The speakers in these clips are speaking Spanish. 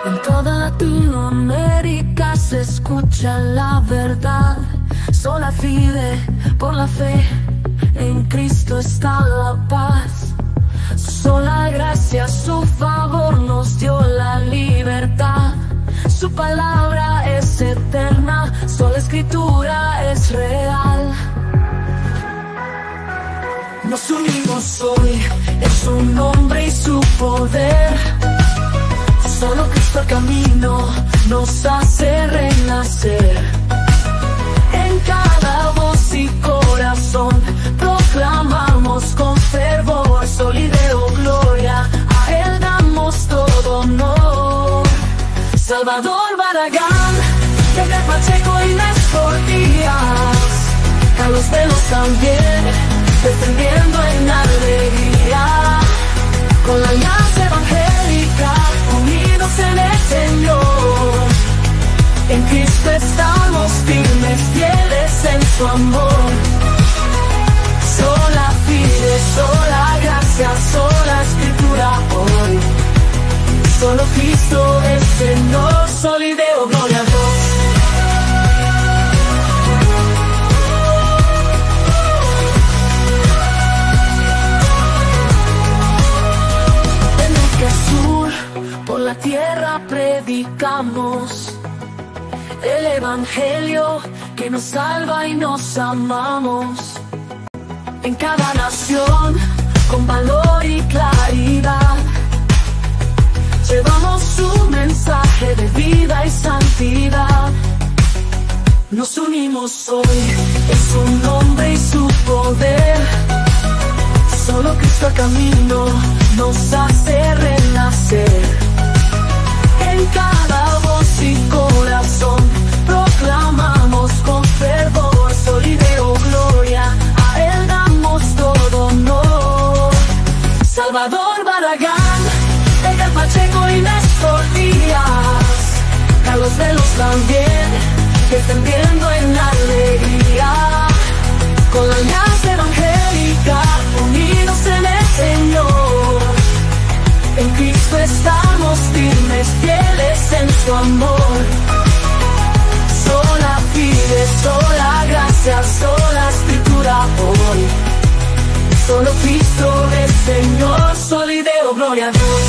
En toda Latinoamérica se escucha la verdad. Sola fide, por la fe, en Cristo está la paz. Sola gracia, su favor nos dio la libertad. Su palabra es eterna, sola escritura es real. Nos unimos hoy en su nombre y su poder. Solo Cristo el camino nos hace renacer. En cada voz y corazón proclamamos con fervor, solideo, gloria, a Él damos todo honor. Salvador Barragán, Edgar Pacheco y Néstor Díaz, Carlos Velos también, defendiendo en alegría. Con la alianza evangélica, unidos en el Señor. En Cristo estamos firmes, fieles en su amor. Sola fide, sola gracia, sola escritura hoy. Solo Cristo es Señor, solideo, gloria a Dios. De norte a sur, por la tierra predicamos el evangelio que nos salva y nos amamos. En cada nación, con valor y claridad, llevamos su mensaje de vida y santidad. Nos unimos hoy en su nombre y su poder. Solo Cristo el camino nos hace renacer. En cada voz y corazón proclamamos con fervor, solideo, gloria, a Él damos todo honor. Salvador Barragán, Edgar Pacheco y Néstor Díaz, Carlos Velos también, defendiendo en alegría. Con la alianza evangélica, unidos en el Señor. En Cristo estamos firmes, fieles en su amor. Sola fide, sola gracia, sola escritura hoy. Solo Cristo es Señor, solideo, gloria a Dios.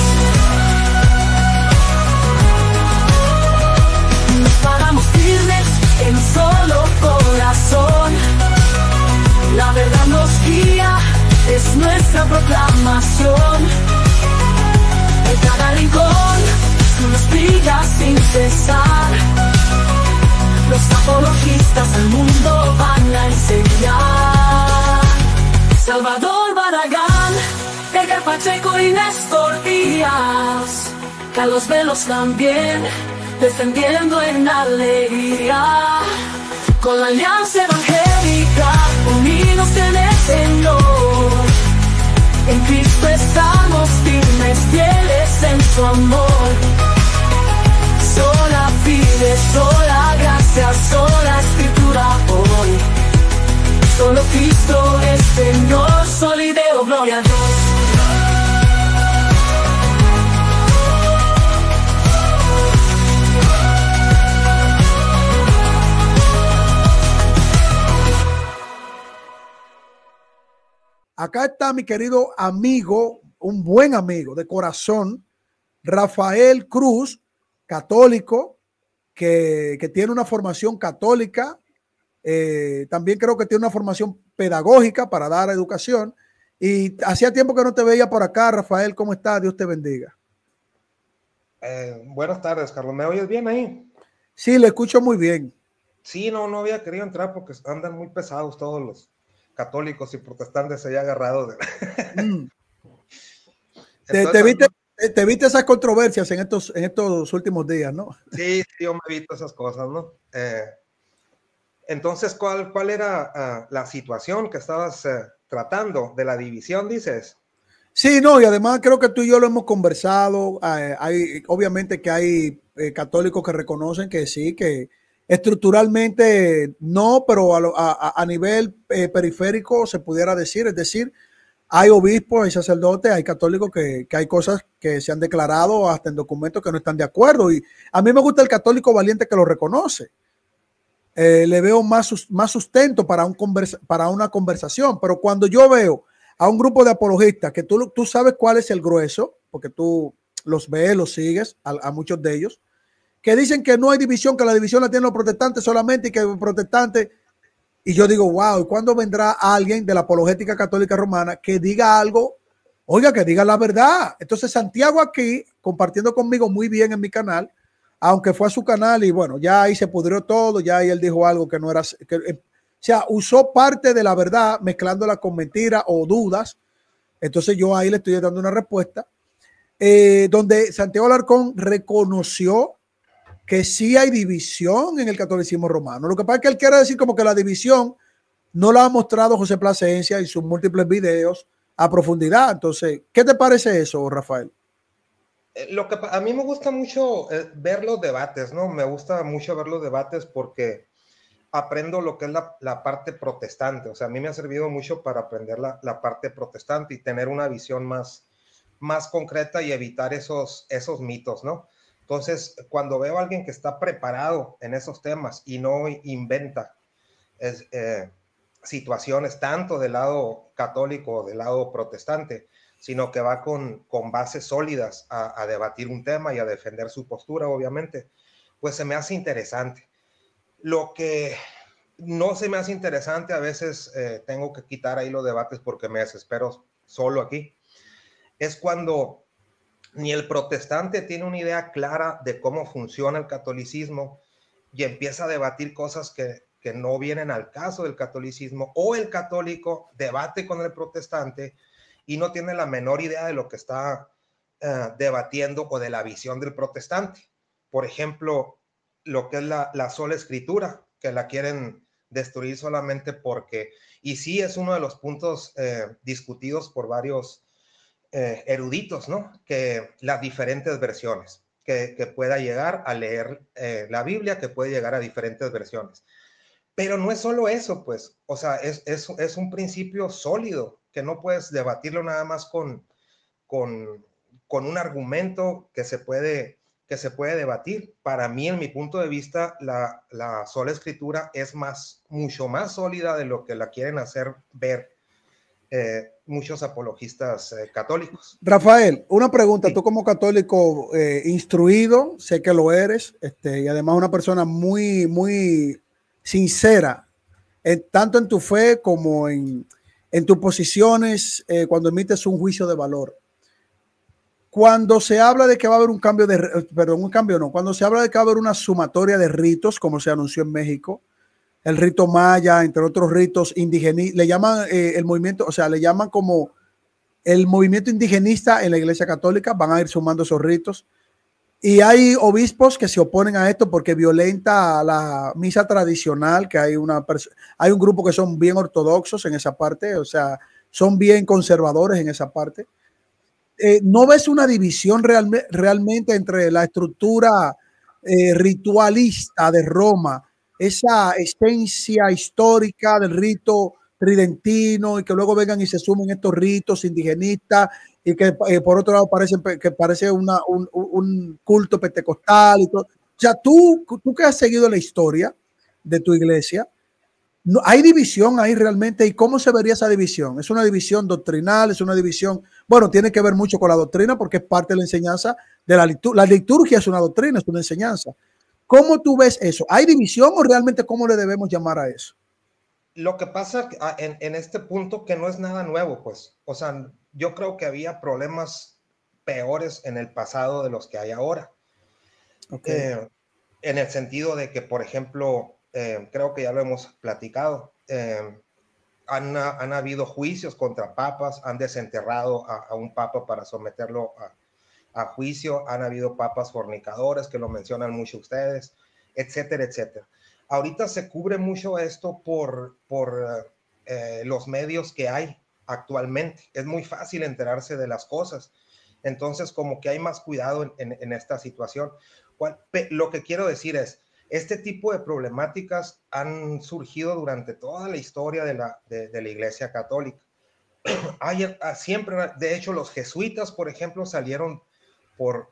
Nos paramos firmes en solo corazón. La verdad nos guía, es nuestra proclamación. En cada rincón, su luz brilla sin cesar. Los apologistas al mundo van a enseñar. Salvador Barragán, Edgar Pacheco y Néstor Díaz, Carlos Velos también, defendiendo en alegría. Con la alianza evangélica, unidos en el Señor. En Cristo estamos firmes, fieles en su amor. Sola fide, sola gracia, sola escritura hoy. Solo Cristo es Señor, solideo, gloria a Dios. Acá está mi querido amigo, un buen amigo de corazón, Rafael Cruz, católico, que tiene una formación católica, también creo que tiene una formación pedagógica para dar educación. Y hacía tiempo que no te veía por acá, Rafael, ¿cómo estás? Dios te bendiga. Buenas tardes, Carlos, ¿me oyes bien ahí? Sí, le escucho muy bien. Sí, no había querido entrar porque andan muy pesados todos los católicos y protestantes allá agarrados. Entonces, te viste esas controversias en estos últimos días, ¿no? Sí, yo me evito esas cosas, ¿no? Entonces, ¿cuál era la situación que estabas tratando de la división, dices? Sí, no, y además creo que tú y yo lo hemos conversado. Obviamente que hay católicos que reconocen que sí, que estructuralmente no, pero a nivel periférico se pudiera decir, es decir, Hay obispos, hay sacerdotes, hay católicos que hay cosas que se han declarado hasta en documentos que no están de acuerdo. Y a mí me gusta el católico valiente que lo reconoce. Le veo más sustento para una conversación. Pero cuando yo veo a un grupo de apologistas que tú sabes cuál es el grueso, porque tú los ves, los sigues, a muchos de ellos, que dicen que no hay división, que la división la tienen los protestantes solamente y que los protestantes. Y yo digo, wow, ¿y cuándo vendrá alguien de la apologética católica romana que diga algo? Oiga, que diga la verdad. Entonces Santiago aquí, compartiendo conmigo muy bien en mi canal, aunque fue a su canal y bueno, ya ahí se pudrió todo, ya ahí él dijo algo que no era, o sea, usó parte de la verdad mezclándola con mentiras o dudas. Entonces yo ahí le estoy dando una respuesta, donde Santiago Alarcón reconoció que sí hay división en el catolicismo romano. Lo que pasa es que él quiere decir como que la división no la ha mostrado José Plasencia en sus múltiples videos a profundidad. Entonces, ¿qué te parece eso, Rafael? Lo que a mí me gusta mucho ver los debates, ¿no? Me gusta mucho ver los debates porque aprendo lo que es la parte protestante. O sea, a mí me ha servido mucho para aprender la parte protestante y tener una visión más concreta y evitar esos mitos, ¿no? Entonces, cuando veo a alguien que está preparado en esos temas y no inventa situaciones tanto del lado católico o del lado protestante, sino que va con bases sólidas a debatir un tema y a defender su postura, obviamente, pues se me hace interesante. Lo que no se me hace interesante, a veces tengo que quitar ahí los debates porque me desespero solo aquí, es cuando ni el protestante tiene una idea clara de cómo funciona el catolicismo y empieza a debatir cosas que no vienen al caso del catolicismo, o el católico debate con el protestante y no tiene la menor idea de lo que está debatiendo o de la visión del protestante. Por ejemplo, lo que es la sola escritura, que la quieren destruir solamente porque, y sí es uno de los puntos discutidos por varios eruditos, ¿no? Que las diferentes versiones, que pueda llegar a leer la Biblia, que puede llegar a diferentes versiones. Pero no es solo eso, pues, o sea, es un principio sólido, que no puedes debatirlo nada más con un argumento que se puede debatir. Para mí, en mi punto de vista, la sola escritura es mucho más sólida de lo que la quieren hacer ver muchos apologistas católicos. Rafael, una pregunta. Sí. Tú como católico instruido, sé que lo eres, y además una persona muy sincera, tanto en tu fe como en tus posiciones cuando emites un juicio de valor. Cuando se habla de que va a haber un cambio cuando se habla de que va a haber una sumatoria de ritos, como se anunció en México, el rito maya, entre otros ritos indígenas, le llaman el movimiento, o sea, le llaman como el movimiento indigenista en la Iglesia Católica, van a ir sumando esos ritos. Y hay obispos que se oponen a esto porque violenta la misa tradicional, que hay un grupo que son bien ortodoxos en esa parte, o sea, son bien conservadores en esa parte. ¿No ves una división realmente entre la estructura ritualista de Roma, esa esencia histórica del rito tridentino, y que luego vengan y se sumen estos ritos indigenistas y que por otro lado parece un culto pentecostal y todo? O sea, tú que has seguido la historia de tu iglesia, no, ¿hay división ahí realmente? ¿Y cómo se vería esa división? ¿Es una división doctrinal? ¿Es una división? Bueno, tiene que ver mucho con la doctrina porque es parte de la enseñanza de la liturgia. La liturgia es una doctrina, es una enseñanza. ¿Cómo tú ves eso? ¿Hay división o realmente cómo le debemos llamar a eso? Lo que pasa en este punto que no es nada nuevo, pues, o sea, yo creo que había problemas peores en el pasado de los que hay ahora. Okay. En el sentido de que, por ejemplo, creo que ya lo hemos platicado, han habido juicios contra papas, han desenterrado a un papa para someterlo a juicio, han habido papas fornicadores, que lo mencionan mucho ustedes, etcétera, etcétera. Ahorita se cubre mucho esto por los medios que hay actualmente. Es muy fácil enterarse de las cosas. Entonces, como que hay más cuidado en esta situación. Lo que quiero decir es, este tipo de problemáticas han surgido durante toda la historia de la Iglesia Católica. siempre, de hecho, los jesuitas, por ejemplo, salieron por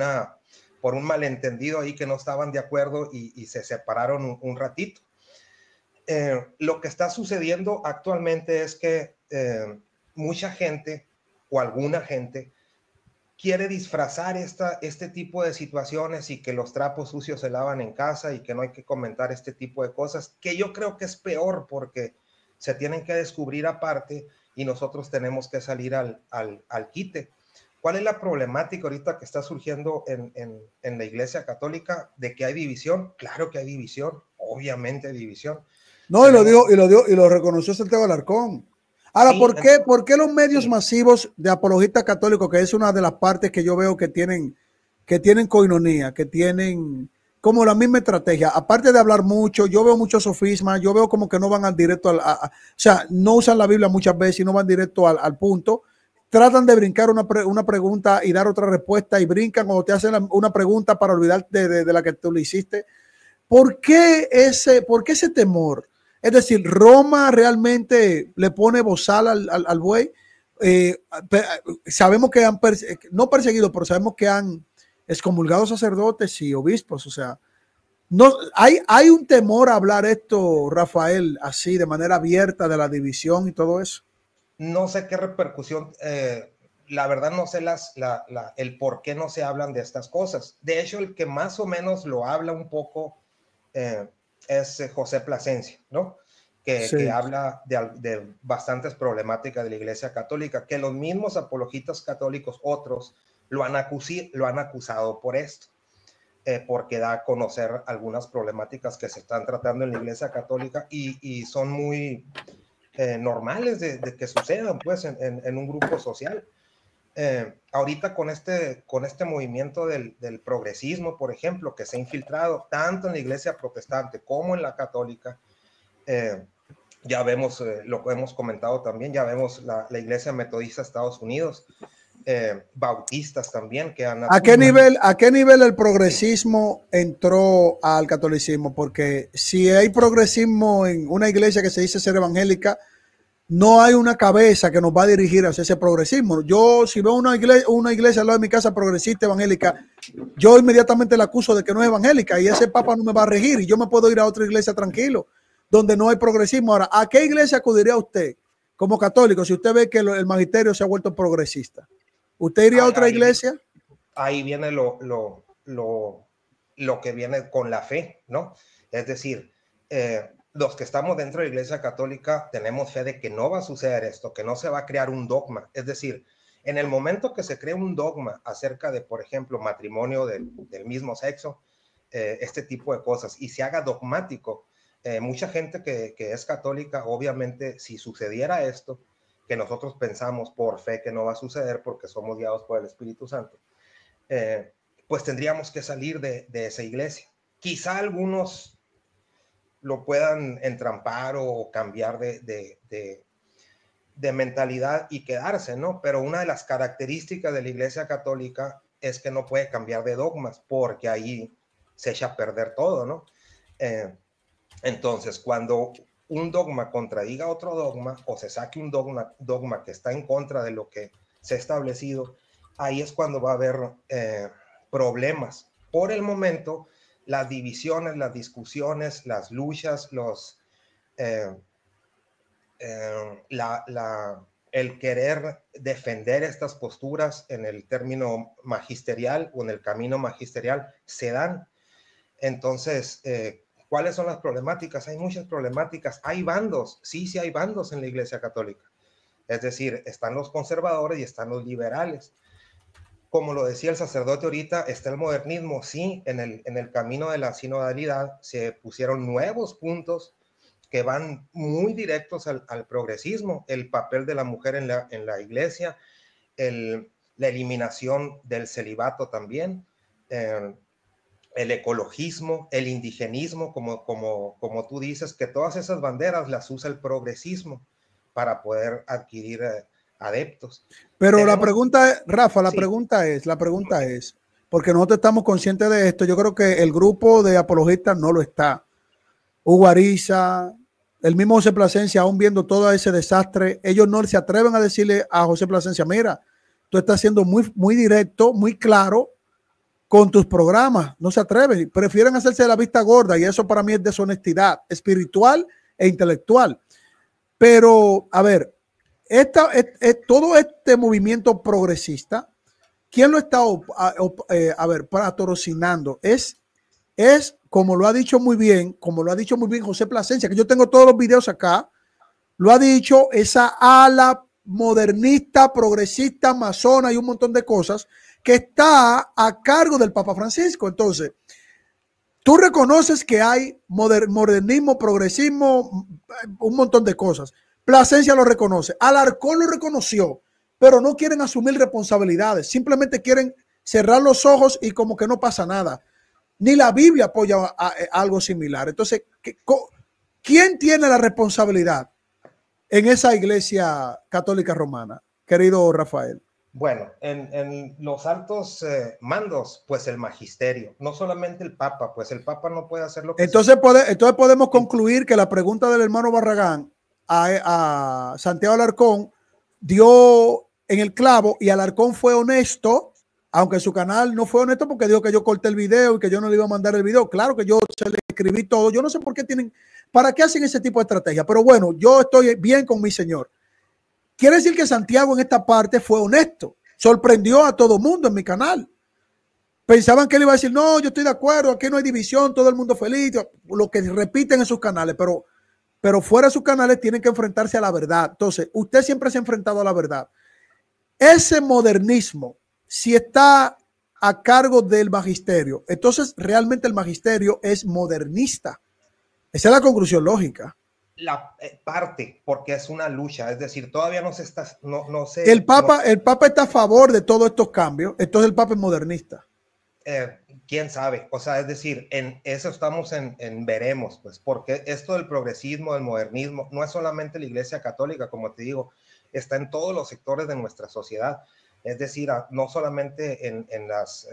un malentendido ahí, que no estaban de acuerdo y se separaron un ratito. Lo que está sucediendo actualmente es que mucha gente o alguna gente quiere disfrazar este tipo de situaciones, y que los trapos sucios se lavan en casa, y que no hay que comentar este tipo de cosas, que yo creo que es peor, porque se tienen que descubrir aparte y nosotros tenemos que salir al quite. ¿Cuál es la problemática ahorita que está surgiendo en la Iglesia Católica? ¿De que hay división? Claro que hay división, obviamente hay división. No, y lo reconoció Santiago Alarcón. Ahora, sí, ¿por qué los medios masivos de apologistas católicos, que es una de las partes que yo veo que tienen coinonía, que tienen como la misma estrategia, aparte de hablar mucho, yo veo muchos sofismas, yo veo como que no van al directo, o sea, no usan la Biblia muchas veces y no van directo al punto, tratan de brincar una pregunta y dar otra respuesta, y brincan cuando te hacen una pregunta para olvidarte de la que tú le hiciste. ¿Por qué ese temor? Es decir, Roma realmente le pone bozal al buey. Sabemos que no perseguido, pero sabemos que han excomulgado sacerdotes y obispos. O sea, no hay un temor a hablar esto, Rafael, así de manera abierta, de la división y todo eso. No sé qué repercusión, la verdad no sé el por qué no se hablan de estas cosas. De hecho, el que más o menos lo habla un poco es José Plasencia, ¿no? Que habla de bastantes problemáticas de la Iglesia Católica, que los mismos apologistas católicos, otros, lo han acusado por esto, porque da a conocer algunas problemáticas que se están tratando en la Iglesia Católica, y son muy normales de que sucedan, pues, en un grupo social. Ahorita con este movimiento del progresismo, por ejemplo, que se ha infiltrado tanto en la Iglesia protestante como en la católica, ya vemos, lo que hemos comentado también, ya vemos la Iglesia Metodista de Estados Unidos, bautistas también, que han... ¿A qué nivel el progresismo entró al catolicismo? Porque si hay progresismo en una iglesia que se dice ser evangélica, no hay una cabeza que nos va a dirigir hacia ese progresismo. Yo, si veo una iglesia al lado de mi casa progresista evangélica, yo inmediatamente la acuso de que no es evangélica, y ese papa no me va a regir, y yo me puedo ir a otra iglesia tranquilo, donde no hay progresismo. Ahora, ¿a qué iglesia acudiría usted como católico si usted ve que el magisterio se ha vuelto progresista? ¿Usted iría a otra iglesia? Ahí viene lo que viene con la fe, ¿no? Es decir, los que estamos dentro de la Iglesia Católica tenemos fe de que no va a suceder esto, que no se va a crear un dogma. Es decir, en el momento que se cree un dogma acerca de, por ejemplo, matrimonio del mismo sexo, este tipo de cosas, y se haga dogmático, mucha gente que es católica, obviamente, si sucediera esto, que nosotros pensamos por fe que no va a suceder porque somos guiados por el Espíritu Santo, pues tendríamos que salir de esa iglesia. Quizá algunos lo puedan entrampar o cambiar de mentalidad y quedarse, ¿no? Pero una de las características de la Iglesia Católica es que no puede cambiar de dogmas, porque ahí se echa a perder todo, ¿no? Entonces, cuando un dogma contradiga otro dogma, o se saque un dogma que está en contra de lo que se ha establecido, ahí es cuando va a haber problemas. Por el momento, las divisiones, las discusiones, las luchas, el querer defender estas posturas en el término magisterial o en el camino magisterial se dan. Entonces, ¿cuáles son las problemáticas? Hay muchas problemáticas. Hay bandos, sí hay bandos en la Iglesia Católica. Es decir, están los conservadores y están los liberales. Como lo decía el sacerdote ahorita, está el modernismo. Sí, en el camino de la sinodalidad se pusieron nuevos puntos que van muy directos al progresismo. El papel de la mujer en la iglesia, la eliminación del celibato también, el ecologismo, el indigenismo, como tú dices, que todas esas banderas las usa el progresismo para poder adquirir adeptos. Pero la pregunta es, Rafa, la pregunta es, porque nosotros estamos conscientes de esto, yo creo que el grupo de apologistas no lo está. Hugo Ariza, el mismo José Plasencia, aún viendo todo ese desastre, ellos no se atreven a decirle a José Plasencia, mira, tú estás siendo muy directo, muy claro con tus programas. No se atreven, prefieren hacerse de la vista gorda y eso para mí es deshonestidad espiritual e intelectual. Pero, a ver, todo este movimiento progresista, ¿quién lo está patrocinando? Es como lo ha dicho muy bien José Plasencia, que yo tengo todos los videos acá, lo ha dicho esa ala modernista, progresista, masona y un montón de cosas que está a cargo del Papa Francisco. Entonces, tú reconoces que hay modernismo, progresismo, un montón de cosas. Plasencia lo reconoce, Alarcón lo reconoció, pero no quieren asumir responsabilidades, simplemente quieren cerrar los ojos y como que no pasa nada. Ni la Biblia apoya algo similar. Entonces, ¿quién tiene la responsabilidad en esa iglesia católica romana, querido Rafael? Bueno, en los altos mandos, pues el magisterio, no solamente el Papa, pues el Papa no puede hacer lo que entonces podemos concluir que la pregunta del hermano Barragán a Santiago Alarcón dio en el clavo y Alarcón fue honesto, aunque su canal no fue honesto porque dijo que yo corté el video y que yo no le iba a mandar el video. Claro que yo se le escribí todo. Yo no sé por qué ¿para qué hacen ese tipo de estrategia? Pero bueno, yo estoy bien con mi señor. Quiere decir que Santiago en esta parte fue honesto. Sorprendió a todo mundo en mi canal. Pensaban que él iba a decir, no, yo estoy de acuerdo, aquí no hay división, todo el mundo feliz, lo que repiten en sus canales, pero fuera de sus canales tienen que enfrentarse a la verdad. Entonces, usted siempre se ha enfrentado a la verdad. Ese modernismo, si está a cargo del magisterio, entonces realmente el magisterio es modernista. Esa es la conclusión lógica. La parte, porque es una lucha, es decir, todavía no se está, no sé. El Papa está a favor de todos estos cambios, entonces el Papa es modernista. Quién sabe, o sea, es decir, en eso estamos en veremos, pues, porque esto del progresismo, del modernismo, no es solamente la Iglesia Católica, como te digo, está en todos los sectores de nuestra sociedad. Es decir, no solamente en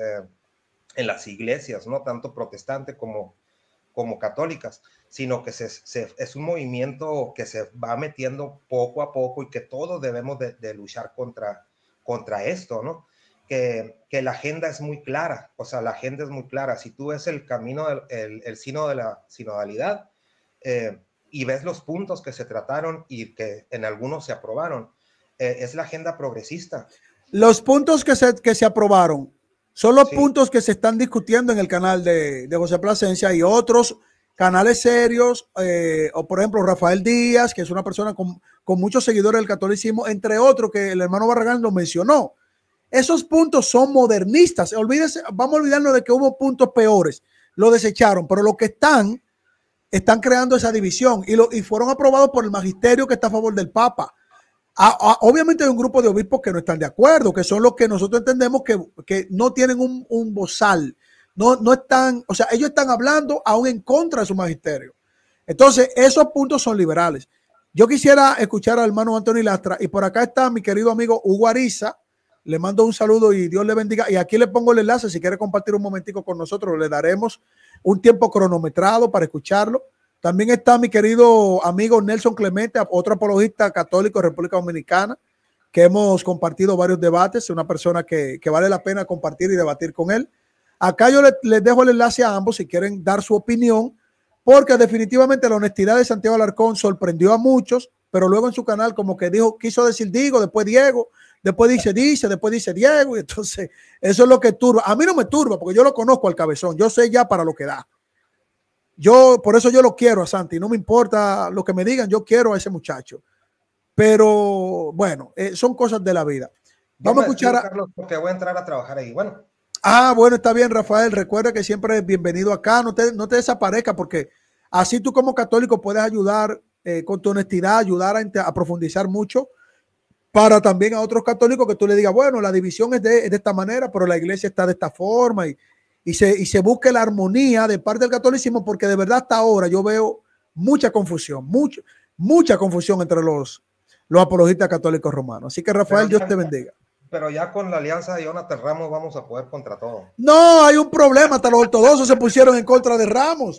las iglesias, no tanto protestantes como católicas, sino que es un movimiento que se va metiendo poco a poco y que todos debemos de luchar contra esto, ¿no? Que la agenda es muy clara, o sea, la agenda es muy clara. Si tú ves el camino, el sínodo de la sinodalidad y ves los puntos que se trataron y que en algunos se aprobaron, es la agenda progresista. Los puntos que se aprobaron son los puntos que se están discutiendo en el canal de José Plasencia y otros canales serios, o por ejemplo Rafael Díaz, que es una persona con muchos seguidores del catolicismo, entre otros que el hermano Barragán lo mencionó. Esos puntos son modernistas. Vamos a olvidarnos de que hubo puntos peores, lo desecharon, pero los que están creando esa división y fueron aprobados por el magisterio que está a favor del Papa. Obviamente hay un grupo de obispos que no están de acuerdo, que son los que nosotros entendemos que no tienen un bozal, no están, o sea, ellos están hablando aún en contra de su magisterio. Entonces, esos puntos son liberales. Yo quisiera escuchar al hermano Antonio Lastra y por acá está mi querido amigo Hugo Ariza. Le mando un saludo y Dios le bendiga. Y aquí le pongo el enlace. Si quiere compartir un momentico con nosotros, le daremos un tiempo cronometrado para escucharlo. También está mi querido amigo Nelson Clemente, otro apologista católico de República Dominicana, que hemos compartido varios debates, una persona que vale la pena compartir y debatir con él. Acá yo les dejo el enlace a ambos si quieren dar su opinión, porque definitivamente la honestidad de Santiago Alarcón sorprendió a muchos, pero luego en su canal como que quiso decir Diego, después Diego, después dice, después dice Diego, y entonces eso es lo que turba. A mí no me turba, porque yo lo conozco al cabezón, yo sé ya para lo que da. Por eso yo lo quiero a Santi, no me importa lo que me digan, yo quiero a ese muchacho. Pero bueno, son cosas de la vida. Vamos a escuchar Carlos, porque voy a entrar a trabajar ahí. Bueno. Bueno, está bien, Rafael. Recuerda que siempre es bienvenido acá. No te desaparezca, porque así tú como católico puedes ayudar con tu honestidad, ayudar a profundizar mucho para también a otros católicos que tú le digas, bueno, la división es de esta manera, pero la iglesia está de esta forma y se busque la armonía de parte del catolicismo, porque de verdad hasta ahora yo veo mucha confusión, mucha confusión entre los apologistas católicos romanos. Así que Rafael, Dios te bendiga. Pero ya con la alianza de Jonathan Ramos vamos a poder contra todo. No, hay un problema, hasta los ortodoxos se pusieron en contra de Ramos.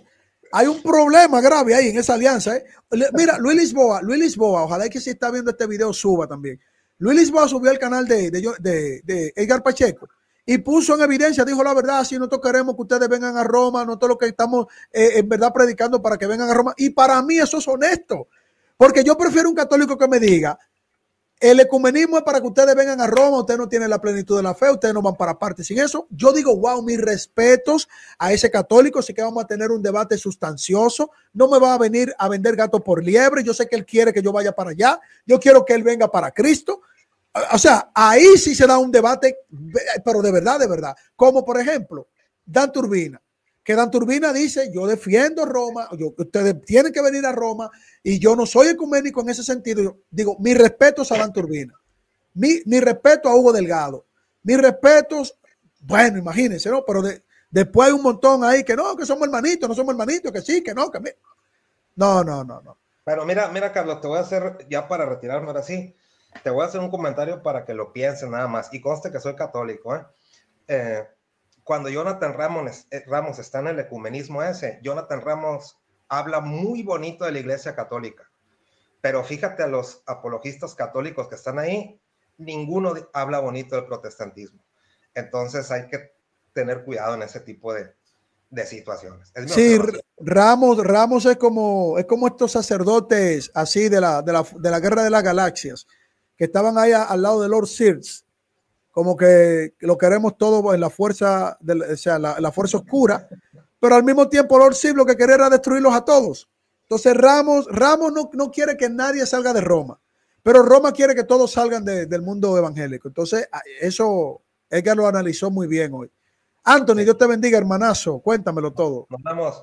Hay un problema grave ahí en esa alianza. Mira, Luis Lisboa, ojalá que si está viendo este video suba también. Luis Lisboa subió al canal de Edgar Pacheco y puso en evidencia, dijo la verdad, si nosotros queremos que ustedes vengan a Roma, nosotros lo que estamos en verdad predicando para que vengan a Roma. Y para mí eso es honesto, porque yo prefiero un católico que me diga, el ecumenismo es para que ustedes vengan a Roma, ustedes no tienen la plenitud de la fe, ustedes no van para parte. Sin eso, yo digo, wow, mis respetos a ese católico, sí que vamos a tener un debate sustancioso, no me va a venir a vender gato por liebre, yo sé que él quiere que yo vaya para allá, yo quiero que él venga para Cristo. O sea, ahí sí se da un debate, pero de verdad, como por ejemplo, Dan Turbina, que Dan Turbina dice, yo defiendo Roma, ustedes tienen que venir a Roma, y yo no soy ecuménico en ese sentido. Yo digo, mis respetos a Dan Turbina, mi respeto a Hugo Delgado, mis respetos, bueno, imagínense, ¿no? Pero después hay un montón ahí que no, que somos hermanitos, no somos hermanitos, que sí, que no, que no. Pero mira, Carlos, te voy a hacer, ya para retirarme ahora sí, te voy a hacer un comentario para que lo piensen nada más, y conste que soy católico, cuando Jonathan Ramos está en el ecumenismo ese, Jonathan Ramos habla muy bonito de la Iglesia Católica, pero fíjate a los apologistas católicos que están ahí, ninguno habla bonito del protestantismo. Entonces hay que tener cuidado en ese tipo de situaciones. Sí, Ramos es como estos sacerdotes así de la Guerra de las Galaxias, que estaban ahí al lado de Lord Sears, como que lo queremos todo en la fuerza, la fuerza oscura, pero al mismo tiempo Lord Sears lo que quería era destruirlos a todos. Entonces Ramos no quiere que nadie salga de Roma, pero Roma quiere que todos salgan del mundo evangélico. Entonces eso Edgar lo analizó muy bien hoy. Anthony, sí. Dios te bendiga, hermanazo, cuéntamelo todo. Nos vemos.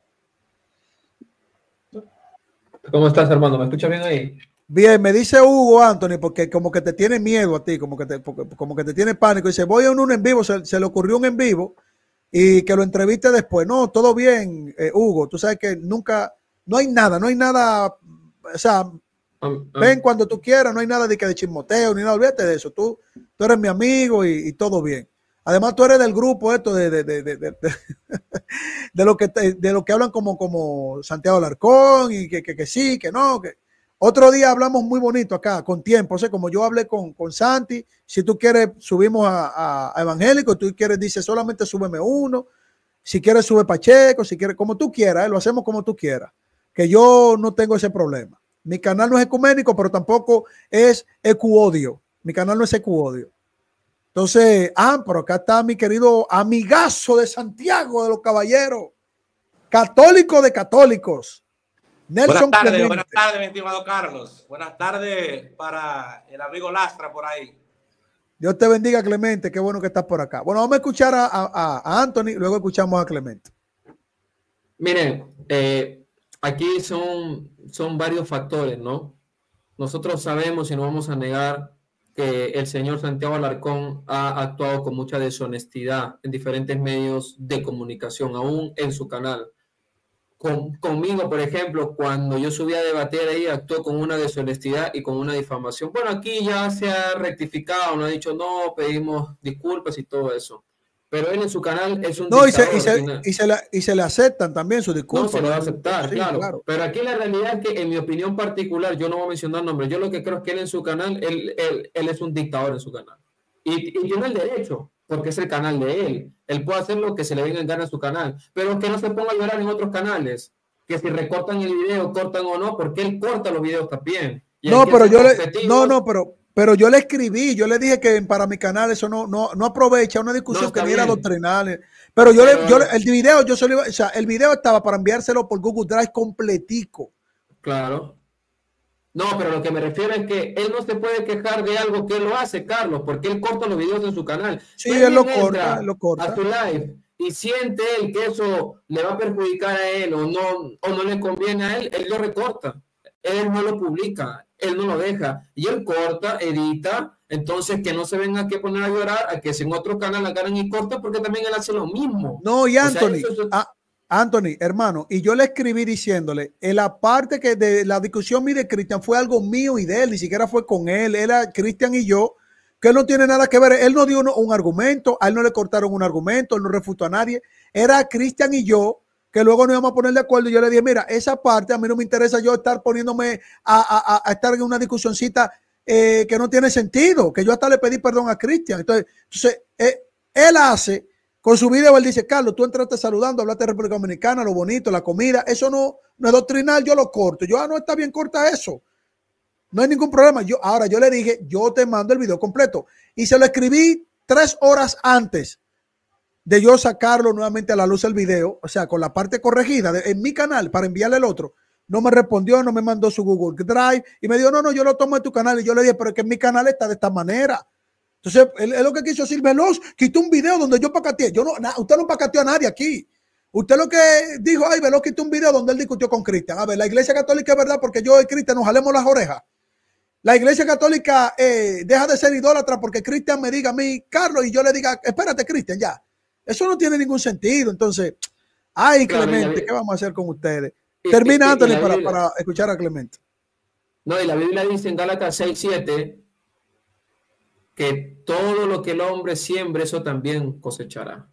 ¿Cómo estás, hermano? ¿Me escuchas bien ahí? Bien, me dice Hugo, Anthony, porque como que te tiene miedo a ti, como que te tiene pánico. Dice, voy a un en vivo, se le ocurrió un en vivo y que lo entreviste después. No, todo bien, Hugo. Tú sabes que nunca, no hay nada, o sea, ven cuando tú quieras, no hay nada de chismoteo, ni nada, olvídate de eso. Tú eres mi amigo y todo bien. Además, tú eres del grupo esto de lo que hablan como Santiago Alarcón y que sí, que no, que otro día hablamos muy bonito acá, con tiempo. O sea, como yo hablé con Santi, si tú quieres, subimos a Evangélico, tú quieres, dice, solamente súbeme uno. Si quieres, sube Pacheco, si quieres, como tú quieras, lo hacemos como tú quieras. Que yo no tengo ese problema. Mi canal no es ecuménico, pero tampoco es ecuodio. Mi canal no es ecuodio. Entonces, pero acá está mi querido amigazo de Santiago de los Caballeros, católico de católicos. Nelson buenas tardes, mi estimado Carlos. Buenas tardes para el amigo Lastra por ahí. Dios te bendiga, Clemente. Qué bueno que estás por acá. Bueno, vamos a escuchar a Anthony, luego escuchamos a Clemente. Miren, aquí son varios factores, ¿no? Nosotros sabemos y no vamos a negar que el señor Santiago Alarcón ha actuado con mucha deshonestidad en diferentes medios de comunicación, aún en su canal. Conmigo, por ejemplo, cuando yo subí a debatir ahí, actuó con una deshonestidad y con una difamación. Bueno, aquí ya se ha rectificado, no ha dicho no, pedimos disculpas y todo eso. Pero él en su canal es un dictador. Y se le aceptan también sus disculpas. No, se lo va a aceptar, sí, claro. Pero aquí la realidad es que, en mi opinión particular, yo no voy a mencionar nombres, yo lo que creo es que él en su canal, él es un dictador en su canal. Y tiene el derecho, porque es el canal de él. Él puede hacer lo que se le venga en gana a su canal, pero que no se ponga a llorar en otros canales, que si recortan el video, cortan o no, porque él corta los videos también. No, pero yo le escribí, yo le dije que para mi canal eso no aprovecha una discusión que ni era doctrinal. Pero el video estaba para enviárselo por Google Drive completico. Claro. No, pero lo que me refiero es que él no se puede quejar de algo que él lo hace, Carlos, porque él corta los videos en su canal. Sí, él lo corta. A su live y siente él que eso le va a perjudicar a él o no le conviene a él, él lo recorta. Él no lo publica, él no lo deja. Y él corta, edita, entonces que no se venga aquí a poner a llorar, a que si en otro canal agarran y corta, porque también él hace lo mismo. No, y Anthony, Anthony, hermano, y yo le escribí diciéndole, en la parte que de la discusión mía de Cristian fue algo mío y de él, ni siquiera fue con él, era Cristian y yo, que él no tiene nada que ver, él no dio un argumento, a él no le cortaron un argumento, él no refutó a nadie, era Cristian y yo, que luego nos íbamos a poner de acuerdo y yo le dije, mira, esa parte a mí no me interesa yo estar poniéndome a estar en una discusioncita que no tiene sentido, que yo hasta le pedí perdón a Cristian. Entonces él hace, con su video, él dice, Carlos, tú entraste saludando, hablaste de República Dominicana, lo bonito, la comida, eso no es doctrinal, yo lo corto. Yo, no, está bien, corta eso. No hay ningún problema. Ahora yo le dije, yo te mando el video completo. Y se lo escribí 3 horas antes de yo sacarlo nuevamente a la luz el video, o sea, con la parte corregida en mi canal para enviarle el otro. No me respondió, no me mandó su Google Drive y me dijo, no, yo lo tomo de tu canal. Y yo le dije, pero es que en mi canal está de esta manera. Entonces, él lo que quiso decir, Veloz, quitó un video donde yo pacateé. Usted no pacateó a nadie aquí. Usted lo que dijo, ay, Veloz quitó un video donde él discutió con Cristian. A ver, la Iglesia Católica es verdad porque yo y Cristian nos jalemos las orejas. La Iglesia Católica deja de ser idólatra porque Cristian me diga a mí, Carlos, y yo le diga, espérate, Cristian, ya. Eso no tiene ningún sentido. Entonces, ay, claro, Clemente, ¿qué vamos a hacer con ustedes? Termina, Anthony, para escuchar a Clemente. No, y la Biblia dice en Gálatas 6:7 que todo lo que el hombre siembre, eso también cosechará.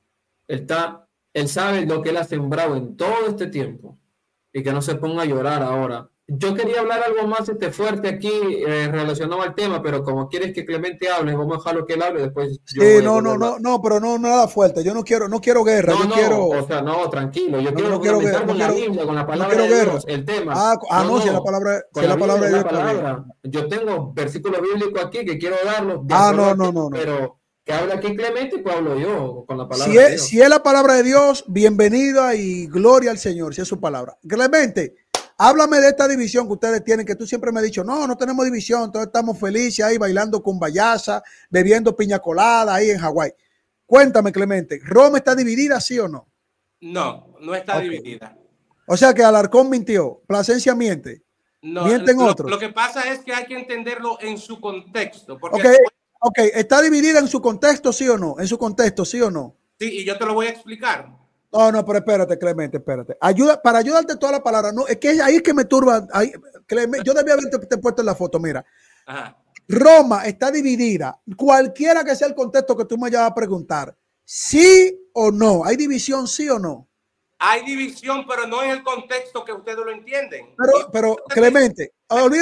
Él sabe lo que él ha sembrado en todo este tiempo y que no se ponga a llorar ahora. Yo quería hablar algo más fuerte aquí relacionado al tema, pero como quieres que Clemente hable, vamos a dejarlo que él hable después. Sí, no, pero no nada fuerte. Yo no quiero guerra. O sea, no, tranquilo. Yo quiero guerra con la Biblia, con la palabra de Dios, el tema. Si la palabra de Dios. Yo tengo versículo bíblico aquí que quiero darlo. No. Pero que habla aquí Clemente, pues hablo yo con la palabra de Dios. Si es la palabra de Dios, bienvenida y gloria al Señor, si es su palabra. Clemente, háblame de esta división que ustedes tienen, que tú siempre me has dicho, no tenemos división, todos estamos felices ahí bailando con bayaza, bebiendo piña colada ahí en Hawái. Cuéntame, Clemente, ¿Roma está dividida, sí o no? No está dividida. O sea que Alarcón mintió, Plasencia miente, mienten otros. Lo que pasa es que hay que entenderlo en su contexto. Porque ¿está dividida en su contexto, sí o no? En su contexto, sí o no. Sí, y yo te lo voy a explicar. No, pero espérate, Clemente, espérate. Para ayudarte toda la palabra, no, es que ahí es que me turba. Yo debía haberte puesto en la foto, mira. Ajá. Roma está dividida, cualquiera que sea el contexto que tú me vayas a preguntar, ¿sí o no? ¿Hay división, sí o no? Hay división, pero no en el contexto que ustedes lo entienden. Pero Clemente,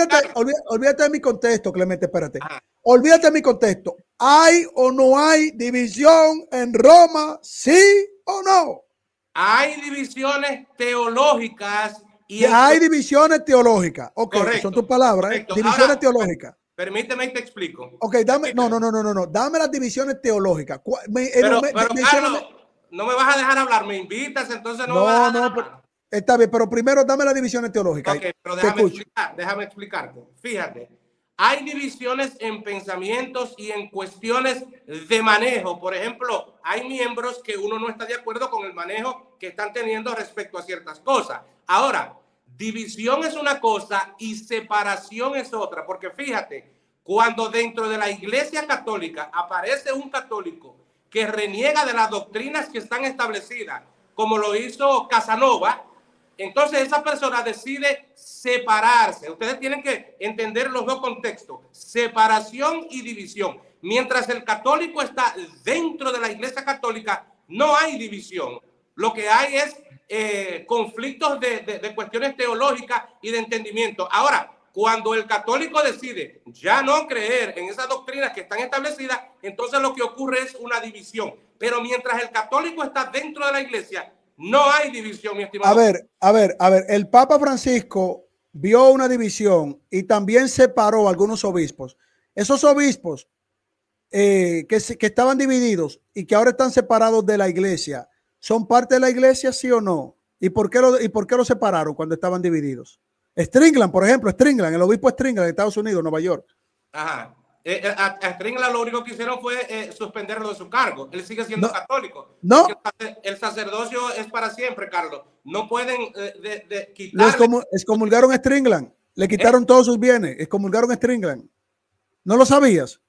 olvídate de mi contexto, Clemente, espérate. Ajá. Olvídate de mi contexto. ¿Hay o no hay división en Roma, sí o no? Hay divisiones teológicas. Hay divisiones teológicas. Ok, correcto, son tus palabras. Divisiones ahora, teológicas. Permíteme y te explico. Ok, dame. No. Dame las divisiones teológicas. Pero Carlos, no me vas a dejar hablar. Me invitas, entonces no me vas a dejar hablar. Está bien, pero primero dame las divisiones teológicas. Ok, pero déjame explicarte. Fíjate. Hay divisiones en pensamientos y en cuestiones de manejo. Por ejemplo, hay miembros que uno no está de acuerdo con el manejo que están teniendo respecto a ciertas cosas. Ahora, división es una cosa y separación es otra. Porque fíjate, cuando dentro de la Iglesia Católica aparece un católico que reniega de las doctrinas que están establecidas, como lo hizo Casanova, entonces esa persona decide separarse. Ustedes tienen que entender los dos contextos, separación y división. Mientras el católico está dentro de la Iglesia Católica, no hay división. Lo que hay es conflictos de cuestiones teológicas y de entendimiento. Ahora, cuando el católico decide ya no creer en esas doctrinas que están establecidas, entonces lo que ocurre es una división. Pero mientras el católico está dentro de la Iglesia, no hay división, mi estimado. A ver, el Papa Francisco vio una división y también separó a algunos obispos. Esos obispos que estaban divididos y que ahora están separados de la Iglesia, ¿son parte de la Iglesia, sí o no? ¿Y por qué lo separaron cuando estaban divididos? Strickland, por ejemplo, el obispo Strickland de Estados Unidos, Nueva York. Ajá. A Strickland lo único que hicieron fue suspenderlo de su cargo. Él sigue siendo católico. No. El sacerdocio es para siempre, Carlos. No pueden quitarle. Excomulgaron a Strickland. Le quitaron todos sus bienes. Excomulgaron a Strickland. ¿No lo sabías?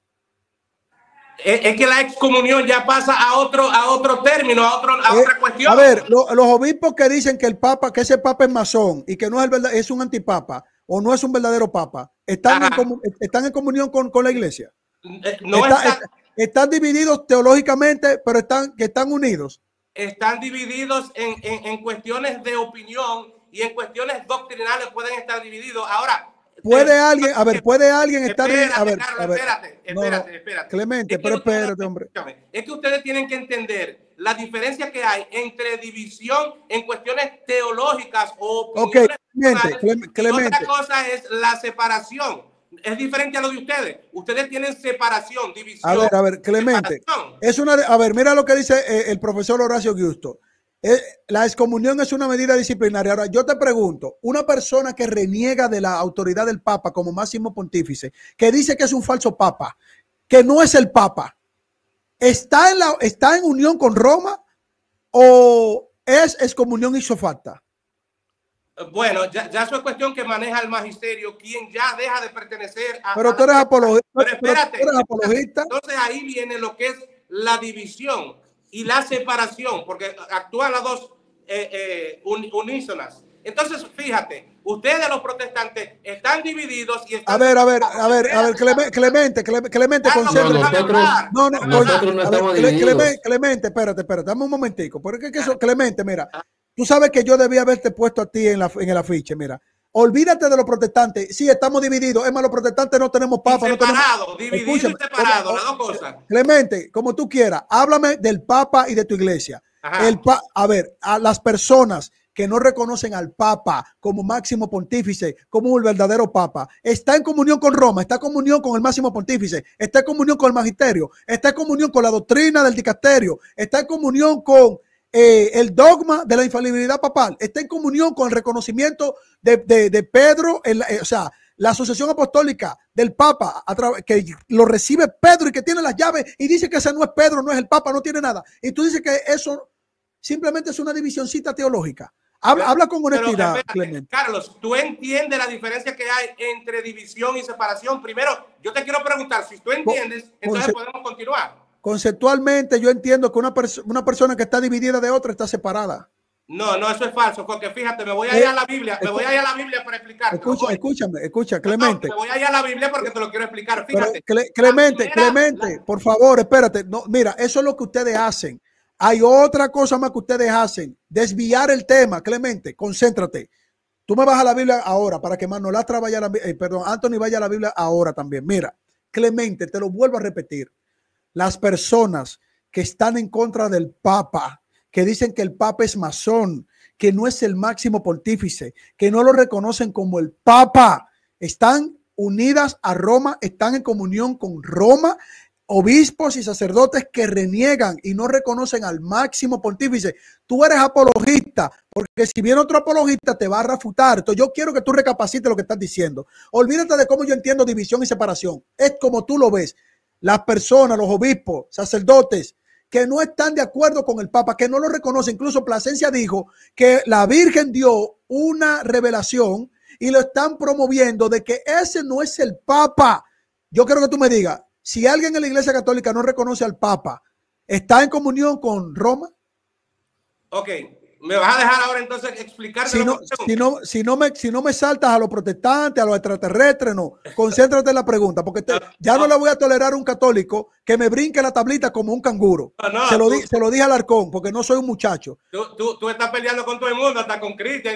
Es que la excomunión ya pasa a otro término, a otra cuestión. A ver, los obispos que dicen que ese papa es masón y que no es es un antipapa o no es un verdadero papa, están en comunión con la Iglesia. Están divididos teológicamente, pero están unidos. están divididos en cuestiones de opinión y en cuestiones doctrinales pueden estar divididos. Ahora, ¿puede alguien, a ver, puede alguien estar... Espérate, A ver, Carlos, a ver, espérate. Clemente, pero espérate, hombre. Es que ustedes tienen que entender la diferencia que hay entre división en cuestiones teológicas o opiniones. Ok, Clemente. Otra cosa es la separación. Es diferente a lo de ustedes. Ustedes tienen separación, división. A ver, Clemente. Es una, a ver, mira lo que dice el profesor Horacio Giusto. La excomunión es una medida disciplinaria. Ahora, yo te pregunto, una persona que reniega de la autoridad del Papa como máximo pontífice, que dice que es un falso Papa, que no es el Papa, ¿está en unión con Roma o es excomunión ipso facto? Bueno, ya eso es cuestión que maneja el magisterio, quien ya deja de pertenecer a... Pero tú eres apologista. Pero espérate, entonces ahí viene lo que es la división y la separación, porque actúan las dos unísonas. Entonces, fíjate, ustedes los protestantes están divididos y están... A ver, Clemente, concéntrate. Nosotros no estamos divididos. Clemente, espérate, dame un momentico, porque es que eso, Clemente, mira, tú sabes que yo debía haberte puesto a ti en el afiche, mira. Olvídate de los protestantes. Sí, estamos divididos. Es más, los protestantes no tenemos papa. Separado, dividido y separado, las dos cosas. Clemente, como tú quieras, háblame del papa y de tu iglesia. A ver, a las personas que no reconocen al papa como máximo pontífice, como el verdadero papa, está en comunión con Roma, está en comunión con el máximo pontífice, está en comunión con el magisterio, está en comunión con la doctrina del dicasterio, está en comunión con el dogma de la infalibilidad papal, está en comunión con el reconocimiento de Pedro, o sea, la asociación apostólica del Papa, que lo recibe Pedro y que tiene las llaves y dice que ese no es Pedro, no es el Papa, no tiene nada. Y tú dices que eso simplemente es una divisioncita teológica. Habla con honestidad, Clemente. Carlos, ¿tú entiendes la diferencia que hay entre división y separación? Primero, yo te quiero preguntar, si tú entiendes, entonces podemos continuar. Conceptualmente yo entiendo que una persona que está dividida de otra está separada. No, eso es falso, porque fíjate, me voy a ir a la Biblia, para explicarte. Escucha, Clemente. Me voy a ir a la Biblia porque te lo quiero explicar, fíjate. Clemente, por favor, espérate. No, mira, eso es lo que ustedes hacen. Hay otra cosa más que ustedes hacen, desviar el tema. Clemente, concéntrate. Tú me vas a la Biblia ahora para que Manolastra vaya a la Anthony vaya a la Biblia ahora también. Mira, Clemente, te lo vuelvo a repetir. Las personas que están en contra del Papa, que dicen que el Papa es masón, que no es el máximo pontífice, que no lo reconocen como el Papa, están unidas a Roma, están en comunión con Roma, obispos y sacerdotes que reniegan y no reconocen al máximo pontífice. Tú eres apologista, porque si viene otro apologista te va a refutar. Entonces yo quiero que tú recapacites lo que estás diciendo. Olvídate de cómo yo entiendo división y separación. Es como tú lo ves. Las personas, los obispos, sacerdotes, que no están de acuerdo con el Papa, que no lo reconocen. Incluso Plasencia dijo que la Virgen dio una revelación y lo están promoviendo de que ese no es el Papa. Yo quiero que tú me digas, si alguien en la Iglesia Católica no reconoce al Papa, ¿está en comunión con Roma? Ok. ¿Me vas a dejar ahora entonces explicar? Si no me saltas a los protestantes, a los extraterrestres, no. Concéntrate en la pregunta, porque ya no le voy a tolerar a un católico que me brinque la tablita como un canguro. Se lo dije al Arcón, porque no soy un muchacho. Tú estás peleando con todo el mundo, hasta con Cristian.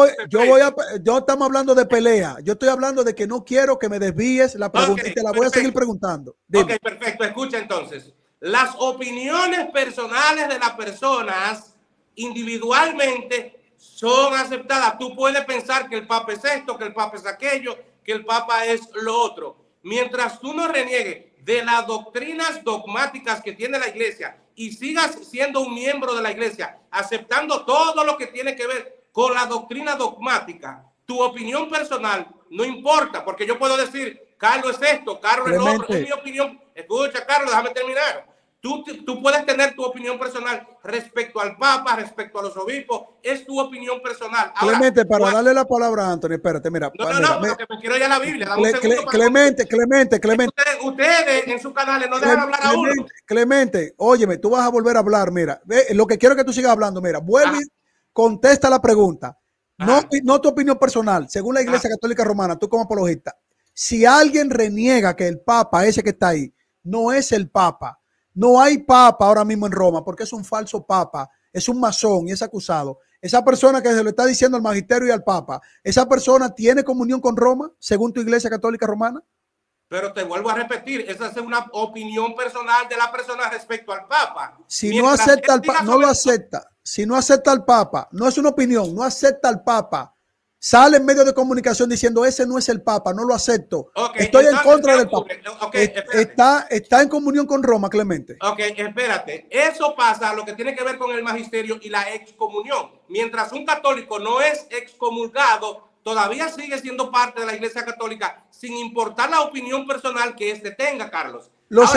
Yo estamos hablando de pelea. Yo estoy hablando de que no quiero que me desvíes la pregunta y te la voy a seguir preguntando. Dime. Ok, perfecto. Escucha entonces. Las opiniones personales de las personas individualmente son aceptadas. Tú puedes pensar que el Papa es esto, que el Papa es aquello, que el Papa es lo otro. Mientras tú no reniegues de las doctrinas dogmáticas que tiene la Iglesia y sigas siendo un miembro de la Iglesia, aceptando todo lo que tiene que ver con la doctrina dogmática, tu opinión personal no importa, porque yo puedo decir, Carlos es esto, Carlos es lo otro, es mi opinión. Escucha, Carlos, déjame terminar. Tú puedes tener tu opinión personal respecto al Papa, respecto a los obispos, es tu opinión personal. Ahora, Clemente, para darle la palabra a Anthony, espérate, mira. Porque me quiero ir a la Biblia. Clemente. Ustedes en sus canales no dejan hablar a uno. Clemente, óyeme, tú vas a volver a hablar, mira. Lo que quiero es que tú sigas hablando, mira. Vuelve y contesta la pregunta. No tu opinión personal, según la Iglesia Católica Romana, tú como apologista. Si alguien reniega que el Papa, ese que está ahí, no es el Papa, no hay Papa ahora mismo en Roma porque es un falso Papa. es un masón y es acusado, esa persona que se lo está diciendo al magisterio y al Papa, ¿esa persona tiene comunión con Roma, según tu Iglesia Católica Romana? Pero te vuelvo a repetir, esa es una opinión personal de la persona respecto al Papa. Si no acepta al Papa, no lo acepta. Si no acepta al Papa, no es una opinión, no acepta al Papa. Sale en medios de comunicación diciendo ese no es el Papa, no lo acepto. Okay, estoy en contra del Papa. Okay, está en comunión con Roma, Clemente. Ok, espérate. Eso pasa lo que tiene que ver con el magisterio y la excomunión. Mientras un católico no es excomulgado, todavía sigue siendo parte de la Iglesia Católica, sin importar la opinión personal que éste tenga, Carlos. Los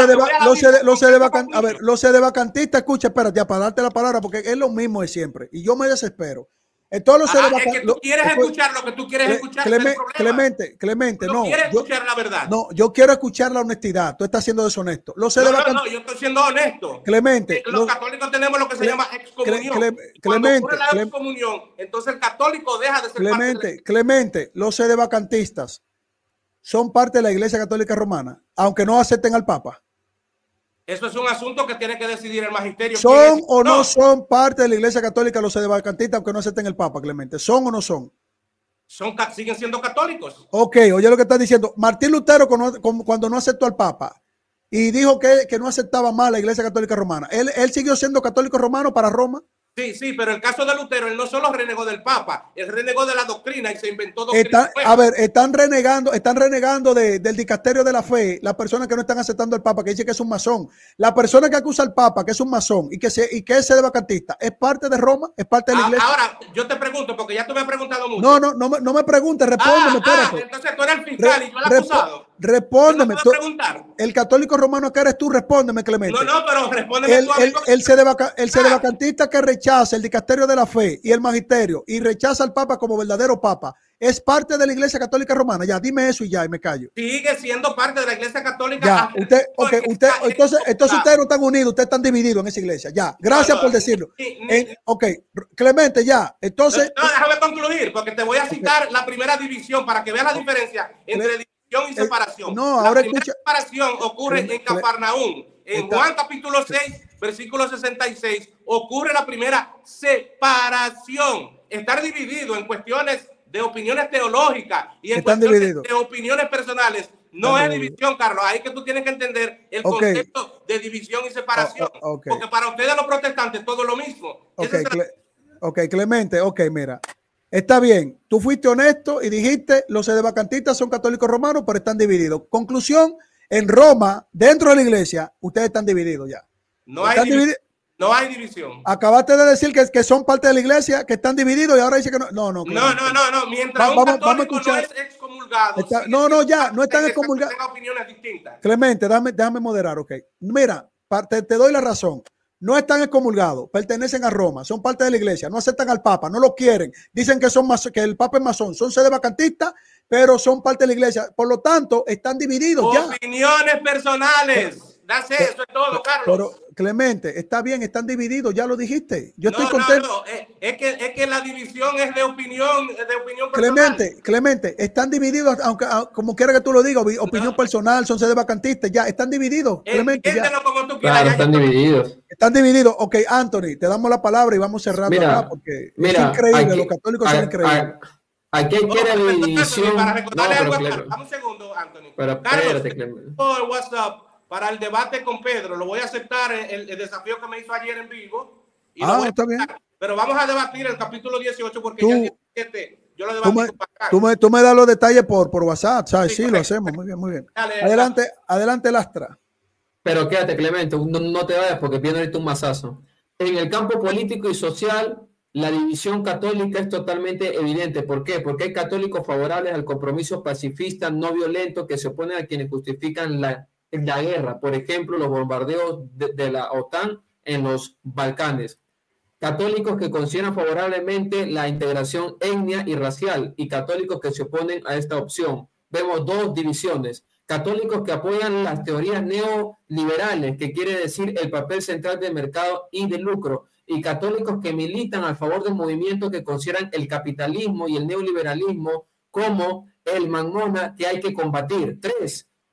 sedevacantistas, escucha, espérate, ya para darte la palabra, porque es lo mismo de siempre. Y yo me desespero. Entonces, es que tú quieres escuchar lo que tú quieres escuchar. Clemente, no. ¿Quieres escuchar la verdad? No, yo quiero escuchar la honestidad. Tú estás siendo deshonesto. No, yo estoy siendo honesto. Clemente. Los católicos tenemos lo que se llama excomunión. Cuando ocurre la excomunión, entonces el católico deja de ser parte. Clemente, los sedevacantistas son parte de la Iglesia Católica Romana, aunque no acepten al Papa. Eso es un asunto que tiene que decidir el magisterio. ¿Son o no son parte de la Iglesia Católica los sedevacantistas, aunque no acepten el Papa, Clemente? ¿Son o no son? Siguen siendo católicos. Ok, oye lo que está diciendo. Martín Lutero, cuando no aceptó al Papa y dijo que no aceptaba más la Iglesia Católica Romana, ¿él siguió siendo católico romano para Roma? Sí, pero el caso de Lutero, él no solo renegó del Papa, él renegó de la doctrina y se inventó doctrina. Están renegando del dicasterio de la fe las personas que no están aceptando al Papa, que dice que es un masón. La persona que acusa al Papa, que es un masón y que es sedevacantista, ¿es parte de Roma? ¿Es parte de la Iglesia? Ahora, yo te pregunto, porque ya tú me has preguntado mucho. No me preguntes, respóndeme. Entonces tú eres el fiscal y yo el acusado. Respóndeme. ¿No preguntar? El católico romano que eres tú, respóndeme, Clemente. No, pero respóndeme tú. El sedevacantista que rechaza el dicasterio de la fe y el magisterio y rechaza al Papa como verdadero Papa, ¿es parte de la Iglesia Católica Romana? Ya, dime eso y ya, y me callo. Sigue siendo parte de la Iglesia Católica. Ya, entonces ustedes no están unidos, ustedes están divididos en esa iglesia. Ya, gracias por decirlo. Clemente, ya, entonces. No, déjame concluir, porque te voy a citar la primera división para que veas la diferencia entre división y separación. La primera separación ocurre en Cafarnaúm. En Juan capítulo 6, versículo 66, ocurre la primera separación. Estar dividido en cuestiones de opiniones teológicas y en cuestiones de opiniones personales no es división, Carlos. Ahí que tú tienes que entender el concepto de división y separación. Porque para ustedes los protestantes todo es lo mismo. Clemente, mira. Está bien, tú fuiste honesto y dijiste los sedevacantistas son católicos romanos, pero están divididos. Conclusión, en Roma, dentro de la iglesia, ustedes están divididos ya. No hay división. Acabaste de decir que son parte de la iglesia, que están divididos y ahora dice que no. No. Mientras un católico no es excomulgado. No están excomulgados. Tenga opiniones distintas. Clemente, déjame moderar, ok. Mira, te doy la razón. No están excomulgados, pertenecen a Roma, son parte de la iglesia, no aceptan al Papa, no lo quieren, dicen que que el Papa es masón, son sedevacantistas, pero son parte de la iglesia, por lo tanto, están divididos. Opiniones personales, eso es todo, Carlos. Pero, Clemente, está bien, están divididos, ya lo dijiste. Yo estoy contento. Es que la división es de opinión personal. Clemente, están divididos, aunque como quiera que tú lo digas, opinión personal, son sedevacantistas, ya, están divididos. Clemente, como tú quieras. Claro, están divididos. Están divididos. Ok, Anthony, te damos la palabra y vamos cerrando acá porque es increíble, los católicos son increíbles. Aquí quiere división. Para recordarle algo, dame un segundo, Anthony. Pero Carlos, por WhatsApp para el debate con Pedro, lo voy a aceptar el desafío que me hizo ayer en vivo. Y está bien. Pero vamos a debatir el capítulo 18 porque ya el 17 yo lo debatí para acá. Tú me das los detalles por WhatsApp, ¿sabes? Sí, lo hacemos. Muy bien. Dale, adelante, Lastra. Pero quédate, Clemente, no te vayas porque viene ahorita un mazazo. En el campo político y social, la división católica es totalmente evidente. ¿Por qué? Porque hay católicos favorables al compromiso pacifista no violento que se oponen a quienes justifican la guerra. Por ejemplo, los bombardeos de la OTAN en los Balcanes. Católicos que consideran favorablemente la integración étnica y racial y católicos que se oponen a esta opción. Vemos dos divisiones. Católicos que apoyan las teorías neoliberales, que quiere decir el papel central del mercado y del lucro, y católicos que militan a favor de movimientos que consideran el capitalismo y el neoliberalismo como el magmona que hay que combatir. 3.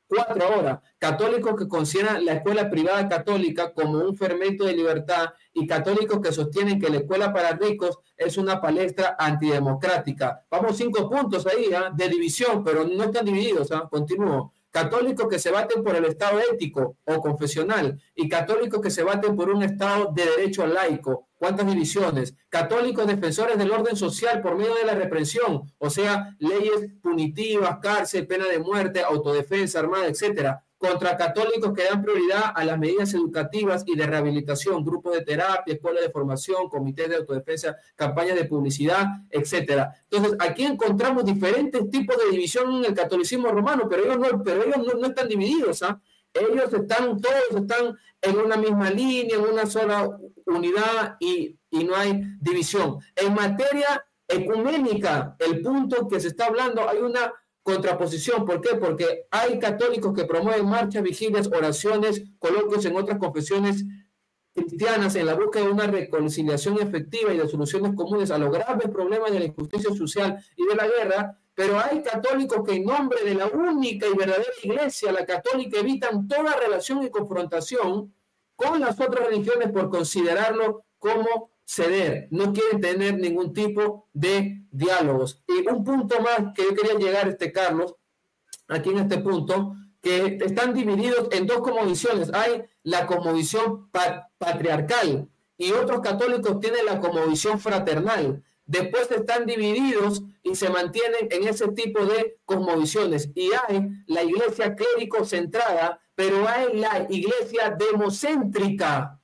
4 ahora. Católicos que consideran la escuela privada católica como un fermento de libertad y católicos que sostienen que la escuela para ricos es una palestra antidemocrática. Vamos 5 puntos ahí, de división, pero no están divididos. Continúo. Católicos que se baten por el Estado ético o confesional y católicos que se baten por un Estado de derecho laico. ¿Cuántas divisiones? Católicos defensores del orden social por medio de la represión, o sea, leyes punitivas, cárcel, pena de muerte, autodefensa armada, etcétera. Contra católicos que dan prioridad a las medidas educativas y de rehabilitación, grupos de terapia, escuelas de formación, comités de autodefensa, campañas de publicidad, etcétera. Entonces, aquí encontramos diferentes tipos de división en el catolicismo romano, pero ellos no están divididos, Ellos todos están en una misma línea, en una sola unidad y no hay división. En materia ecuménica, el punto que se está hablando, hay una contraposición. ¿Por qué? Porque hay católicos que promueven marchas, vigilias, oraciones, coloquios en otras confesiones cristianas en la búsqueda de una reconciliación efectiva y de soluciones comunes a los graves problemas de la injusticia social y de la guerra, pero hay católicos que en nombre de la única y verdadera iglesia, la católica, evitan toda relación y confrontación con las otras religiones por considerarlo como ceder. No quieren tener ningún tipo de diálogos. Y un punto más que yo quería llegar, Carlos, aquí en este punto, que están divididos en 2 cosmovisiones. Hay la cosmovisión patriarcal y otros católicos tienen la cosmovisión fraternal. Después están divididos y se mantienen en ese tipo de cosmovisiones. Y hay la iglesia clérico-centrada, pero hay la iglesia democéntrica.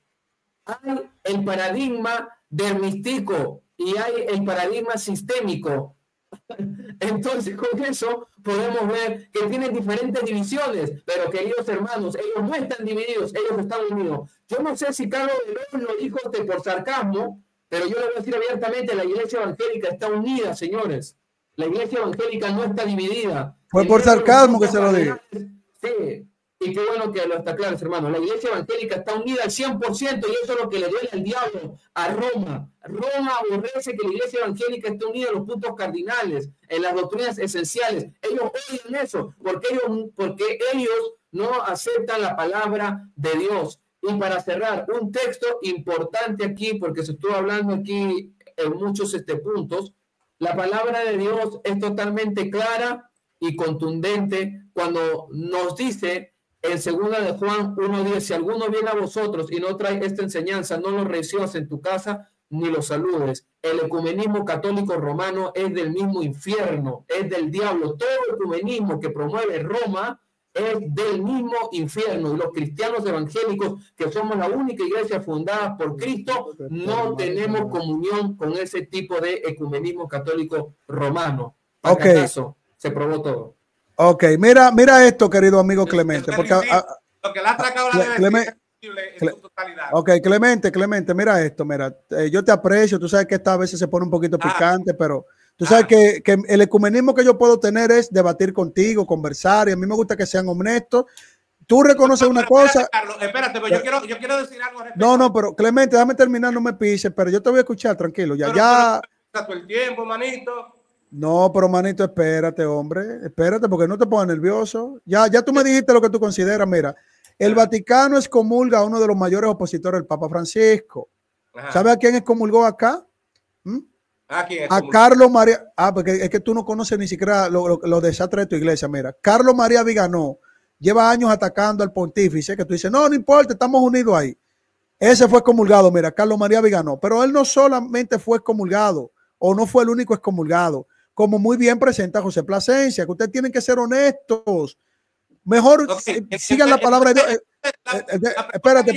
Hay el paradigma del místico y hay el paradigma sistémico. Entonces, con eso podemos ver que tienen diferentes divisiones, pero queridos hermanos, ellos no están divididos, ellos están unidos. Yo no sé si Carlos de León lo dijo por sarcasmo, pero yo le voy a decir abiertamente, la iglesia evangélica está unida, señores. La iglesia evangélica no está dividida. Fue por sarcasmo que se lo digo. Sí, y qué bueno que lo está claro, hermano. La iglesia evangélica está unida al 100% y eso es lo que le duele al diablo, a Roma. Roma aborrece que la iglesia evangélica esté unida en los puntos cardinales, en las doctrinas esenciales. Ellos odian eso porque ellos no aceptan la palabra de Dios. Y para cerrar, un texto importante aquí, porque se estuvo hablando aquí en muchos puntos, la palabra de Dios es totalmente clara y contundente cuando nos dice en 2 de Juan 1:10, si alguno viene a vosotros y no trae esta enseñanza, no lo recibas en tu casa ni lo saludes. El ecumenismo católico romano es del mismo infierno, es del diablo. Todo ecumenismo que promueve Roma es del mismo infierno. Y los cristianos evangélicos, que somos la única iglesia fundada por Cristo, no tenemos comunión con ese tipo de ecumenismo católico romano. Ok. Acaso se probó todo. Ok, mira esto, querido amigo Clemente. Porque, lo que la ha atracado en su totalidad. Ok, Clemente, mira esto, mira, yo te aprecio, tú sabes que esta a veces se pone un poquito picante, pero tú sabes que el ecumenismo que yo puedo tener es debatir contigo, conversar, y a mí me gusta que sean honestos. Tú reconoces una cosa. Carlos, espérate, pero yo quiero decir algo al respecto. No, pero Clemente, déjame terminar, no me pises, pero yo te voy a escuchar, tranquilo, ya. Todo el tiempo, manito. No, pero manito, espérate, hombre, espérate, porque no te pongas nervioso. Ya tú me dijiste lo que tú consideras. Mira, el Vaticano excomulga a uno de los mayores opositores del Papa Francisco. ¿Sabes a quién excomulgó acá? ¿A quién? A Carlos María. Porque es que tú no conoces ni siquiera los desastres de tu iglesia. Mira, Carlos María Viganó lleva años atacando al pontífice, que tú dices, no importa, estamos unidos ahí. Ese fue excomulgado, mira, Carlos María Viganó. Pero él no solamente fue excomulgado, o no fue el único excomulgado, como muy bien presenta José Plasencia, que ustedes tienen que ser honestos. Mejor sigan la palabra de Dios. Espérate.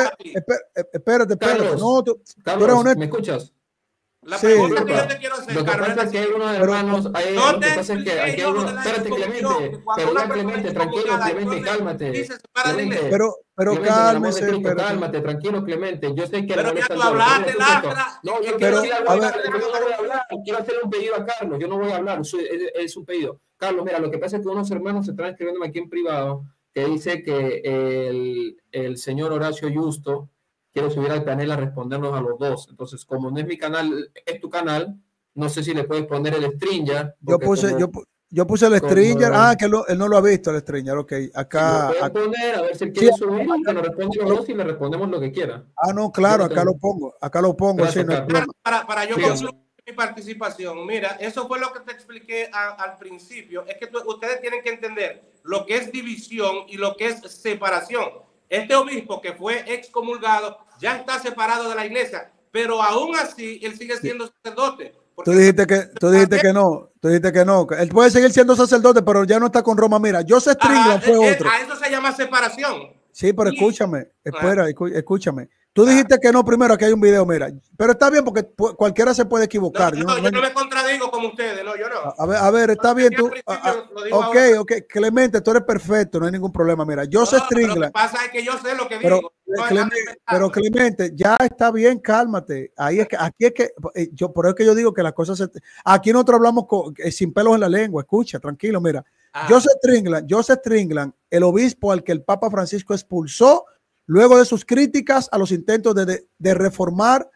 Carlos, no, tú Carlos, eres honesto. ¿me escuchas? La pregunta que yo te quiero hacer, lo que pasa es que hay unos hermanos, lo que pasa es que aquí hay unos, espérate, Clemente, perdón, Clemente, tranquilo, Clemente, cálmate. Pero cálmese, cálmate, tranquilo, Clemente. Yo sé que pero ya tú hablaste, no, yo quiero decir algo, yo no voy a hablar, quiero hacerle un pedido a Carlos, yo no voy a hablar, es un pedido. Carlos, mira, lo que pasa es que unos hermanos se están escribiéndome aquí en privado que dice que el señor Horacio Justo quiero subir al panel a respondernos a los dos. Entonces, como no es mi canal, es tu canal, no sé si le puedes poner el StreamYard. Yo puse el Stringer. Que él no lo ha visto, el Stringer. Ok, acá. Sí, lo pueden poner, a ver si él Sí, quiere subir y que nos responde los dos y le respondemos lo que quiera. No, claro, acá lo pongo. Acá lo pongo. Gracias, sí, no hay problema. Para yo Sí, concluir mi participación, mira, eso fue lo que te expliqué al principio. Es que ustedes tienen que entender lo que es división y lo que es separación. Este obispo que fue excomulgado ya está separado de la iglesia, pero aún así él sigue siendo sacerdote. Tú dijiste que no. Tú dijiste que no. Él puede seguir siendo sacerdote, pero ya no está con Roma. Mira, Joseph Strickland fue otro. A eso se llama separación. Sí, pero escúchame. Espera, escúchame. Tú dijiste que no primero, aquí hay un video, mira. Pero está bien porque cualquiera se puede equivocar. Yo no me contradigo como ustedes, no, yo no. A ver, está bien tú. Ok, Clemente, tú eres perfecto, no hay ningún problema. Mira, Joseph Strickland. Lo que pasa es que yo sé lo que digo. Pero Clemente, ya está bien, cálmate. Ahí es que, aquí es que, por eso es que yo digo que las cosas aquí nosotros hablamos sin pelos en la lengua. Escucha, tranquilo, mira. Joseph Strickland, el obispo al que el Papa Francisco expulsó luego de sus críticas a los intentos de reformar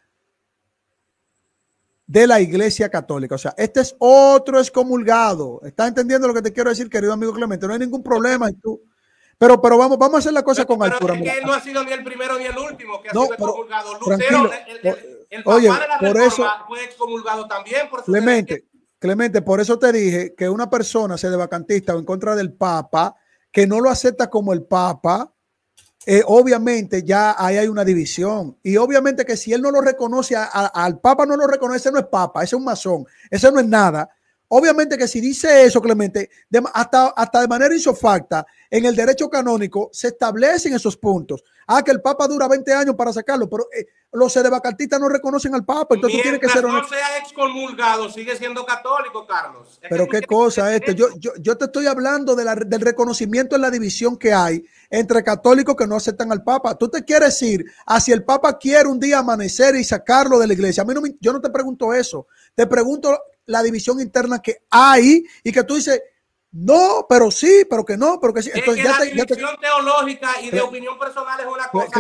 de la Iglesia Católica. O sea, este es otro excomulgado. ¿Estás entendiendo lo que te quiero decir, querido amigo Clemente? No hay ningún problema. Pero vamos a hacer la cosa con altura. Es que él no ha sido ni el primero ni el último que ha sido excomulgado. Tranquilo. El Papa de la Reforma fue excomulgado también por su Clemente, por eso te dije que una persona sedevacantista o en contra del Papa, que no lo acepta como el Papa, obviamente ya ahí hay una división. Y obviamente que si él no lo reconoce, al Papa no lo reconoce, ese no es Papa, ese es un masón, ese no es nada. Obviamente que si dice eso, Clemente, hasta de manera isofacta, en el derecho canónico se establecen esos puntos. Que el Papa dura 20 años para sacarlo, pero los sedevacantistas no reconocen al Papa. Entonces tiene que ser no sea excomulgado, sigue siendo católico, Carlos. Pero qué cosa yo te estoy hablando del reconocimiento en la división que hay entre católicos que no aceptan al Papa. Tú te quieres ir a si el Papa quiere un día amanecer y sacarlo de la iglesia. Yo no te pregunto eso. Te pregunto la división interna que hay y que tú dices, no, pero sí, pero que no, pero que sí. Entonces, la división teológica y de opinión personal es una cosa.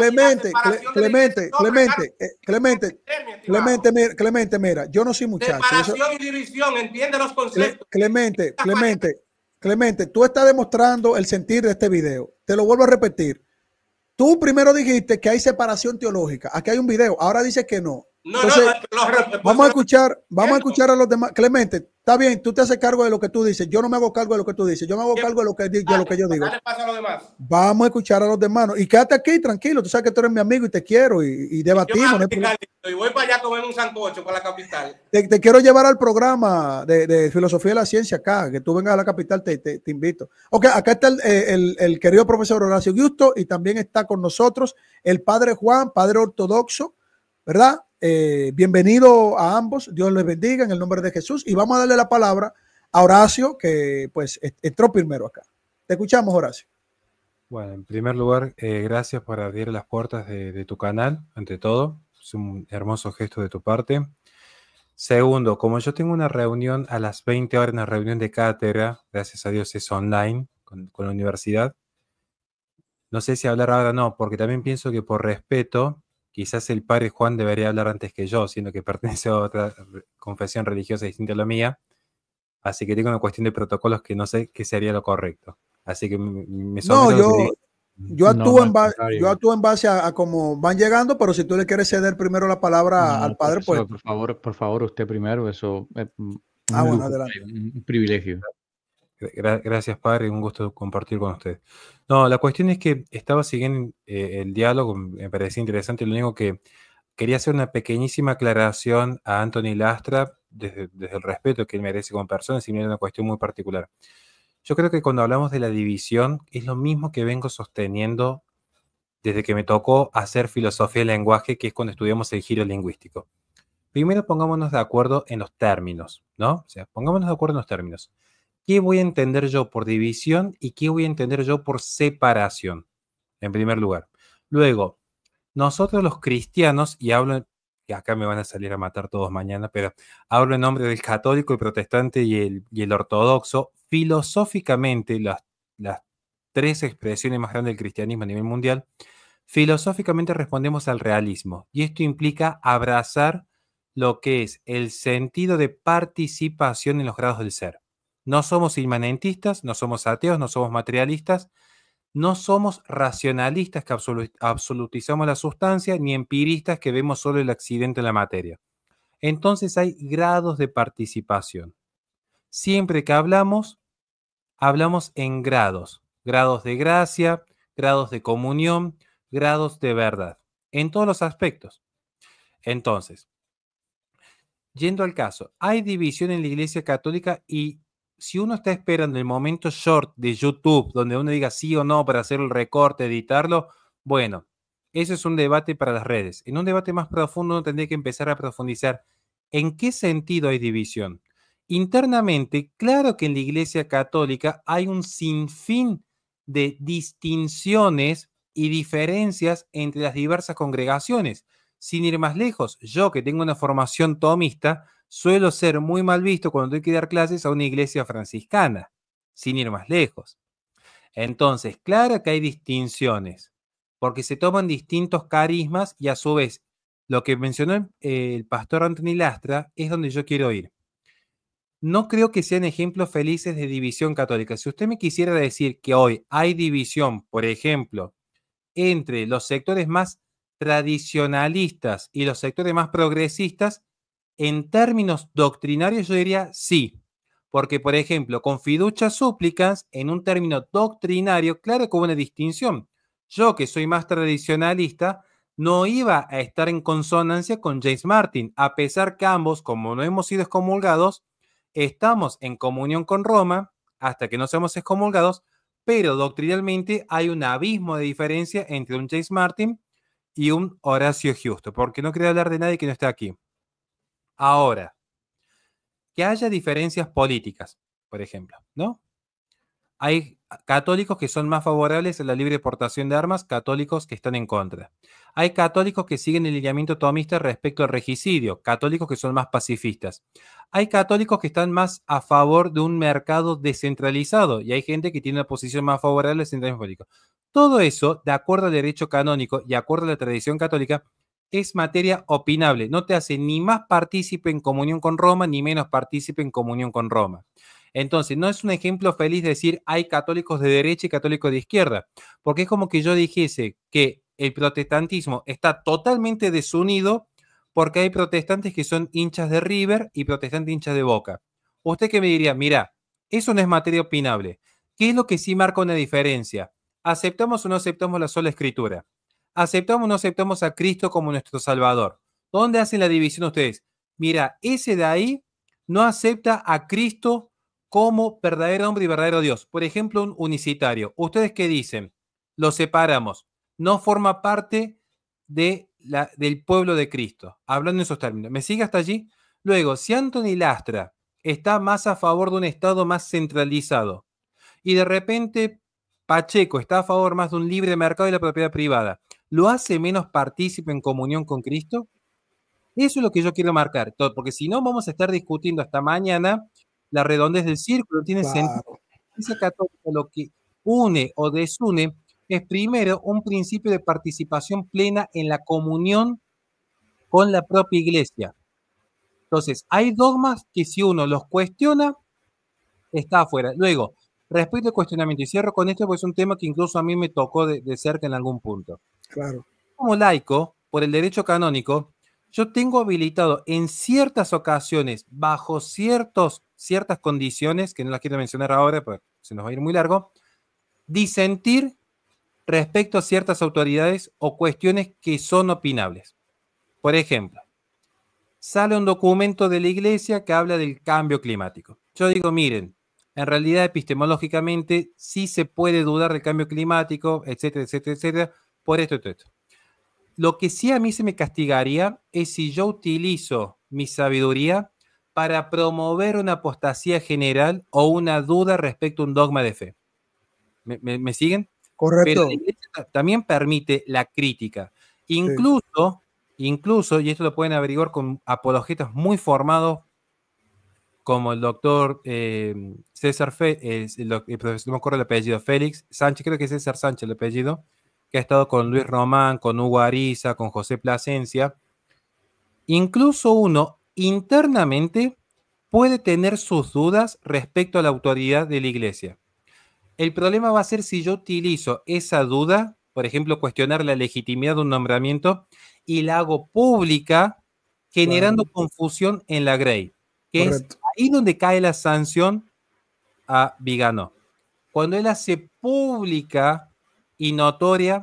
Clemente, mira, yo no soy muchacho. Separación y división, entiende los conceptos. Clemente, tú estás demostrando el sentir de este video. Te lo vuelvo a repetir. Tú primero dijiste que hay separación teológica. Aquí hay un video. Ahora dices que no. Entonces, vamos a escuchar a los demás. Clemente, está bien, tú te haces cargo de lo que tú dices. Yo no me hago cargo de lo que tú dices. Yo me hago cargo de lo que yo digo. Dale paso a los demás. Vamos a escuchar a los demás. Y quédate aquí, tranquilo. Tú sabes que tú eres mi amigo y te quiero y debatimos. Y voy para allá a comer un sancocho para la capital. Te quiero llevar al programa de Filosofía de la Ciencia acá. Que tú vengas a la capital, te invito. Ok, acá está el querido profesor Horacio Giusto y también está con nosotros el padre Juan, padre ortodoxo, ¿verdad? Bienvenido a ambos, Dios les bendiga en el nombre de Jesús y vamos a darle la palabra a Horacio que pues entró primero acá. Te escuchamos, Horacio. Bueno, en primer lugar, gracias por abrir las puertas de tu canal, ante todo, es un hermoso gesto de tu parte. Segundo, como yo tengo una reunión a las 20 horas, una reunión de cátedra, gracias a Dios es online con la universidad, no sé si hablar ahora o no, porque también pienso que por respeto, quizás el padre Juan debería hablar antes que yo, siendo que pertenece a otra confesión religiosa distinta a la mía. Así que tengo una cuestión de protocolos que no sé qué sería lo correcto. Así que me yo actúo en base a cómo van llegando, pero si tú le quieres ceder primero la palabra al padre, pues... Por favor, usted primero, eso es bueno, adelante. Un privilegio. Gracias, padre, un gusto compartir con usted. No, la cuestión es que estaba siguiendo el diálogo, me parecía interesante. Lo único que quería hacer una pequeñísima aclaración a Anthony Lastra desde el respeto que él merece como persona, si bien es una cuestión muy particular. Yo creo que cuando hablamos de la división es lo mismo que vengo sosteniendo desde que me tocó hacer filosofía del lenguaje, que es cuando estudiamos el giro lingüístico. Primero pongámonos de acuerdo en los términos, ¿no? O sea, pongámonos de acuerdo en los términos. ¿Qué voy a entender yo por división y qué voy a entender yo por separación? En primer lugar. Luego, nosotros los cristianos, y hablo, que acá me van a salir a matar todos mañana, pero hablo en nombre del católico, el protestante y el ortodoxo, filosóficamente, las tres expresiones más grandes del cristianismo a nivel mundial, filosóficamente respondemos al realismo. Y esto implica abrazar lo que es el sentido de participación en los grados del ser. No somos inmanentistas, no somos ateos, no somos materialistas, no somos racionalistas que absolutizamos la sustancia, ni empiristas que vemos solo el accidente en la materia. Entonces hay grados de participación. Siempre que hablamos en grados. Grados de gracia, grados de comunión, grados de verdad. En todos los aspectos. Entonces, yendo al caso, hay división en la Iglesia Católica y si uno está esperando el momento short de YouTube, donde uno diga sí o no para hacer el recorte, editarlo, bueno, eso es un debate para las redes. En un debate más profundo uno tendría que empezar a profundizar en qué sentido hay división. Internamente, claro que en la Iglesia Católica hay un sinfín de distinciones y diferencias entre las diversas congregaciones. Sin ir más lejos, yo que tengo una formación tomista, suelo ser muy mal visto cuando tengo que dar clases a una iglesia franciscana, sin ir más lejos. Entonces, claro que hay distinciones, porque se toman distintos carismas y a su vez, lo que mencionó el pastor Anthony Lastra es donde yo quiero ir. No creo que sean ejemplos felices de división católica. Si usted me quisiera decir que hoy hay división, por ejemplo, entre los sectores más tradicionalistas y los sectores más progresistas, en términos doctrinarios yo diría sí, porque por ejemplo con fiducia súplicas en un término doctrinario, claro que hubo una distinción. Yo que soy más tradicionalista no iba a estar en consonancia con James Martin, a pesar que ambos, como no hemos sido excomulgados, estamos en comunión con Roma hasta que no seamos excomulgados, pero doctrinalmente hay un abismo de diferencia entre un James Martin y un Horacio Justo, porque no quería hablar de nadie que no esté aquí. Ahora, que haya diferencias políticas, por ejemplo, ¿no? Hay católicos que son más favorables a la libre portación de armas, católicos que están en contra. Hay católicos que siguen el lineamiento tomista respecto al regicidio, católicos que son más pacifistas. Hay católicos que están más a favor de un mercado descentralizado y hay gente que tiene una posición más favorable al centralismo político. Todo eso, de acuerdo al derecho canónico y de acuerdo a la tradición católica, es materia opinable. No te hace ni más partícipe en comunión con Roma, ni menos partícipe en comunión con Roma. Entonces, no es un ejemplo feliz decir hay católicos de derecha y católicos de izquierda, porque es como que yo dijese que el protestantismo está totalmente desunido porque hay protestantes que son hinchas de River y protestantes hinchas de Boca. ¿Usted qué me diría? Mira, eso no es materia opinable. ¿Qué es lo que sí marca una diferencia? ¿Aceptamos o no aceptamos la sola escritura? ¿Aceptamos o no aceptamos a Cristo como nuestro Salvador? ¿Dónde hacen la división ustedes? Mira, ese de ahí no acepta a Cristo como verdadero hombre y verdadero Dios. Por ejemplo, un unicitario. ¿Ustedes qué dicen? Lo separamos. No forma parte del pueblo de Cristo. Hablando en esos términos. ¿Me sigue hasta allí? Luego, si Anthony Lastra está más a favor de un Estado más centralizado y de repente Pacheco está a favor más de un libre mercado y la propiedad privada, ¿lo hace menos partícipe en comunión con Cristo? Eso es lo que yo quiero marcar, porque si no vamos a estar discutiendo hasta mañana la redondez del círculo. Tiene sentido. La Iglesia Católica lo que une o desune es primero un principio de participación plena en la comunión con la propia Iglesia. Entonces, hay dogmas que si uno los cuestiona, está afuera. Luego, respecto al cuestionamiento, y cierro con esto porque es un tema que incluso a mí me tocó de cerca en algún punto. Claro. Como laico, por el derecho canónico, yo tengo habilitado en ciertas ocasiones, bajo ciertas condiciones, que no las quiero mencionar ahora porque se nos va a ir muy largo, disentir respecto a ciertas autoridades o cuestiones que son opinables. Por ejemplo, sale un documento de la iglesia que habla del cambio climático. Yo digo, miren, en realidad epistemológicamente sí se puede dudar del cambio climático, etcétera, etcétera, etcétera, por esto y todo esto. Lo que sí a mí se me castigaría es si yo utilizo mi sabiduría para promover una apostasía general o una duda respecto a un dogma de fe. ¿Me siguen? Correcto. Pero la iglesia también permite la crítica. Incluso, y esto lo pueden averiguar con apologetas muy formados, como el doctor César no me acuerdo el apellido, Félix Sánchez, creo que es César Sánchez el apellido, que ha estado con Luis Román, con Hugo Ariza, con José Plasencia. Incluso uno internamente puede tener sus dudas respecto a la autoridad de la iglesia. El problema va a ser si yo utilizo esa duda, por ejemplo, cuestionar la legitimidad de un nombramiento, y la hago pública, generando confusión en la Grey, que Correcto. es ahí donde cae la sanción a Vigano. Cuando él hace pública y notoria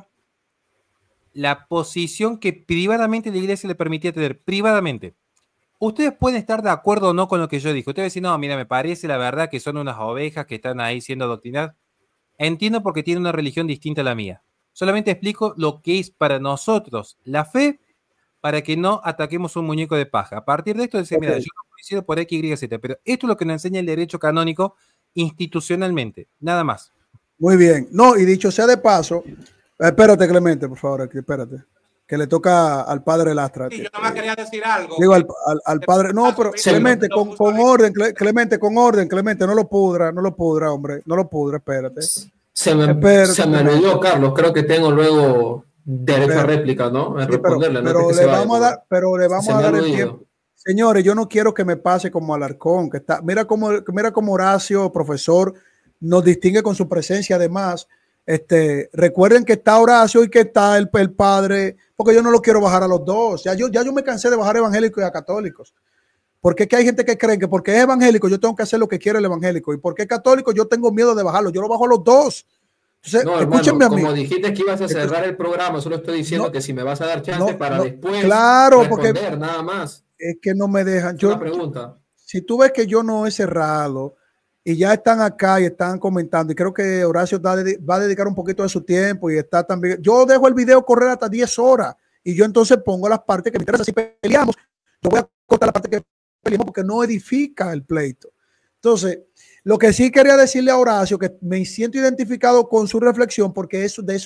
la posición que privadamente la iglesia le permitía tener, privadamente. Ustedes pueden estar de acuerdo o no con lo que yo dije. Ustedes dicen, no, mira, me parece la verdad que son unas ovejas que están ahí siendo adoctrinadas. Entiendo porque tienen una religión distinta a la mía. Solamente explico lo que es para nosotros la fe, para que no ataquemos un muñeco de paja. A partir de esto, dice, mira, yo no coincido por X, Y, Z, pero esto es lo que nos enseña el derecho canónico institucionalmente, nada más. Muy bien. No, y dicho sea de paso, espérate, Clemente, por favor, aquí, espérate, que le toca al padre Lastra. Sí, yo nomás quería decir algo. Digo, al padre, no, pero Clemente, con orden, Clemente, con orden, Clemente, no lo pudra, hombre, no lo pudra, espérate. Se me olvidó, Carlos, creo que tengo luego derecho a réplica, ¿no? A responderle, pero le vamos a dar el tiempo. Señores, yo no quiero que me pase como Alarcón, que está, mira cómo Horacio, profesor, nos distingue con su presencia. Además, recuerden que está Horacio y que está el padre, porque yo no lo quiero bajar a los dos. Ya yo me cansé de bajar evangélicos y a católicos. Porque es que hay gente que cree que porque es evangélico yo tengo que hacer lo que quiere el evangélico, y porque es católico yo tengo miedo de bajarlo. Yo lo bajo a los dos. Entonces, no, escúchenme hermano, a mí. como dijiste que ibas a cerrar el programa, solo estoy diciendo que si me vas a dar chance para después claro, responder, porque nada más. Es que no me dejan. Una pregunta. Si tú ves que yo no he cerrado y ya están acá y están comentando, y creo que Horacio va a dedicar un poquito de su tiempo y está también. Yo dejo el video correr hasta 10 horas y yo entonces pongo las partes que me interesan. Si peleamos, yo voy a cortar la parte que peleamos porque no edifica el pleito. Entonces, lo que sí quería decirle a Horacio, que me siento identificado con su reflexión, porque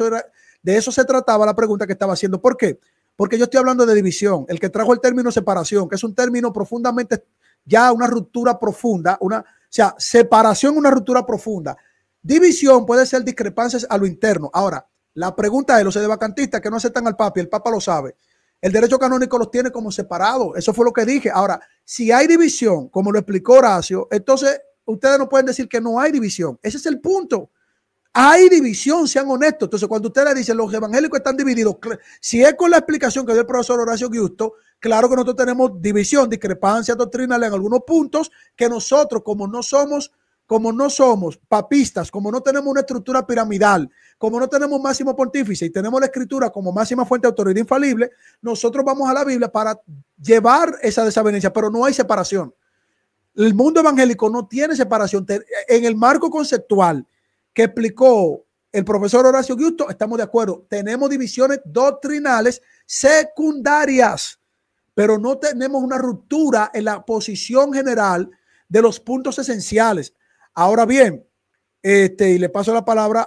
de eso se trataba la pregunta que estaba haciendo. ¿Por qué? Porque yo estoy hablando de división. El que trajo el término separación, que es un término profundamente, ya una ruptura profunda, o sea, separación, una ruptura profunda. División puede ser discrepancias a lo interno. Ahora, la pregunta es, los sedevacantistas que no aceptan al Papa, y el Papa lo sabe, el derecho canónico los tiene como separados. Eso fue lo que dije. Ahora, si hay división, como lo explicó Horacio, entonces ustedes no pueden decir que no hay división. Ese es el punto. Hay división, sean honestos. Entonces, cuando ustedes dicen los evangélicos están divididos, si es con la explicación que dio el profesor Horacio Giusto, claro que nosotros tenemos división, discrepancias doctrinales en algunos puntos, que nosotros, como no somos papistas, como no tenemos una estructura piramidal, como no tenemos máximo pontífice y tenemos la escritura como máxima fuente de autoridad infalible, nosotros vamos a la Biblia para llevar esa desavenencia, pero no hay separación. El mundo evangélico no tiene separación. En el marco conceptual que explicó el profesor Horacio Giusto, estamos de acuerdo. Tenemos divisiones doctrinales secundarias, pero no tenemos una ruptura en la posición general de los puntos esenciales. Ahora bien, y le paso la palabra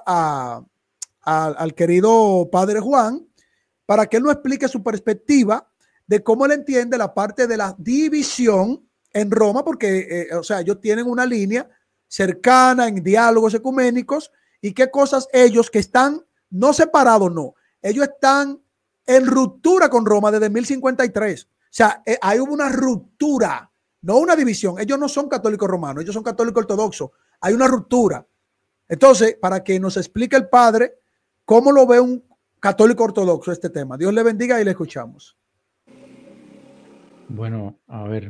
al querido padre Juan para que él nos explique su perspectiva de cómo él entiende la parte de la división en Roma, porque o sea, ellos tienen una línea cercana en diálogos ecuménicos, y qué cosas ellos que están no separados, no, ellos están en ruptura con Roma desde 1053. O sea, ahí hubo una ruptura, no una división. Ellos no son católicos romanos, ellos son católicos ortodoxos. Hay una ruptura. Entonces, para que nos explique el padre cómo lo ve un católico ortodoxo este tema. Dios le bendiga y le escuchamos. Bueno, a ver,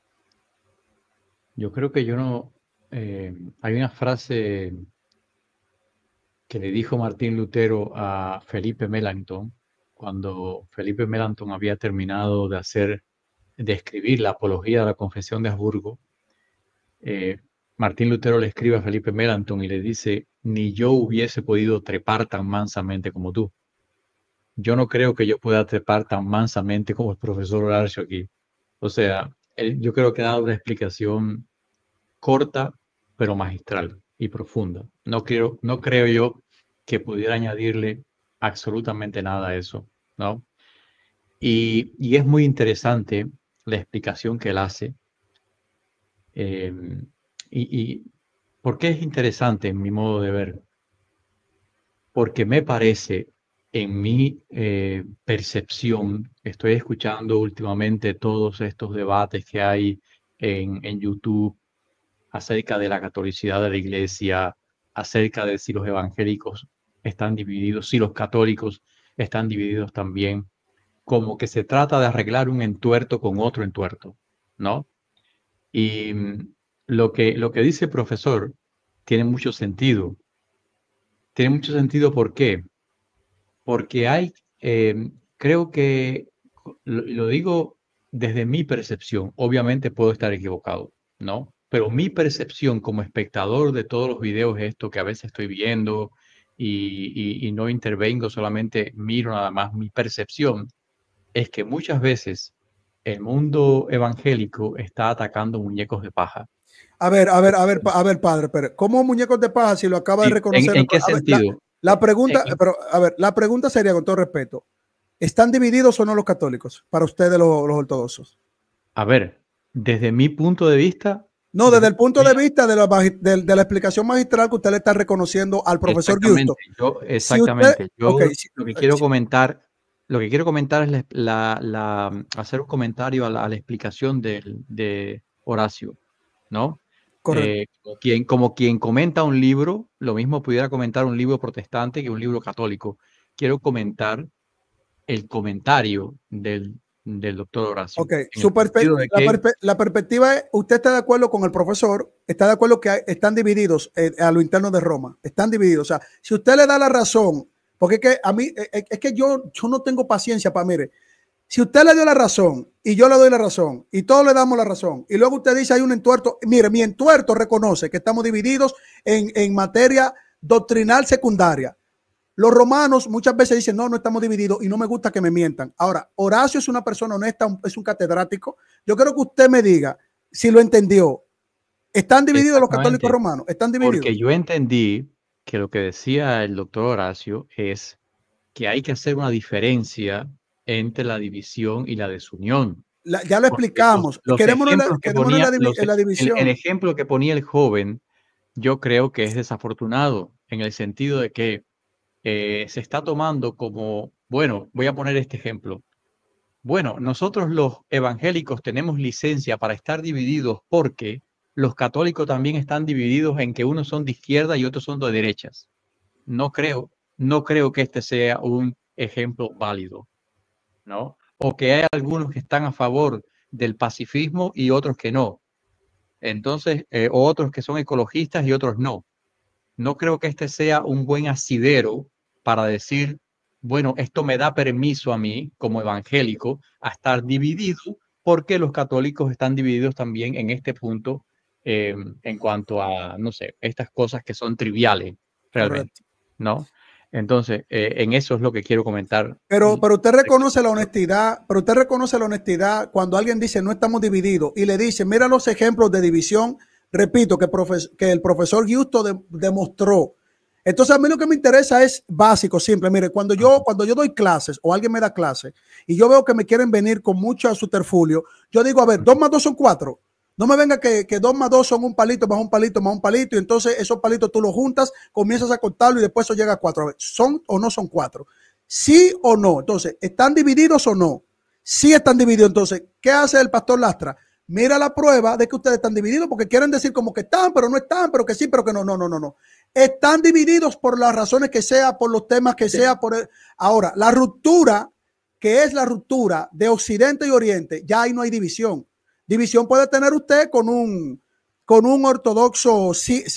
yo creo que hay una frase que le dijo Martín Lutero a Felipe Melanchthon cuando Felipe Melanchthon había terminado de escribir la apología de la Confesión de Habsburgo. Martín Lutero le escribe a Felipe Melanchthon y le dice: ni yo hubiese podido trepar tan mansamente como tú. Yo no creo que yo pueda trepar tan mansamente como el profesor Horacio aquí. O sea, yo creo que ha dado una explicación corta, pero magistral y profunda. No creo yo que pudiera añadirle absolutamente nada a eso, ¿no? Y es muy interesante la explicación que él hace. ¿Y por qué es interesante en mi modo de ver? Porque me parece, en mi percepción, estoy escuchando últimamente todos estos debates que hay en YouTube acerca de la catolicidad de la iglesia, acerca de si los evangélicos están divididos, si los católicos están divididos también, como que se trata de arreglar un entuerto con otro entuerto, ¿no? Y lo que dice el profesor tiene mucho sentido. Tiene mucho sentido, ¿por qué? Porque hay, creo que, lo digo desde mi percepción, obviamente puedo estar equivocado, ¿no? Pero mi percepción como espectador de todos los videos, esto que a veces estoy viendo y no intervengo, solamente miro nada más, mi percepción es que muchas veces el mundo evangélico está atacando muñecos de paja. A ver, padre, pero ¿cómo muñecos de paja si lo acaba de Sí, reconocer? ¿en qué A ver, sentido? la pregunta, pero a ver, la pregunta sería con todo respeto, ¿están divididos o no los católicos para ustedes los ortodoxos? A ver, desde mi punto de vista, No, desde el punto de vista de la explicación magistral que usted le está reconociendo al profesor Giusto. Exactamente. Yo okay, lo que quiero comentar, es hacer un comentario a la explicación de Horacio, ¿no? Correcto. Como quien comenta un libro, lo mismo pudiera comentar un libro protestante que un libro católico. Quiero comentar el comentario del doctor Horacio. Ok, la perspectiva es, usted está de acuerdo con el profesor, está de acuerdo que están divididos a lo interno de Roma, están divididos. O sea, si usted le da la razón, porque es que a mí, es que yo no tengo paciencia para, mire, si usted le dio la razón y yo le doy la razón y todos le damos la razón y luego usted dice hay un entuerto, mire, mi entuerto reconoce que estamos divididos en materia doctrinal secundaria. Los romanos muchas veces dicen, no estamos divididos y no me gusta que me mientan. Ahora, Horacio es una persona honesta, es un catedrático. Yo quiero que usted me diga si lo entendió. ¿Están divididos los católicos romanos? ¿Están divididos? Porque yo entendí que lo que decía el doctor Horacio es que hay que hacer una diferencia entre la división y la desunión. Ya lo explicamos. Queremos la división. El ejemplo que ponía el joven, yo creo que es desafortunado en el sentido de que se está tomando como, bueno, voy a poner este ejemplo. Bueno, nosotros los evangélicos tenemos licencia para estar divididos porque los católicos también están divididos en que unos son de izquierda y otros son de derechas. No creo que este sea un ejemplo válido, ¿no? O que hay algunos que están a favor del pacifismo y otros que no. Entonces, otros que son ecologistas y otros no. No creo que este sea un buen asidero para decir, bueno, esto me da permiso a mí como evangélico a estar dividido porque los católicos están divididos también en este punto en cuanto a, no sé, estas cosas que son triviales realmente, ¿no? Entonces, en eso es lo que quiero comentar. Pero usted reconoce la honestidad, cuando alguien dice no estamos divididos y le dice, mira los ejemplos de división, repito, que el profesor Giusto demostró. Entonces a mí lo que me interesa es básico, simple. Mire, cuando yo doy clases o alguien me da clases y yo veo que me quieren venir con mucho subterfulio, yo digo, a ver, 2 más 2 son 4. No me venga que 2 más 2 son un palito más un palito más un palito y entonces esos palitos tú los juntas, comienzas a cortarlo y después eso llega a 4. A ver, ¿son o no son 4? ¿Sí o no? Entonces, ¿están divididos o no? Sí están divididos. Entonces, ¿qué hace el pastor Lastra? Mira la prueba de que ustedes están divididos porque quieren decir como que están, pero no están, pero que sí, pero que no. No. Están divididos por las razones que sea, por los temas que sea. Ahora, la ruptura, que es la ruptura de Occidente y Oriente, ya ahí no hay división. División puede tener usted con un ortodoxo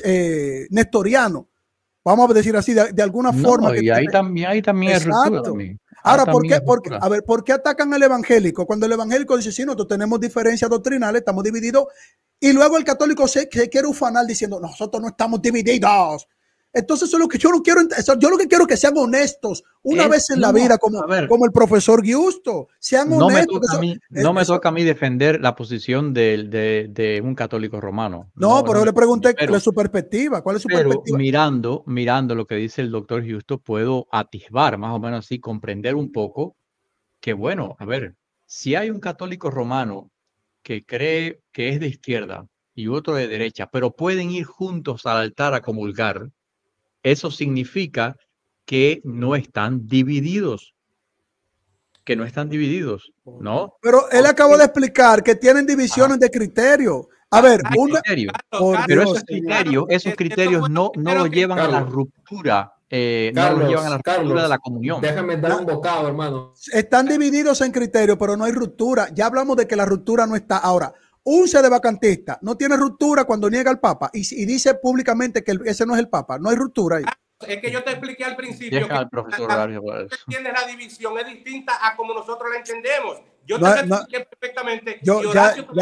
nestoriano, vamos a decir así, de alguna forma. Y ahí también hay ruptura también. Ahora, ¿por qué atacan al evangélico? Cuando el evangélico dice, sí, nosotros tenemos diferencias doctrinales, estamos divididos, y luego el católico se quiere ufanar diciendo, nosotros no estamos divididos. Entonces, eso es lo que yo no quiero. Yo lo que quiero es que sean honestos una vez en la vida, como el profesor Giusto. Sean honestos. No me toca a mí defender la posición de un católico romano. No, pero yo le pregunté cuál es su perspectiva. ¿Cuál es su perspectiva? Mirando lo que dice el doctor Giusto, puedo atisbar más o menos así, comprender un poco que, bueno, a ver, si hay un católico romano que cree que es de izquierda y otro de derecha, pero pueden ir juntos al altar a comulgar, eso significa que no están divididos. que no están divididos, ¿no? Pero él acabó de explicar que tienen divisiones de criterio. A ver, criterio. Pero esos criterios no lo llevan a la ruptura. No lo llevan a la ruptura de la comunión. Déjame dar un bocado, hermano. Están divididos en criterio, pero no hay ruptura. Ya hablamos de que la ruptura no está. Ahora, un sedevacantista no tiene ruptura cuando niega al Papa y dice públicamente que ese no es el Papa. No hay ruptura ahí. Es que yo te expliqué al principio que entiendes la división es distinta a como nosotros la entendemos. Yo te expliqué perfectamente. Ok,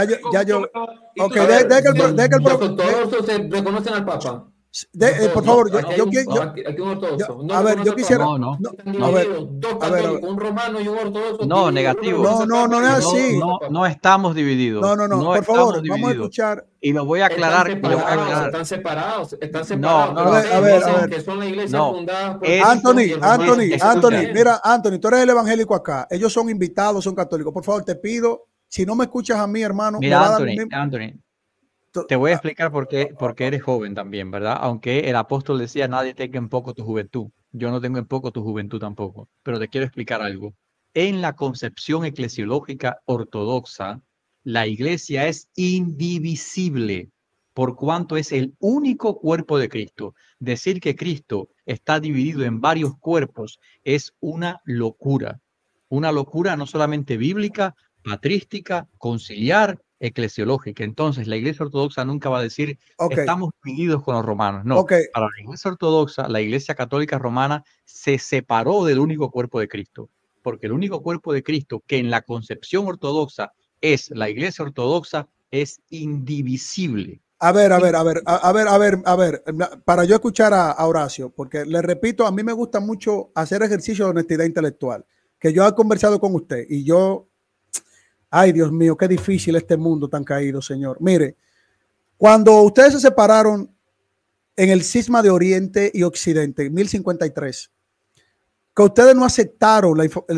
todos reconocen al Papa. Por favor, yo quisiera. Un romano y un ortodoxo. No, negativo. No es así. No estamos divididos. No, por favor, vamos a escuchar. Y lo voy a aclarar. Están separados. A ver. Que son la iglesia fundada por Anthony, mira, Anthony, tú eres el evangélico acá. Ellos son invitados, son católicos. Por favor, te pido, si no me escuchas a mí, hermano. Mira, Anthony. Te voy a explicar por qué eres joven también, ¿verdad? Aunque el apóstol decía, nadie tenga en poco tu juventud. Yo no tengo en poco tu juventud tampoco. Pero te quiero explicar algo. En la concepción eclesiológica ortodoxa, la iglesia es indivisible, por cuanto es el único cuerpo de Cristo. Decir que Cristo está dividido en varios cuerpos es una locura. Una locura no solamente bíblica, patrística, conciliar, eclesiológica. Entonces, la iglesia ortodoxa nunca va a decir estamos divididos con los romanos. No, para la iglesia ortodoxa, la iglesia católica romana se separó del único cuerpo de Cristo, porque el único cuerpo de Cristo que en la concepción ortodoxa es la iglesia ortodoxa es indivisible. A ver, para yo escuchar a Horacio, porque le repito, a mí me gusta mucho hacer ejercicio de honestidad intelectual, que yo he conversado con usted y yo. Ay, Dios mío, qué difícil este mundo tan caído, Señor. Mire, cuando ustedes se separaron en el cisma de Oriente y Occidente, en 1053, que ustedes no aceptaron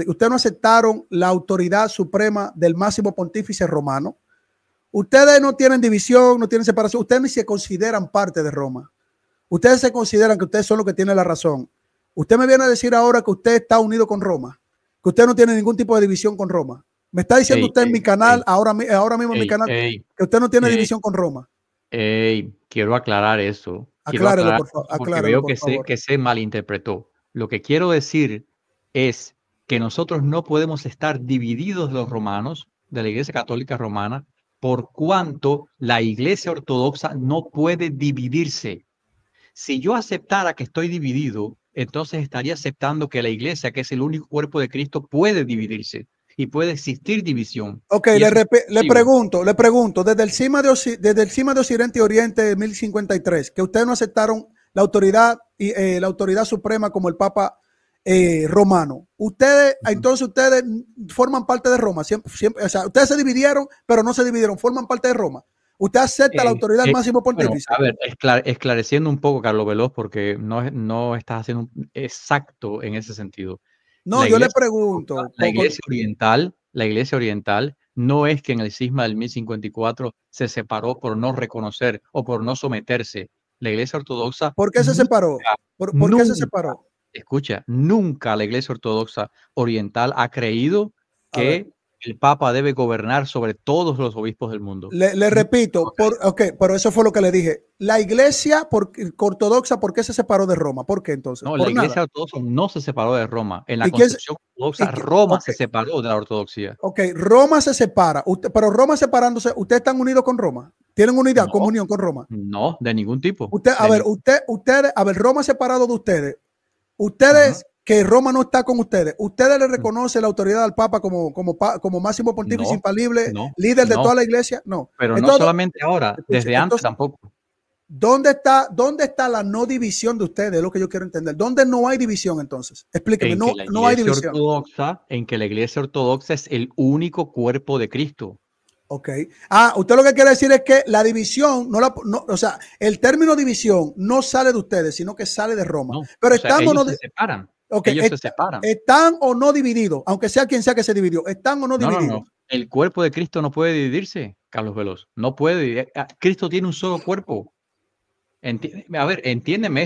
la autoridad suprema del máximo pontífice romano. Ustedes no tienen división, no tienen separación. Ustedes ni se consideran parte de Roma. Ustedes se consideran que ustedes son los que tienen la razón. Usted me viene a decir ahora que usted está unido con Roma, que usted no tiene ningún tipo de división con Roma. Me está diciendo usted en mi canal, ahora mismo en mi canal, que usted no tiene división con Roma. Quiero aclarar eso. Aclárelo, por favor. Porque veo que se malinterpretó. Lo que quiero decir es que nosotros no podemos estar divididos los romanos de la Iglesia Católica Romana por cuanto la Iglesia Ortodoxa no puede dividirse. Si yo aceptara que estoy dividido, entonces estaría aceptando que la Iglesia, que es el único cuerpo de Cristo, puede dividirse. Y puede existir división. Ok, le pregunto, desde el cima de Occidente y Oriente de 1053, que ustedes no aceptaron la autoridad suprema como el Papa romano. Entonces ustedes forman parte de Roma. Siempre, o sea, ustedes se dividieron, pero no se dividieron, forman parte de Roma. Usted acepta la autoridad del máximo pontífice. Bueno, a ver, esclareciendo un poco, Carlos Veloz, porque no estás haciendo exacto en ese sentido. No, yo le pregunto. La iglesia oriental no es que en el cisma del 1054 se separó por no reconocer o por no someterse. La iglesia ortodoxa. ¿Por qué se separó? ¿Por qué se separó? Escucha, nunca la iglesia ortodoxa oriental ha creído que el Papa debe gobernar sobre todos los obispos del mundo. Le repito, pero eso fue lo que le dije. La iglesia ortodoxa, ¿por qué se separó de Roma? ¿Por qué entonces? No, la iglesia ortodoxa no se separó de Roma. En la concepción ortodoxa, Roma se separó de la ortodoxia. Ok, Roma se separa. Pero Roma separándose, ¿ustedes están unidos con Roma? ¿Tienen unidad, comunión con Roma? No, de ningún tipo. Roma separado de ustedes. Ustedes, que Roma no está con ustedes, ¿ustedes le reconocen la autoridad al Papa como máximo pontífice infalible, líder de toda la iglesia? No. Pero entonces, no solamente ahora, desde antes tampoco. ¿Dónde está la no división de ustedes? Es lo que yo quiero entender. ¿Dónde no hay división entonces? Explíqueme, no hay división. En que la iglesia ortodoxa es el único cuerpo de Cristo. Ok. Usted lo que quiere decir es que la división, o sea, el término división no sale de ustedes, sino que sale de Roma. No, pero ellos se separan. Okay, ellos se separan. ¿Están o no divididos? Aunque sea quien sea que se dividió. ¿Están o no divididos? No. El cuerpo de Cristo no puede dividirse, Carlos Veloz. No puede. Cristo tiene un solo cuerpo. Entiéndeme esto.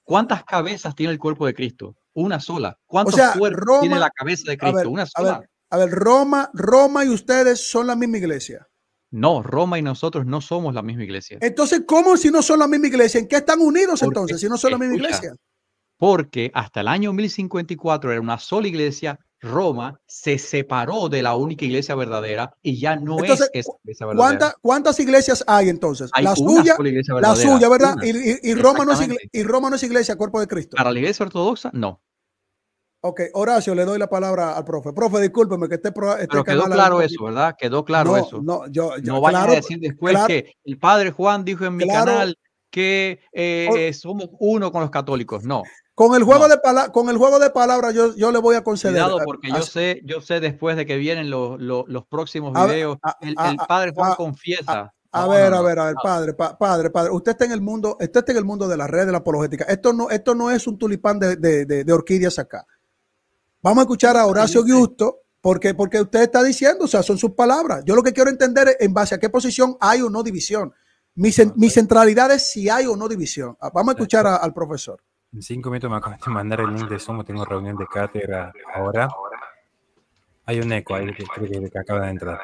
¿Cuántas cabezas tiene el cuerpo de Cristo? Una sola. ¿Cuántos O sea, cuerpos tiene la cabeza de Cristo? Una sola. A ver, Roma y ustedes son la misma iglesia. No, Roma y nosotros no somos la misma iglesia. Entonces, ¿cómo si no son la misma iglesia? ¿En qué están unidos entonces si no son la misma Escucha, iglesia? Porque hasta el año 1054 era una sola iglesia. Roma se separó de la única iglesia verdadera y ya no Entonces, es esa iglesia verdadera. ¿cuántas iglesias hay entonces? Hay La una suya, sola iglesia la verdadera. suya, ¿verdad? Una. Y Roma no es Exactamente. y Roma no es iglesia, cuerpo de Cristo. Para la iglesia ortodoxa, no. Ok, Horacio, le doy la palabra al profe. Profe, discúlpeme que este Pero quedó claro eso, ¿verdad? Quedó claro no, eso. No, no vayan claro, a decir después claro, que el padre Juan dijo en mi claro, canal que somos uno con los católicos. No. Con el juego no. con el juego de palabras yo le voy a conceder. Cuidado, porque yo sé después de que vienen los próximos videos, el padre Juan confiesa. A ver, padre, usted está en el mundo, de la red de la apologética. Esto no es un tulipán de orquídeas acá. Vamos a escuchar a Horacio Giusto, porque usted está diciendo, o sea, son sus palabras. Yo lo que quiero entender es en base a qué posición hay o no división. Mi centralidad es si hay o no división. Vamos a escuchar al profesor. En 5 minutos me acaban de mandar el link de Zoom, tengo reunión de cátedra ahora. Hay un eco ahí que acaba de entrar.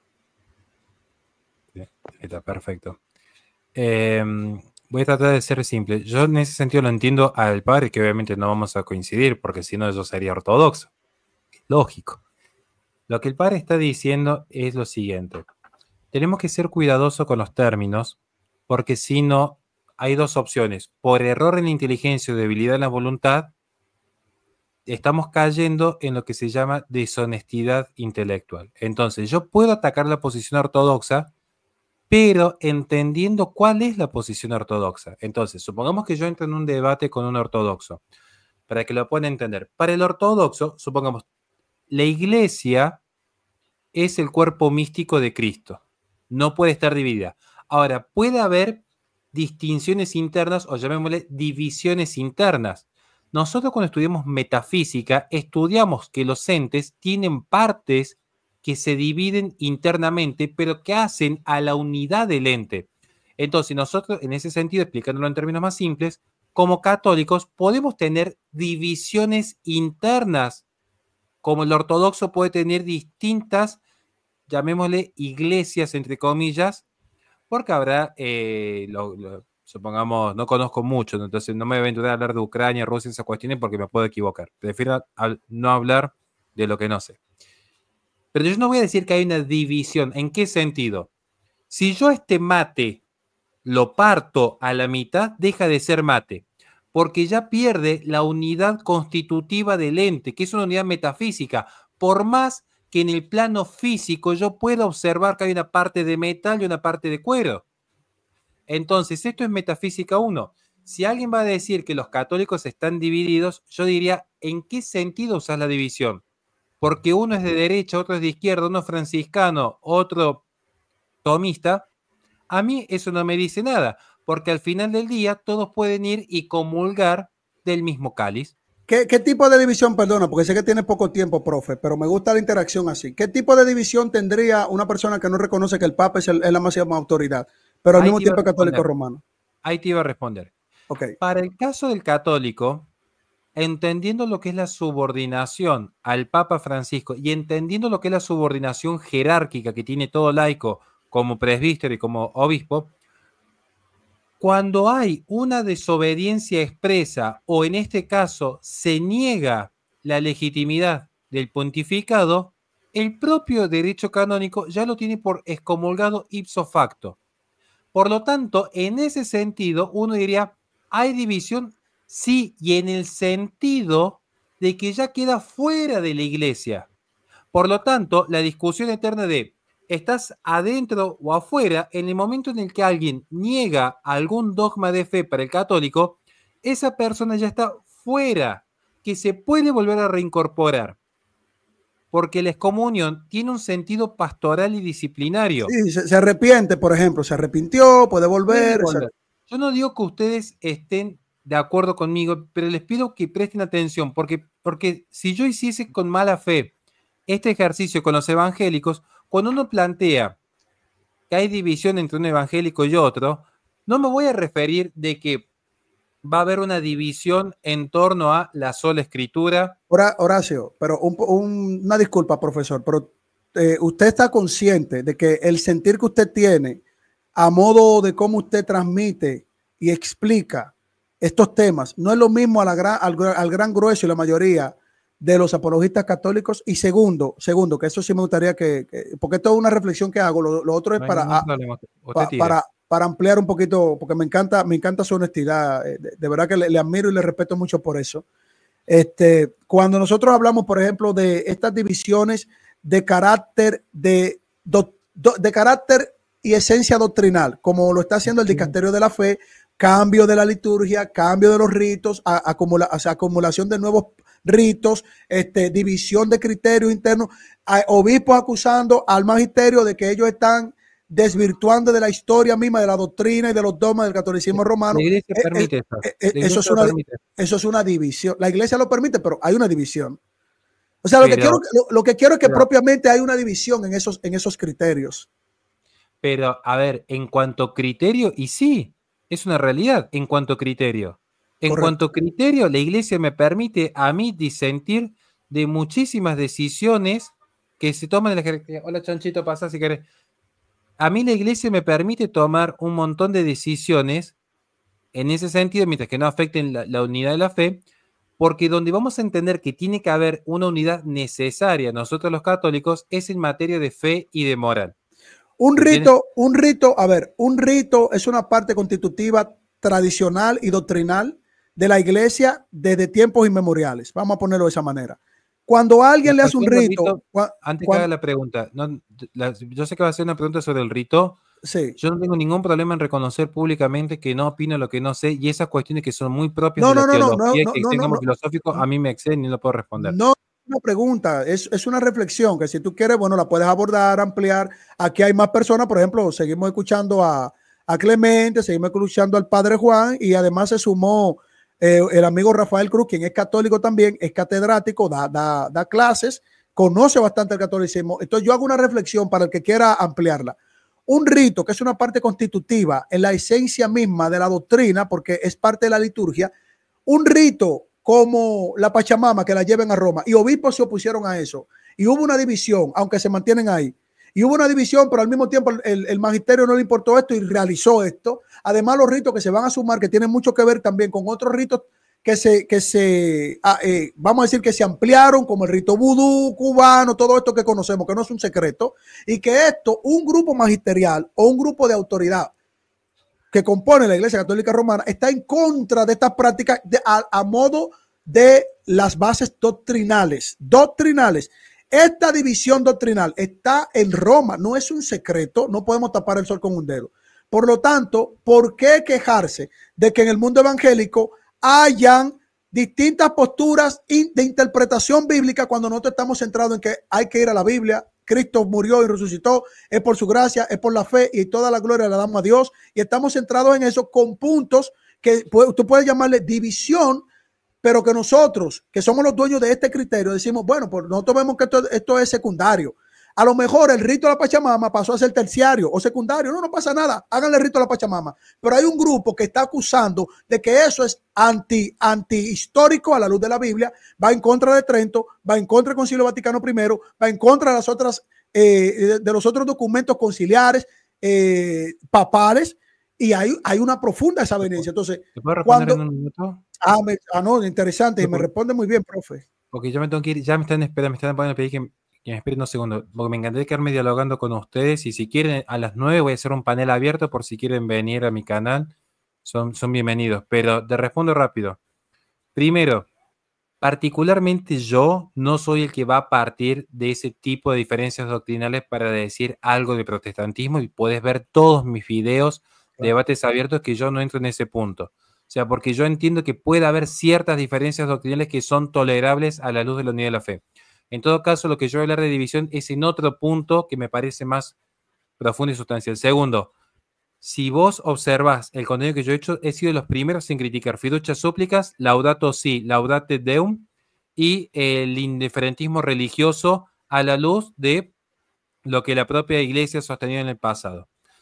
Está perfecto. Voy a tratar de ser simple. Yo en ese sentido lo entiendo al padre, que obviamente no vamos a coincidir, porque si no yo sería ortodoxo. Lógico. Lo que el padre está diciendo es lo siguiente. Tenemos que ser cuidadosos con los términos, porque si no, hay dos opciones. Por error en la inteligencia o debilidad en la voluntad, estamos cayendo en lo que se llama deshonestidad intelectual. Entonces, yo puedo atacar la posición ortodoxa, pero entendiendo cuál es la posición ortodoxa. Entonces, supongamos que yo entro en un debate con un ortodoxo, para que lo puedan entender. Para el ortodoxo, supongamos, la iglesia es el cuerpo místico de Cristo. No puede estar dividida. Ahora, puede haber distinciones internas o llamémosle divisiones internas. Nosotros cuando estudiamos metafísica, estudiamos que los entes tienen partes que se dividen internamente, pero que hacen a la unidad del ente. Entonces, nosotros, en ese sentido, explicándolo en términos más simples, como católicos podemos tener divisiones internas, como el ortodoxo puede tener distintas, llamémosle iglesias, entre comillas, porque habrá, supongamos, no conozco mucho, entonces no me voy a aventurar a hablar de Ucrania, Rusia, esas cuestiones, porque me puedo equivocar. Prefiero no hablar de lo que no sé. Pero yo no voy a decir que hay una división. ¿En qué sentido? Si yo este mate lo parto a la mitad, deja de ser mate, porque ya pierde la unidad constitutiva del ente, que es una unidad metafísica. Por más que en el plano físico yo pueda observar que hay una parte de metal y una parte de cuero. Entonces, esto es metafísica 1. Si alguien va a decir que los católicos están divididos, yo diría, ¿en qué sentido usas la división? Porque uno es de derecha, otro es de izquierda, uno es franciscano, otro tomista. A mí eso no me dice nada, porque al final del día todos pueden ir y comulgar del mismo cáliz. ¿Qué tipo de división, perdona, porque sé que tiene poco tiempo, profe, pero me gusta la interacción así? ¿Qué tipo de división tendría una persona que no reconoce que el Papa es la máxima autoridad, pero al mismo tiempo es católico romano? Ahí te iba a responder. Okay. Para el caso del católico, entendiendo lo que es la subordinación al Papa Francisco y entendiendo lo que es la subordinación jerárquica que tiene todo laico como presbítero y como obispo, cuando hay una desobediencia expresa o en este caso se niega la legitimidad del pontificado, el propio derecho canónico ya lo tiene por excomulgado ipso facto. Por lo tanto, en ese sentido, uno diría, ¿hay división? Sí, y en el sentido de que ya queda fuera de la iglesia. Por lo tanto, la discusión eterna de ¿estás adentro o afuera? En el momento en el que alguien niega algún dogma de fe para el católico, esa persona ya está fuera, que se puede volver a reincorporar. Porque la excomunión tiene un sentido pastoral y disciplinario. Sí, se arrepiente, por ejemplo, se arrepintió, puede volver. Yo no digo que ustedes estén de acuerdo conmigo, pero les pido que presten atención, porque si yo hiciese con mala fe este ejercicio con los evangélicos, cuando uno plantea que hay división entre un evangélico y otro, no me voy a referir de que va a haber una división en torno a la sola escritura. Horacio, pero una disculpa, profesor, pero usted está consciente de que el sentir que usted tiene a modo de cómo usted transmite y explica estos temas no es lo mismo al gran grueso y la mayoría de los apologistas católicos. Y segundo, que eso sí me gustaría porque esto es una reflexión que hago, lo otro es para ampliar un poquito, porque me encanta su honestidad, de verdad que le admiro y le respeto mucho por eso. Cuando nosotros hablamos, por ejemplo, de estas divisiones de carácter de carácter y esencia doctrinal, como lo está haciendo el Dicasterio de la Fe, cambio de la liturgia, cambio de los ritos, acumulación de nuevos ritos, división de criterios internos, obispos acusando al magisterio de que ellos están desvirtuando de la historia misma, de la doctrina y de los dogmas del catolicismo romano. La iglesia permite eso. Eso es una división. La iglesia lo permite, pero hay una división. O sea, lo que quiero es que propiamente hay una división en esos criterios. Pero, a ver, en cuanto a criterio, y sí, es una realidad, en cuanto a criterio. En cuanto a criterio, la iglesia me permite a mí disentir de muchísimas decisiones que se toman en la jerarquía. Hola, Chanchito, pasa si querés. A mí la iglesia me permite tomar un montón de decisiones en ese sentido, mientras que no afecten la unidad de la fe, porque donde vamos a entender que tiene que haber una unidad necesaria nosotros los católicos es en materia de fe y de moral. Un rito es una parte constitutiva tradicional y doctrinal de la iglesia desde tiempos inmemoriales. Vamos a ponerlo de esa manera. Cuando alguien le hace un rito... Antes que haga la pregunta, yo sé que va a ser una pregunta sobre el rito. Sí. Yo no tengo ningún problema en reconocer públicamente que no opino lo que no sé, y esas cuestiones que son muy propias de la teología, que tengamos filosóficos, a mí me exceden y no puedo responder. No, una pregunta, es una reflexión que si tú quieres, bueno, la puedes abordar, ampliar. Aquí hay más personas, por ejemplo, seguimos escuchando a Clemente, seguimos escuchando al Padre Juan, y además se sumó el amigo Rafael Cruz, quien es católico también, es catedrático, da clases, conoce bastante el catolicismo. Entonces yo hago una reflexión para el que quiera ampliarla. Un rito, que es una parte constitutiva en la esencia misma de la doctrina, porque es parte de la liturgia, un rito como la Pachamama, que la lleven a Roma, y obispos se opusieron a eso, y hubo una división, aunque se mantienen ahí, y hubo una división, pero al mismo tiempo el magisterio no le importó esto y realizó esto. Además, los ritos que se van a sumar, que tienen mucho que ver también con otros ritos vamos a decir que se ampliaron, como el rito vudú cubano, todo esto que conocemos, que no es un secreto, y que esto, un grupo magisterial o un grupo de autoridad que compone la Iglesia Católica Romana está en contra de estas prácticas a modo de las bases doctrinales. Esta división doctrinal está en Roma, no es un secreto, no podemos tapar el sol con un dedo. Por lo tanto, ¿por qué quejarse de que en el mundo evangélico hayan distintas posturas de interpretación bíblica cuando nosotros estamos centrados en que hay que ir a la Biblia? Cristo murió y resucitó, es por su gracia, es por la fe, y toda la gloria la damos a Dios, y estamos centrados en eso con puntos que tú puedes llamarle división, pero que nosotros, que somos los dueños de este criterio, decimos, bueno, pues nosotros vemos que esto es secundario. A lo mejor el rito de la Pachamama pasó a ser terciario o secundario. No pasa nada. Háganle el rito a la Pachamama. Pero hay un grupo que está acusando de que eso es antihistórico a la luz de la Biblia. Va en contra de Trento, va en contra del Concilio Vaticano I, va en contra de las otras, de los otros documentos conciliares, papales, y hay una profunda desavenencia. Entonces, ¿te puedo responder en un minuto? No, interesante. Y me responde muy bien, profe. Porque yo me tengo que ir, ya me están esperando, me están poniendo a pedir que me esperen unos segundos, porque me encantaría quedarme dialogando con ustedes, y si quieren a las 9 voy a hacer un panel abierto por si quieren venir a mi canal, son bienvenidos, pero te respondo rápido. Primero, particularmente yo no soy el que va a partir de ese tipo de diferencias doctrinales para decir algo de protestantismo, y puedes ver todos mis videos, debates abiertos, que yo no entro en ese punto. O sea, porque yo entiendo que puede haber ciertas diferencias doctrinales que son tolerables a la luz de la unidad de la fe. En todo caso, lo que yo voy a hablar de división es en otro punto que me parece más profundo y sustancial. Segundo, si vos observás el contenido que yo he hecho, he sido de los primeros en criticar fiducia súplicas, laudato si, laudate deum, y el indiferentismo religioso a la luz de lo que la propia iglesia ha sostenido en el pasado. O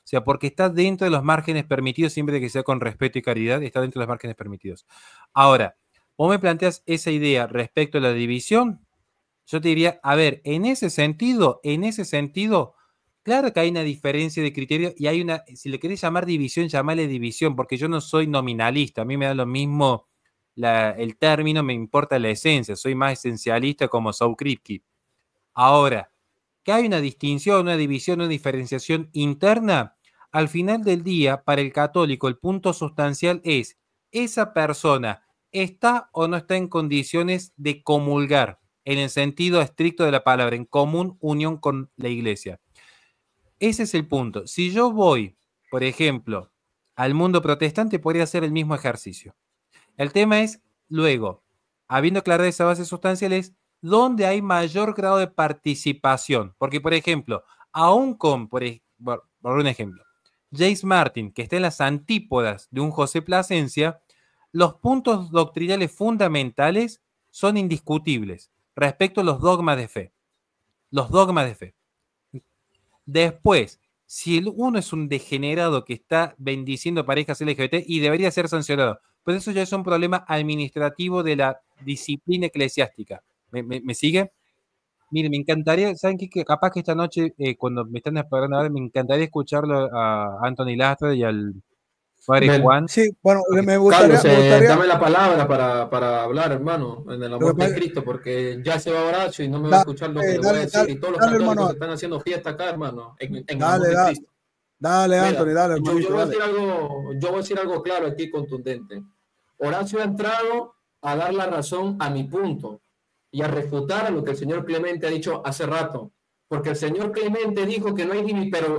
sea, porque está dentro de los márgenes permitidos, siempre que sea con respeto y caridad, está dentro de los márgenes permitidos. Ahora, vos me planteas esa idea respecto a la división, yo te diría, a ver, en ese sentido, claro que hay una diferencia de criterio y hay una, si le querés llamar división, llamale división, porque yo no soy nominalista, a mí me da lo mismo el término, me importa la esencia, soy más esencialista como Saul Kripke. Ahora, que hay una distinción, una división, una diferenciación interna, al final del día, para el católico, el punto sustancial es, ¿esa persona está o no está en condiciones de comulgar, en el sentido estricto de la palabra, en común unión con la iglesia? Ese es el punto. Si yo voy, por ejemplo, al mundo protestante, podría hacer el mismo ejercicio. El tema es, luego, habiendo aclarado esa base sustancial, es dónde hay mayor grado de participación. Porque, por ejemplo, aún con, por un ejemplo, James Martin, que está en las antípodas de un José Plasencia, los puntos doctrinales fundamentales son indiscutibles respecto a los dogmas de fe. Los dogmas de fe. Después, si uno es un degenerado que está bendiciendo parejas LGBT y debería ser sancionado, pero eso ya es un problema administrativo de la disciplina eclesiástica. ¿Me sigue? Mire, me encantaría, ¿saben qué? Que capaz que esta noche, cuando me están esperando ahora, me encantaría escucharlo a Anthony Lastra y al padre Juan. Sí, bueno, me gustaría... Carlos, dame la palabra para hablar, hermano, en el amor de Cristo, porque ya se va Horacio y no me va a escuchar lo que le voy a decir, y todos los católicos están haciendo fiesta acá, hermano, en el amor de Cristo. Dale, Mira, Anthony, dale. Yo voy a decir algo claro aquí, contundente. Horacio ha entrado a dar la razón a mi punto y a refutar a lo que el señor Clemente ha dicho hace rato, porque el señor Clemente dijo que no hay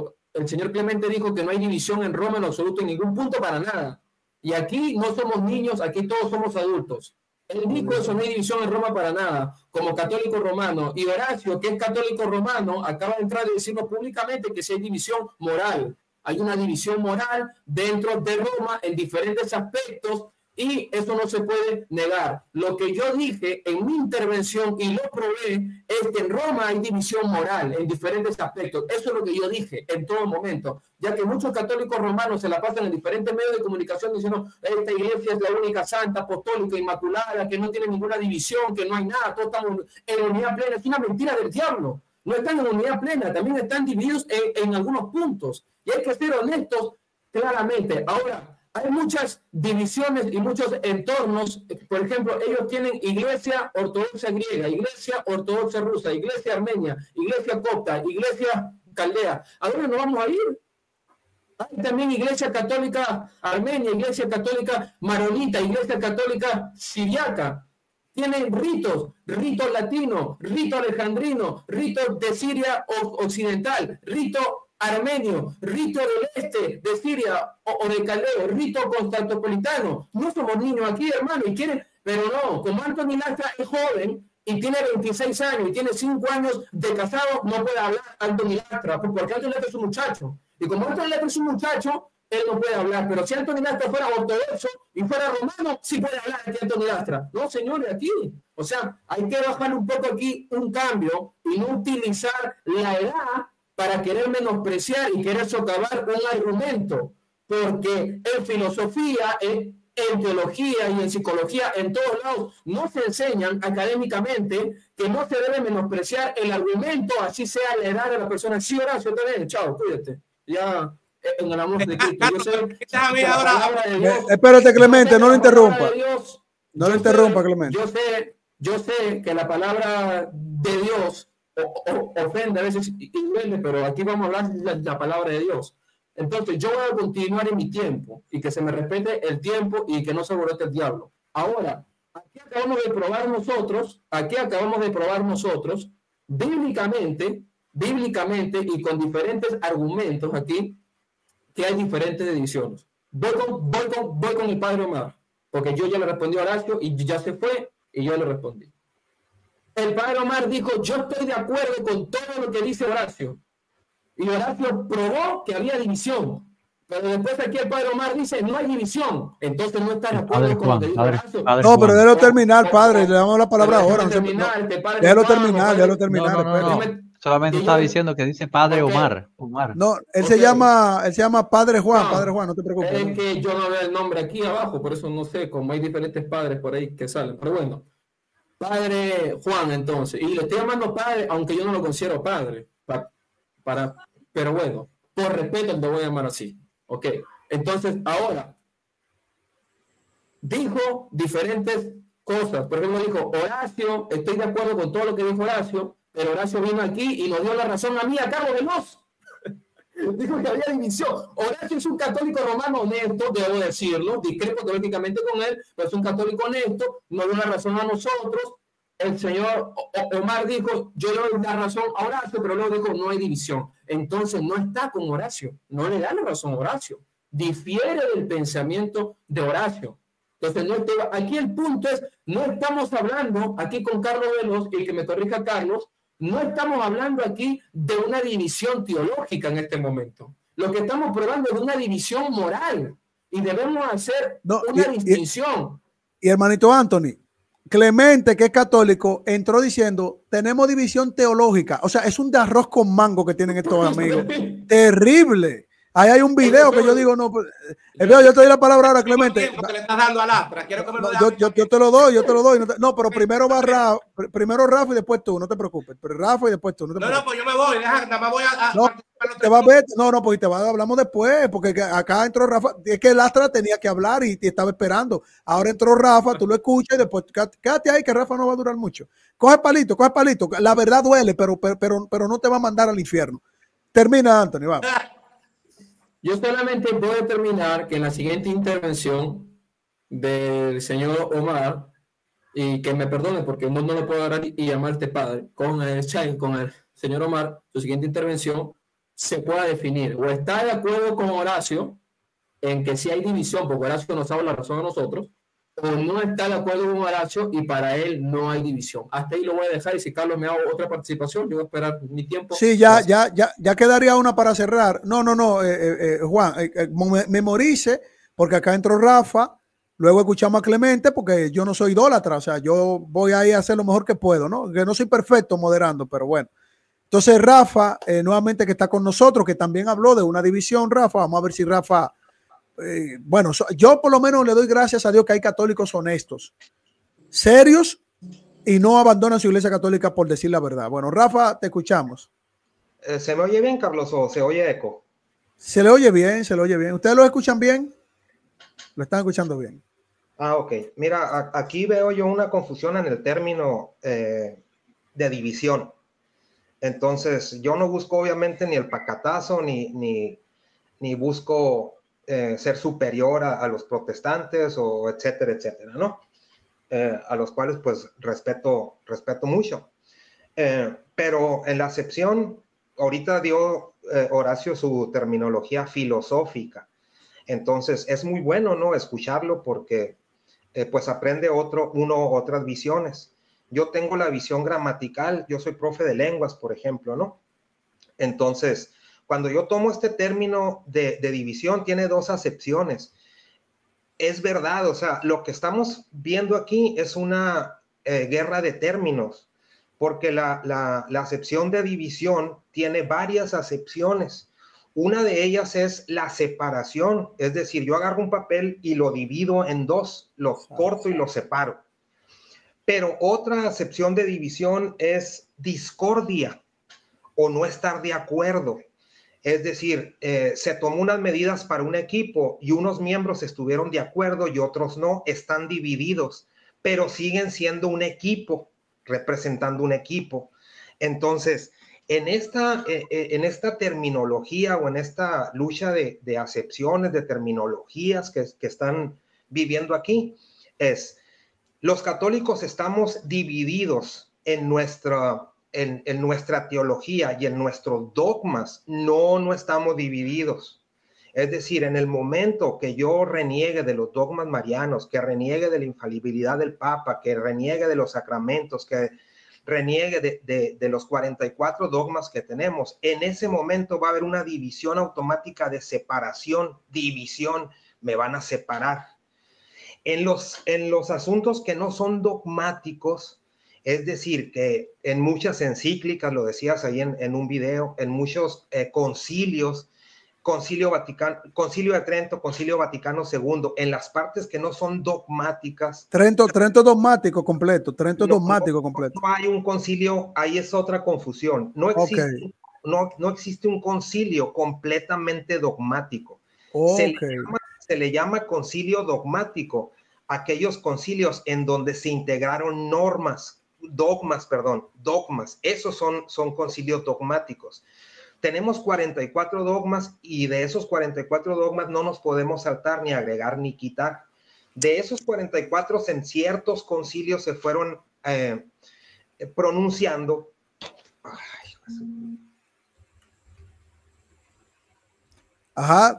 división en Roma en absoluto, en ningún punto, para nada. Y aquí no somos niños, aquí todos somos adultos. Él dijo eso, no hay división en Roma para nada, como católico romano. Y Horacio, que es católico romano, acaba de entrar y decirnos públicamente que sí hay división moral. Hay una división moral dentro de Roma en diferentes aspectos, y eso no se puede negar. Lo que yo dije en mi intervención y lo probé es que en Roma hay división moral en diferentes aspectos. Eso es lo que yo dije en todo momento, ya que muchos católicos romanos se la pasan en diferentes medios de comunicación diciendo esta iglesia es la única santa, apostólica, inmaculada, que no tiene ninguna división, que no hay nada, todos estamos en unidad plena. Es una mentira del diablo. No están en unidad plena, también están divididos en algunos puntos. Y hay que ser honestos claramente. Ahora, hay muchas divisiones y muchos entornos. Por ejemplo, ellos tienen iglesia ortodoxa griega, iglesia ortodoxa rusa, iglesia armenia, iglesia copta, iglesia caldea. ¿A dónde nos vamos a ir? Hay también iglesia católica armenia, iglesia católica maronita, iglesia católica siriaca. Tienen ritos, rito latino, rito alejandrino, rito de Siria occidental, rito armenio, rito del este de Siria o de Caldeo, rito constantinopolitano. No somos niños aquí, hermano, y quieren, pero no, como Anthony Lastra es joven y tiene 26 años y tiene 5 años de casado, no puede hablar Anthony Lastra, porque Anthony Lastra es un muchacho. Y como Anthony Lastra es un muchacho, él no puede hablar. Pero si Anthony Lastra fuera ortodoxo y fuera romano, sí puede hablar aquí Anthony Lastra. No, señores, aquí. O sea, hay que bajar un poco aquí un cambio y no utilizar la edad para querer menospreciar y querer socavar un argumento, porque en filosofía, en teología y en psicología, en todos lados, no se enseñan académicamente que no se debe menospreciar el argumento, así sea la edad de la persona. Sí, Horacio, también, chao, cuídate. Ya, en el amor de Cristo. Yo sé que la palabra de Dios, espérate, Clemente, no lo interrumpa. No lo interrumpa, Clemente. Yo sé que la palabra de Dios ofende a veces y duele, pero aquí vamos a hablar de la palabra de Dios. Entonces yo voy a continuar en mi tiempo y que se me respete el tiempo y que no se alborote el diablo. Ahora, aquí acabamos de probar nosotros bíblicamente y con diferentes argumentos aquí que hay diferentes ediciones. Voy con el padre Omar, porque yo ya le respondí a Horacio y ya se fue y yo le respondí. El padre Omar dijo, yo estoy de acuerdo con todo lo que dice Horacio. Y Horacio probó que había división. Pero después aquí el padre Omar dice, no hay división. Entonces no está de acuerdo con lo que dice Horacio. No, pero déjalo terminar, padre. Le damos la palabra ahora. Déjalo terminar. solamente Y estaba yo- diciendo que dice Padre Ok. Omar. No, él Ok. se llama Padre Juan, No, Padre Juan, no te preocupes. es no. que yo no veo el nombre aquí abajo, por eso no sé, como hay diferentes padres por ahí que salen. Pero bueno, Padre Juan entonces. Y le estoy llamando padre, aunque yo no lo considero padre. Pero bueno, por respeto te voy a llamar así. Ok. Entonces, ahora, dijo diferentes cosas. Por ejemplo, dijo, Horacio, estoy de acuerdo con todo lo que dijo Horacio, pero Horacio vino aquí y nos dio la razón a mí, a Carlos Veloz. Dijo que había división. Horacio es un católico romano honesto, debo decirlo, discrepo teológicamente con él, pero es un católico honesto, nos dio la razón a nosotros. El señor Omar dijo, yo le doy la razón a Horacio, pero luego dijo, no hay división. Entonces no está con Horacio, no le da la razón a Horacio. Difiere del pensamiento de Horacio. Entonces, aquí el punto es, no estamos hablando aquí con Carlos Veloz, y que me corrija Carlos, no estamos hablando aquí de una división teológica en este momento. Lo que estamos probando es una división moral y debemos hacer No, una distinción. Y hermanito Anthony, Clemente, que es católico, entró diciendo, tenemos división teológica. O sea, es un de arroz con mango que tienen estos amigos. Terrible. Ahí hay un video que yo digo, no, pues, yo te doy la palabra ahora, Clemente. Tiempo que le estás dando a Lastra. Quiero que me lo Yo te lo doy, No, pero primero va Rafa, primero Rafa y después tú, no te preocupes. Pero Rafa y después tú, no te preocupes. No, pues yo me voy, nada más voy a no, te va a ver, no, pues hablamos después, porque acá entró Rafa, es que Lastra tenía que hablar y estaba esperando. Ahora entró Rafa, tú lo escuchas y después quédate ahí que Rafa no va a durar mucho. Coge palito. La verdad duele, pero no te va a mandar al infierno. Termina, Anthony, vamos. Yo solamente voy a terminar que en la siguiente intervención del señor Omar, y que me perdone porque no lo puedo agarrar y llamarte padre, con el señor Omar, su siguiente intervención se pueda definir o está de acuerdo con Horacio en que sí hay división, porque Horacio nos sabe la razón a nosotros, o no está de acuerdo con Horacio y para él no hay división. Hasta ahí lo voy a dejar y si Carlos me da otra participación, yo voy a esperar mi tiempo. Sí, ya quedaría una para cerrar. No, Juan, memorice, porque acá entró Rafa, luego escuchamos a Clemente, porque yo no soy idólatra, o sea, yo voy ahí a hacer lo mejor que puedo, ¿no? Que no soy perfecto moderando, pero bueno. Entonces Rafa, nuevamente que está con nosotros, que también habló de una división, Rafa, vamos a ver si Rafa... bueno, yo por lo menos le doy gracias a Dios que hay católicos honestos, serios y no abandonan su iglesia católica por decir la verdad. Bueno, Rafa, te escuchamos. ¿Se me oye bien, Carlos, o se oye eco? Se le oye bien, se le oye bien. ¿Ustedes lo escuchan bien? Lo están escuchando bien. Ah, ok. Mira, aquí veo yo una confusión en el término de división. Entonces, yo no busco obviamente ni el pacatazo, ni busco ser superior a los protestantes o etcétera, etcétera, ¿no? A los cuales pues respeto mucho. Pero en la acepción, ahorita dio Horacio su terminología filosófica. Entonces es muy bueno, ¿no? Escucharlo porque pues aprende uno otras visiones. Yo tengo la visión gramatical, yo soy profe de lenguas, por ejemplo, ¿no? Entonces, cuando yo tomo este término de división, tiene dos acepciones. Es verdad, o sea, lo que estamos viendo aquí es una guerra de términos, porque la acepción de división tiene varias acepciones. Una de ellas es la separación, es decir, yo agarro un papel y lo divido en dos, lo corto y lo separo. Pero otra acepción de división es discordia o no estar de acuerdo. Es decir, se tomó unas medidas para un equipo y unos miembros estuvieron de acuerdo y otros no, están divididos, pero siguen siendo un equipo, representando un equipo. Entonces, en esta terminología o en esta lucha de acepciones, de terminologías que están viviendo aquí, los católicos estamos divididos en nuestra teología y en nuestros dogmas. No estamos divididos. Es decir, en el momento que yo reniegue de los dogmas marianos, que reniegue de la infalibilidad del Papa, que reniegue de los sacramentos, que reniegue de los 44 dogmas que tenemos, en ese momento va a haber una división automática de separación, me van a separar. En los asuntos que no son dogmáticos, Es decir, que en muchas encíclicas, lo decías ahí en un video, en muchos concilios, Concilio de Trento, Concilio Vaticano II, en las partes que no son dogmáticas. Trento dogmático completo, Trento dogmático completo. No hay un concilio, ahí es otra confusión. No existe, okay. no existe un concilio completamente dogmático. Okay. Se le llama concilio dogmático aquellos concilios en donde se integraron dogmas. Esos son concilios dogmáticos. Tenemos 44 dogmas y de esos 44 dogmas no nos podemos saltar ni agregar ni quitar. De esos 44 en ciertos concilios se fueron pronunciando. Ajá,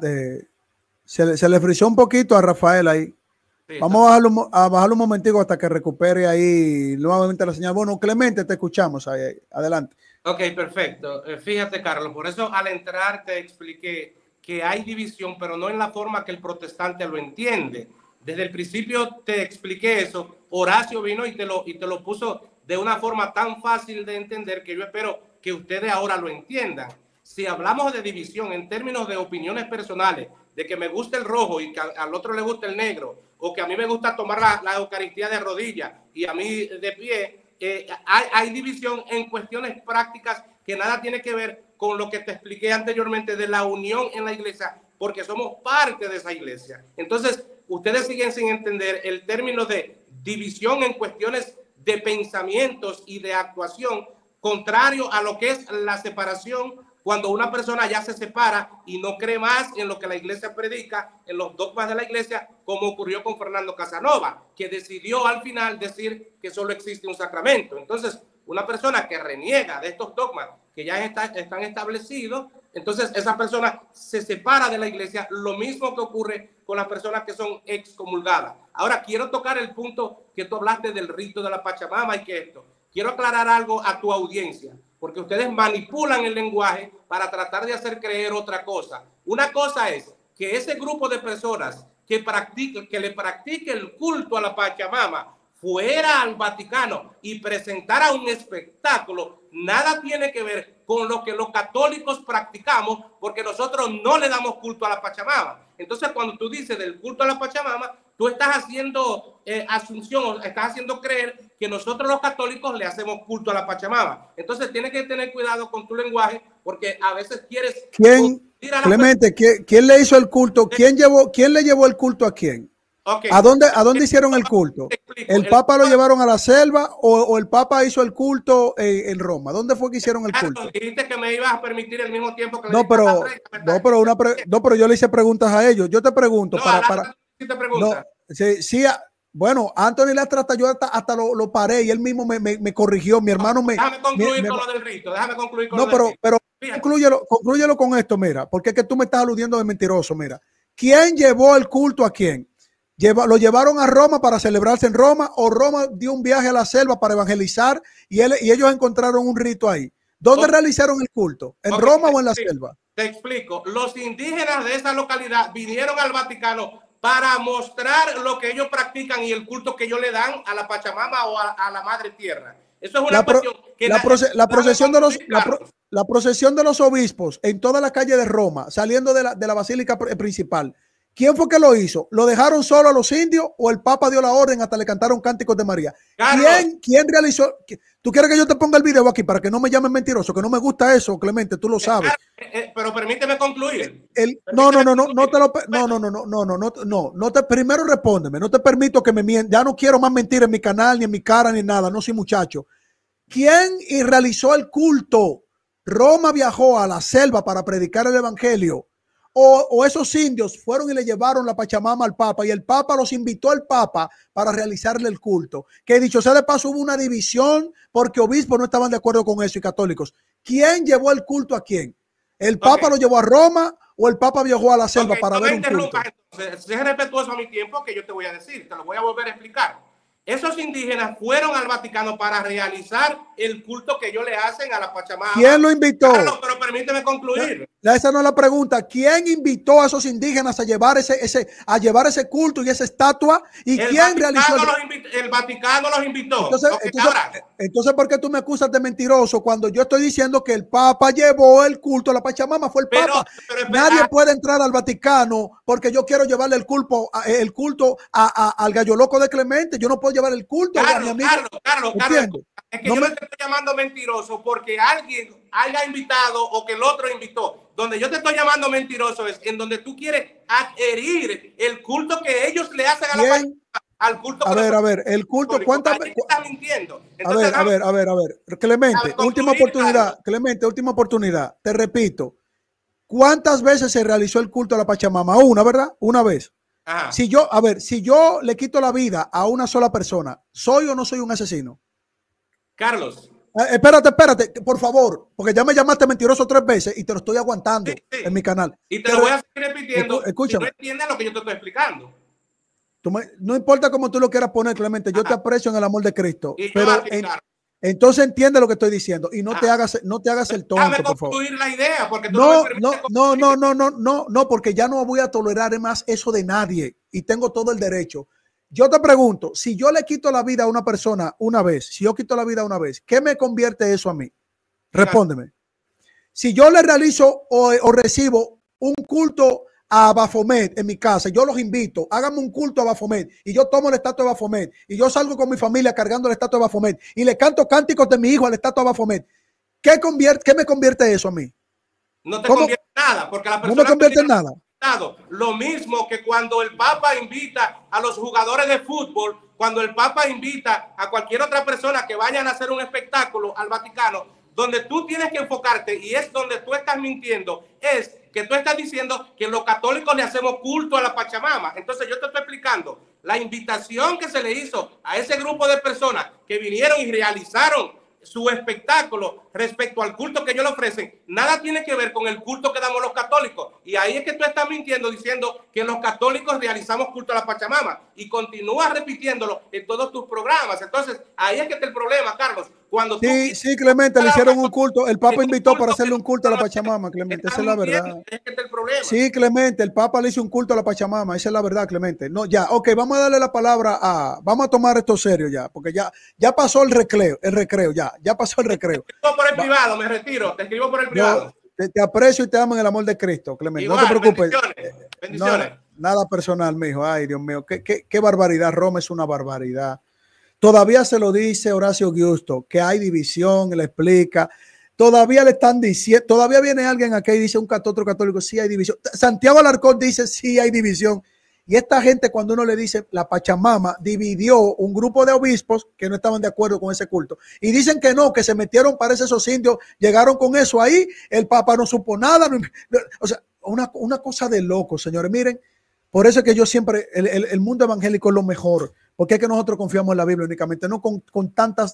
se le frizó un poquito a Rafael ahí. Sí, vamos a bajarlo un momentico hasta que recupere ahí nuevamente la señal. Bueno, Clemente, te escuchamos ahí. Adelante. Ok, perfecto. Fíjate, Carlos, por eso al entrar te expliqué que hay división, pero no en la forma que el protestante lo entiende. Desde el principio te expliqué eso. Horacio vino y te lo puso de una forma tan fácil de entender que yo espero que ustedes ahora lo entiendan. Si hablamos de división en términos de opiniones personales, de que me gusta el rojo y que al otro le gusta el negro, o que a mí me gusta tomar la Eucaristía de rodillas y a mí de pie, hay división en cuestiones prácticas que nada tiene que ver con lo que te expliqué anteriormente de la unión en la iglesia, porque somos parte de esa iglesia. Entonces, ustedes siguen sin entender el término de división en cuestiones de pensamientos y de actuación, contrario a lo que es la separación, cuando una persona ya se separa y no cree más en lo que la iglesia predica, en los dogmas de la iglesia, como ocurrió con Fernando Casanova, que decidió al final decir que solo existe un sacramento. Entonces, una persona que reniega de estos dogmas que ya están establecidos, entonces esa persona se separa de la iglesia, lo mismo que ocurre con las personas que son excomulgadas. Ahora, quiero tocar el punto que tú hablaste del rito de la Pachamama y que esto. Quiero aclarar algo a tu audiencia, porque ustedes manipulan el lenguaje para tratar de hacer creer otra cosa. Una cosa es que ese grupo de personas que le practique el culto a la Pachamama fuera al Vaticano y presentara un espectáculo, nada tiene que ver con lo que los católicos practicamos, porque nosotros no le damos culto a la Pachamama. Entonces, cuando tú dices del culto a la Pachamama, tú estás haciendo asunción, estás haciendo creer que nosotros los católicos le hacemos culto a la Pachamama. Entonces, tienes que tener cuidado con tu lenguaje, porque a veces quieres... Clemente, ¿quién le hizo el culto? ¿Quién le llevó el culto a quién? Okay. ¿A dónde hicieron el culto? ¿El Papa lo llevaron a la selva o el Papa hizo el culto en Roma? ¿Dónde fue que hicieron el culto? Dijiste que me ibas a permitir el mismo tiempo que no, pero yo le hice preguntas a ellos. Yo te pregunto bueno, Anthony Lastra hasta lo paré y él mismo me corrigió. Mi hermano Déjame concluir con lo del rito. Pero conclúyelo con esto, mira, porque es que tú me estás aludiendo de mentiroso, mira. ¿Quién llevó el culto a quién? ¿Lo llevaron a Roma para celebrarse en Roma o Roma dio un viaje a la selva para evangelizar y ellos encontraron un rito ahí? ¿Dónde realizaron el culto? ¿En Roma o en la selva? Te explico. Los indígenas de esa localidad vinieron al Vaticano para mostrar lo que ellos practican y el culto que ellos le dan a la Pachamama o a la Madre Tierra. Eso es una cuestión que la procesión de los obispos en toda la calle de Roma, saliendo de la basílica principal. ¿Quién fue que lo hizo? ¿Lo dejaron solo a los indios o el Papa dio la orden hasta le cantaron cánticos de María? ¿Quién realizó? ¿Tú quieres que yo te ponga el video aquí para que no me llamen mentiroso? Que no me gusta eso, Clemente, tú lo sabes. Pero permíteme concluir. Primero respóndeme, no te permito que me mientas. Ya no quiero más mentir en mi canal, ni en mi cara, ni nada. No soy muchacho. ¿Quién realizó el culto? ¿Roma viajó a la selva para predicar el evangelio? O esos indios fueron y le llevaron la Pachamama al Papa y el Papa los invitó al Papa para realizarle el culto? Que dicho sea de paso, hubo una división porque obispos no estaban de acuerdo con eso y católicos. ¿Quién llevó el culto a quién? ¿El Papa lo llevó a Roma o el Papa viajó a la selva para ver un culto? Entonces, sé respetuoso a mi tiempo que yo te voy a decir, te lo voy a volver a explicar. Esos indígenas fueron al Vaticano para realizar el culto que ellos le hacen a la Pachamama. ¿Quién lo invitó? Carlos, pero permíteme concluir. Esa no es la pregunta. ¿Quién invitó a esos indígenas a llevar ese culto y esa estatua? ¿Y quién realizó? El Vaticano los invitó. Entonces, ¿por qué tú me acusas de mentiroso cuando yo estoy diciendo que el Papa llevó el culto a la Pachamama? Fue el Papa. Nadie puede entrar al Vaticano porque yo quiero llevarle el culto al gallo loco de Clemente. Yo no puedo llevar el culto a mi amigo. Carlos, es que yo no te estoy llamando mentiroso porque alguien haya invitado o que el otro invitó. Donde yo te estoy llamando mentiroso es en donde tú quieres adherir el culto que ellos le hacen a la Pachamama al culto. A ver, el culto, ¿cuántas veces? Estás mintiendo. Entonces, a ver. Clemente, última oportunidad. Clemente, última oportunidad. Te repito, ¿cuántas veces se realizó el culto a la Pachamama? Una, ¿verdad? Una vez. Ajá. Si yo le quito la vida a una sola persona, ¿soy o no soy un asesino? Carlos. Espérate, por favor, porque ya me llamaste mentiroso 3 veces y te lo estoy aguantando en mi canal. Y te lo voy a seguir repitiendo. Escúchame. Si no entiendes lo que yo te estoy explicando. No importa cómo tú lo quieras poner, Clemente, yo te aprecio en el amor de Cristo. Pero entonces entiende lo que estoy diciendo y no te hagas el tonto, por favor. La idea porque tú no, porque ya no voy a tolerar más eso de nadie y tengo todo el derecho. Yo te pregunto, si yo le quito la vida a una persona una vez, ¿qué me convierte eso a mí? Respóndeme. Si yo le realizo o recibo un culto a Baphomet en mi casa, yo los invito, háganme un culto a Baphomet y yo tomo la estatua de Baphomet y yo salgo con mi familia cargando la estatua de Baphomet y le canto cánticos de mi hijo a la estatua de Baphomet, ¿qué me convierte eso a mí? No te convierte nada, porque la persona no me convierte en nada. Lo mismo que cuando el Papa invita a los jugadores de fútbol, cuando el Papa invita a cualquier otra persona que vayan a hacer un espectáculo al Vaticano, donde tú tienes que enfocarte y es donde tú estás mintiendo, es que tú estás diciendo que los católicos le hacemos culto a la Pachamama. Entonces yo te estoy explicando la invitación que se le hizo a ese grupo de personas que vinieron y realizaron su espectáculo respecto al culto que ellos le ofrecen, nada tiene que ver con el culto que damos los católicos. Y ahí es que tú estás mintiendo diciendo que los católicos realizamos culto a la Pachamama y continúas repitiéndolo en todos tus programas. Entonces, ahí es que está el problema, Carlos. Cuando sí, Clemente, le hicieron un culto. El Papa invitó para hacerle un culto a la Pachamama, Clemente. Esa es la verdad. Es que está el problema. Sí, Clemente, el Papa le hizo un culto a la Pachamama. Esa es la verdad, Clemente. No, ya, ok, vamos a darle la palabra vamos a tomar esto serio ya, porque ya pasó el recreo, ya pasó el recreo. Te escribo por el privado, me retiro. Te escribo por el privado. Te aprecio y te amo en el amor de Cristo, Clemente. Igual, no te preocupes. Bendiciones. Nada personal, mijo. Ay, Dios mío, qué barbaridad. Roma es una barbaridad. Todavía se lo dice Horacio Augusto, que hay división, le explica. Todavía le están diciendo, todavía viene alguien aquí y dice otro católico, sí hay división. Santiago Alarcón dice, sí hay división. Y esta gente, cuando uno le dice, la Pachamama dividió un grupo de obispos que no estaban de acuerdo con ese culto. Y dicen que no, que se metieron, parece esos indios, llegaron con eso ahí, el Papa no supo nada. O sea, una cosa de loco, señores. Miren, por eso es que yo siempre, el mundo evangélico es lo mejor. Porque es que nosotros confiamos en la Biblia únicamente, no con tantas...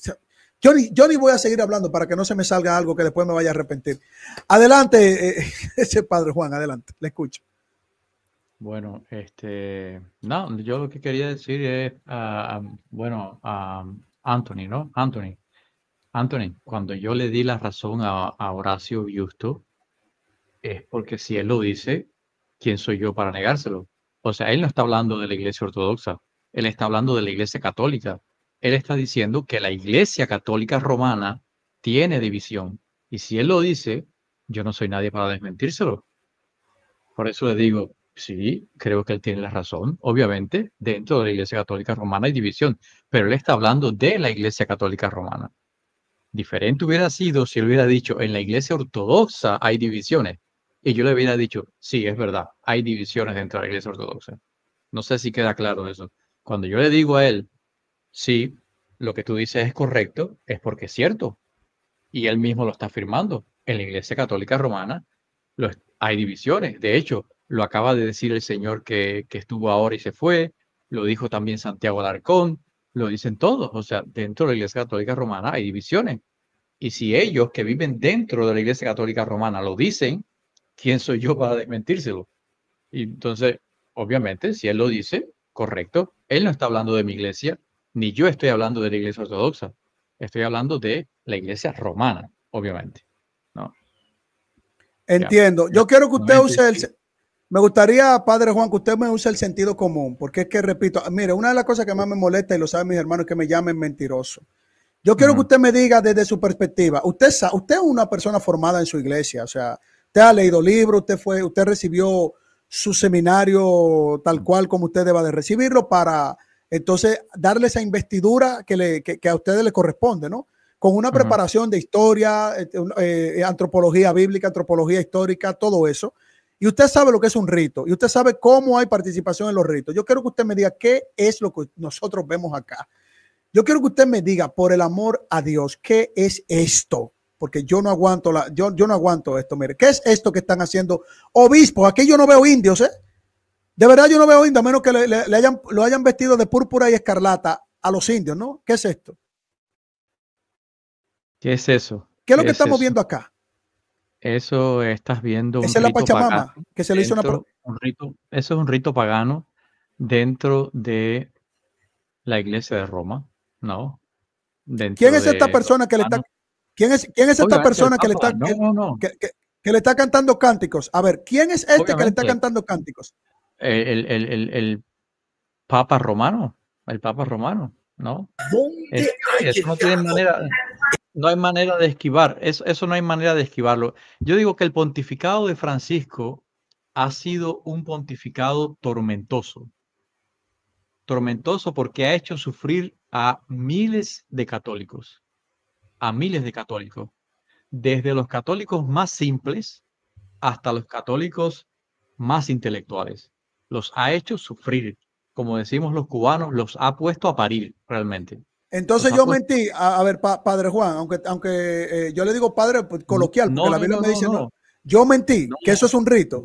Yo ni voy a seguir hablando para que no se me salga algo que después me vaya a arrepentir. Adelante, ese padre Juan, adelante, le escucho. Bueno, no, yo lo que quería decir es, Anthony, ¿no? Anthony, cuando yo le di la razón a Horacio Augusto, es porque si él lo dice, ¿quién soy yo para negárselo? O sea, él no está hablando de la Iglesia Ortodoxa. Él está hablando de la Iglesia Católica. Él está diciendo que la Iglesia Católica Romana tiene división. Y si él lo dice, yo no soy nadie para desmentírselo. Por eso le digo, sí, creo que él tiene la razón. Obviamente, dentro de la Iglesia Católica Romana hay división, pero él está hablando de la Iglesia Católica Romana. Diferente hubiera sido si él hubiera dicho, en la Iglesia Ortodoxa hay divisiones. Y yo le hubiera dicho, sí, es verdad, hay divisiones dentro de la Iglesia Ortodoxa. No sé si queda claro eso. Cuando yo le digo a él, sí, lo que tú dices es correcto, es porque es cierto. Y él mismo lo está afirmando. En la Iglesia Católica Romana hay divisiones. De hecho, lo acaba de decir el señor que estuvo ahora y se fue. Lo dijo también Santiago Alarcón. Lo dicen todos. O sea, dentro de la Iglesia Católica Romana hay divisiones. Y si ellos que viven dentro de la Iglesia Católica Romana lo dicen, ¿quién soy yo para desmentírselo? Y entonces, obviamente, si él lo dice, correcto. Él no está hablando de mi iglesia, ni yo estoy hablando de la Iglesia Ortodoxa. Estoy hablando de la Iglesia Romana, obviamente, ¿no? Entiendo. Yo quiero que usted use Sí. me gustaría, Padre Juan, que usted me use el sentido común, porque es que, repito, mire, una de las cosas que más me molesta, y lo saben mis hermanos, es que me llamen mentiroso. Yo quiero que usted me diga desde su perspectiva, usted es una persona formada en su iglesia, o sea, usted ha leído libros, usted recibió su seminario tal cual como usted deba de recibirlo para entonces darle esa investidura que a ustedes le corresponde, ¿no? Con una preparación de historia, antropología bíblica, antropología histórica, todo eso. Y usted sabe lo que es un rito, y usted sabe cómo hay participación en los ritos. Yo quiero que usted me diga qué es lo que nosotros vemos acá. Yo quiero que usted me diga, por el amor a Dios, ¿qué es esto? Porque yo no aguanto yo no aguanto esto. Mire, ¿qué es esto que están haciendo obispos? Aquí yo no veo indios, ¿eh? De verdad yo no veo indios, a menos que lo hayan vestido de púrpura y escarlata a los indios, ¿no? ¿Qué es esto? ¿Qué es eso? ¿Qué es lo que estamos viendo acá? Eso estás viendo un Esa es la rito Pachamama, pagano que se le hizo eso es un rito pagano dentro de la iglesia de Roma, ¿no? ¿Quién es esta persona que le está? ¿Quién es esta persona que le está que le está cantando cánticos? A ver, ¿quién es este que le está cantando cánticos? El Papa Romano, ¿no? Eso no tiene manera, no hay manera de esquivar, eso no hay manera de esquivarlo. Yo digo que el pontificado de Francisco ha sido un pontificado tormentoso porque ha hecho sufrir a miles de católicos, desde los católicos más simples hasta los católicos más intelectuales. Los ha hecho sufrir, como decimos los cubanos, los ha puesto a parir realmente. Entonces yo mentí, a ver, Padre Juan, aunque yo le digo padre pues, coloquial, porque la Biblia me dice no. Yo mentí, que eso es un rito.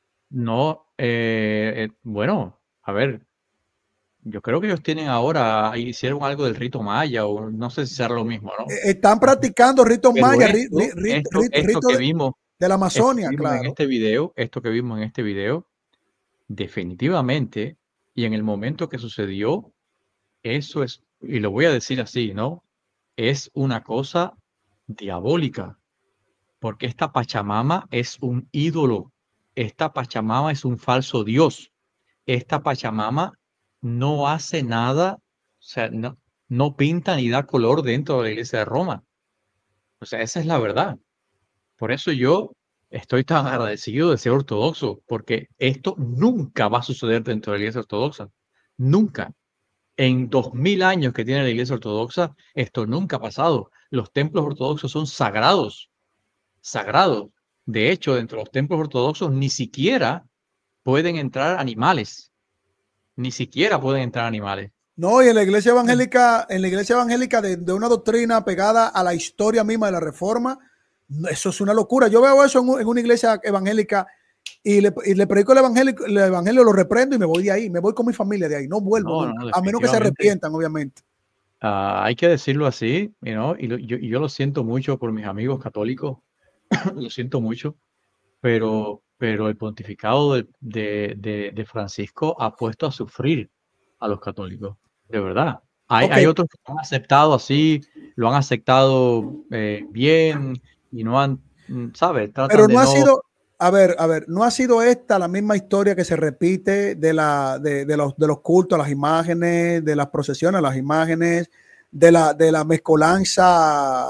Bueno, a ver, yo creo que ellos tienen ahora, hicieron algo del rito maya, o no sé si será lo mismo, ¿no? Están practicando ritos mayas, esto que vimos de la Amazonia, claro. Esto que vimos en este video, definitivamente, y en el momento que sucedió, eso es, y lo voy a decir así, ¿no? Es una cosa diabólica, porque esta Pachamama es un ídolo, esta Pachamama es un falso dios, esta Pachamama no hace nada, o sea, no pinta ni da color dentro de la iglesia de Roma. O sea, esa es la verdad. Por eso yo estoy tan agradecido de ser ortodoxo, porque esto nunca va a suceder dentro de la iglesia ortodoxa. Nunca. En 2000 años que tiene la iglesia ortodoxa, esto nunca ha pasado. Los templos ortodoxos son sagrados. Sagrados. De hecho, dentro de los templos ortodoxos ni siquiera pueden entrar animales. Ni siquiera pueden entrar animales. No, y en la iglesia evangélica, de una doctrina pegada a la historia misma de la Reforma, eso es una locura. Yo veo eso en una iglesia evangélica y le predico el evangelio, lo reprendo y me voy de ahí, me voy con mi familia de ahí, no vuelvo nunca, a menos que se arrepientan, obviamente. Hay que decirlo así, ¿no? Yo lo siento mucho por mis amigos católicos, lo siento mucho, pero el pontificado de Francisco ha puesto a sufrir a los católicos, de verdad. Hay otros que lo han aceptado así, lo han aceptado bien y no han, ¿sabes? Pero no ha sido, a ver, no ha sido esta la misma historia que se repite de los cultos a las imágenes, de las procesiones a las imágenes, de la mezcolanza,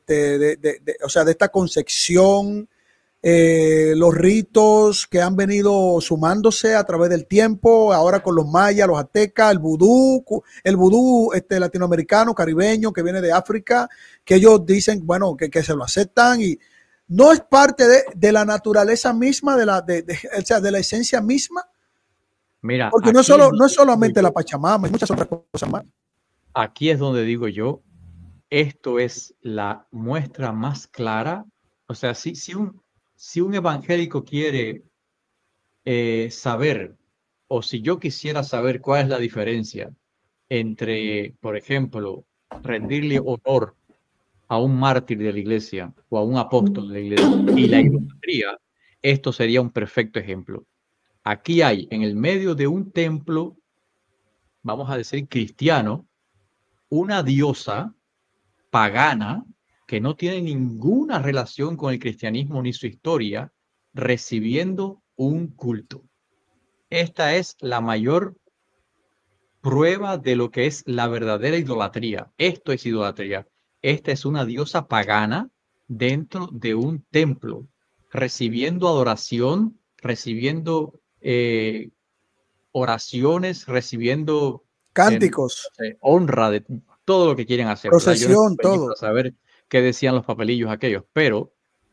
o sea, de esta concepción, los ritos que han venido sumándose a través del tiempo, ahora con los mayas, los aztecas, el vudú latinoamericano, caribeño, que viene de África, que ellos dicen, bueno, que se lo aceptan y no es parte de la naturaleza misma, de la esencia misma. Mira, porque no es solamente la Pachamama, hay muchas otras cosas más. Aquí es donde digo yo, esto es la muestra más clara. O sea, si un evangélico quiere saber, o si yo quisiera saber cuál es la diferencia entre, por ejemplo, rendirle honor a un mártir de la iglesia o a un apóstol de la iglesia y la idolatría, esto sería un perfecto ejemplo. Aquí hay, en el medio de un templo, vamos a decir cristiano, una diosa pagana que no tiene ninguna relación con el cristianismo ni su historia, recibiendo un culto. Esta es la mayor prueba de lo que es la verdadera idolatría. Esto es idolatría. Esta es una diosa pagana dentro de un templo, recibiendo adoración, recibiendo oraciones, recibiendo Cánticos, honra de todo lo que quieren hacer. ¿Verdad? Yo no procesión, estoy allí todo. para saber qué decían los papelillos aquellos, pero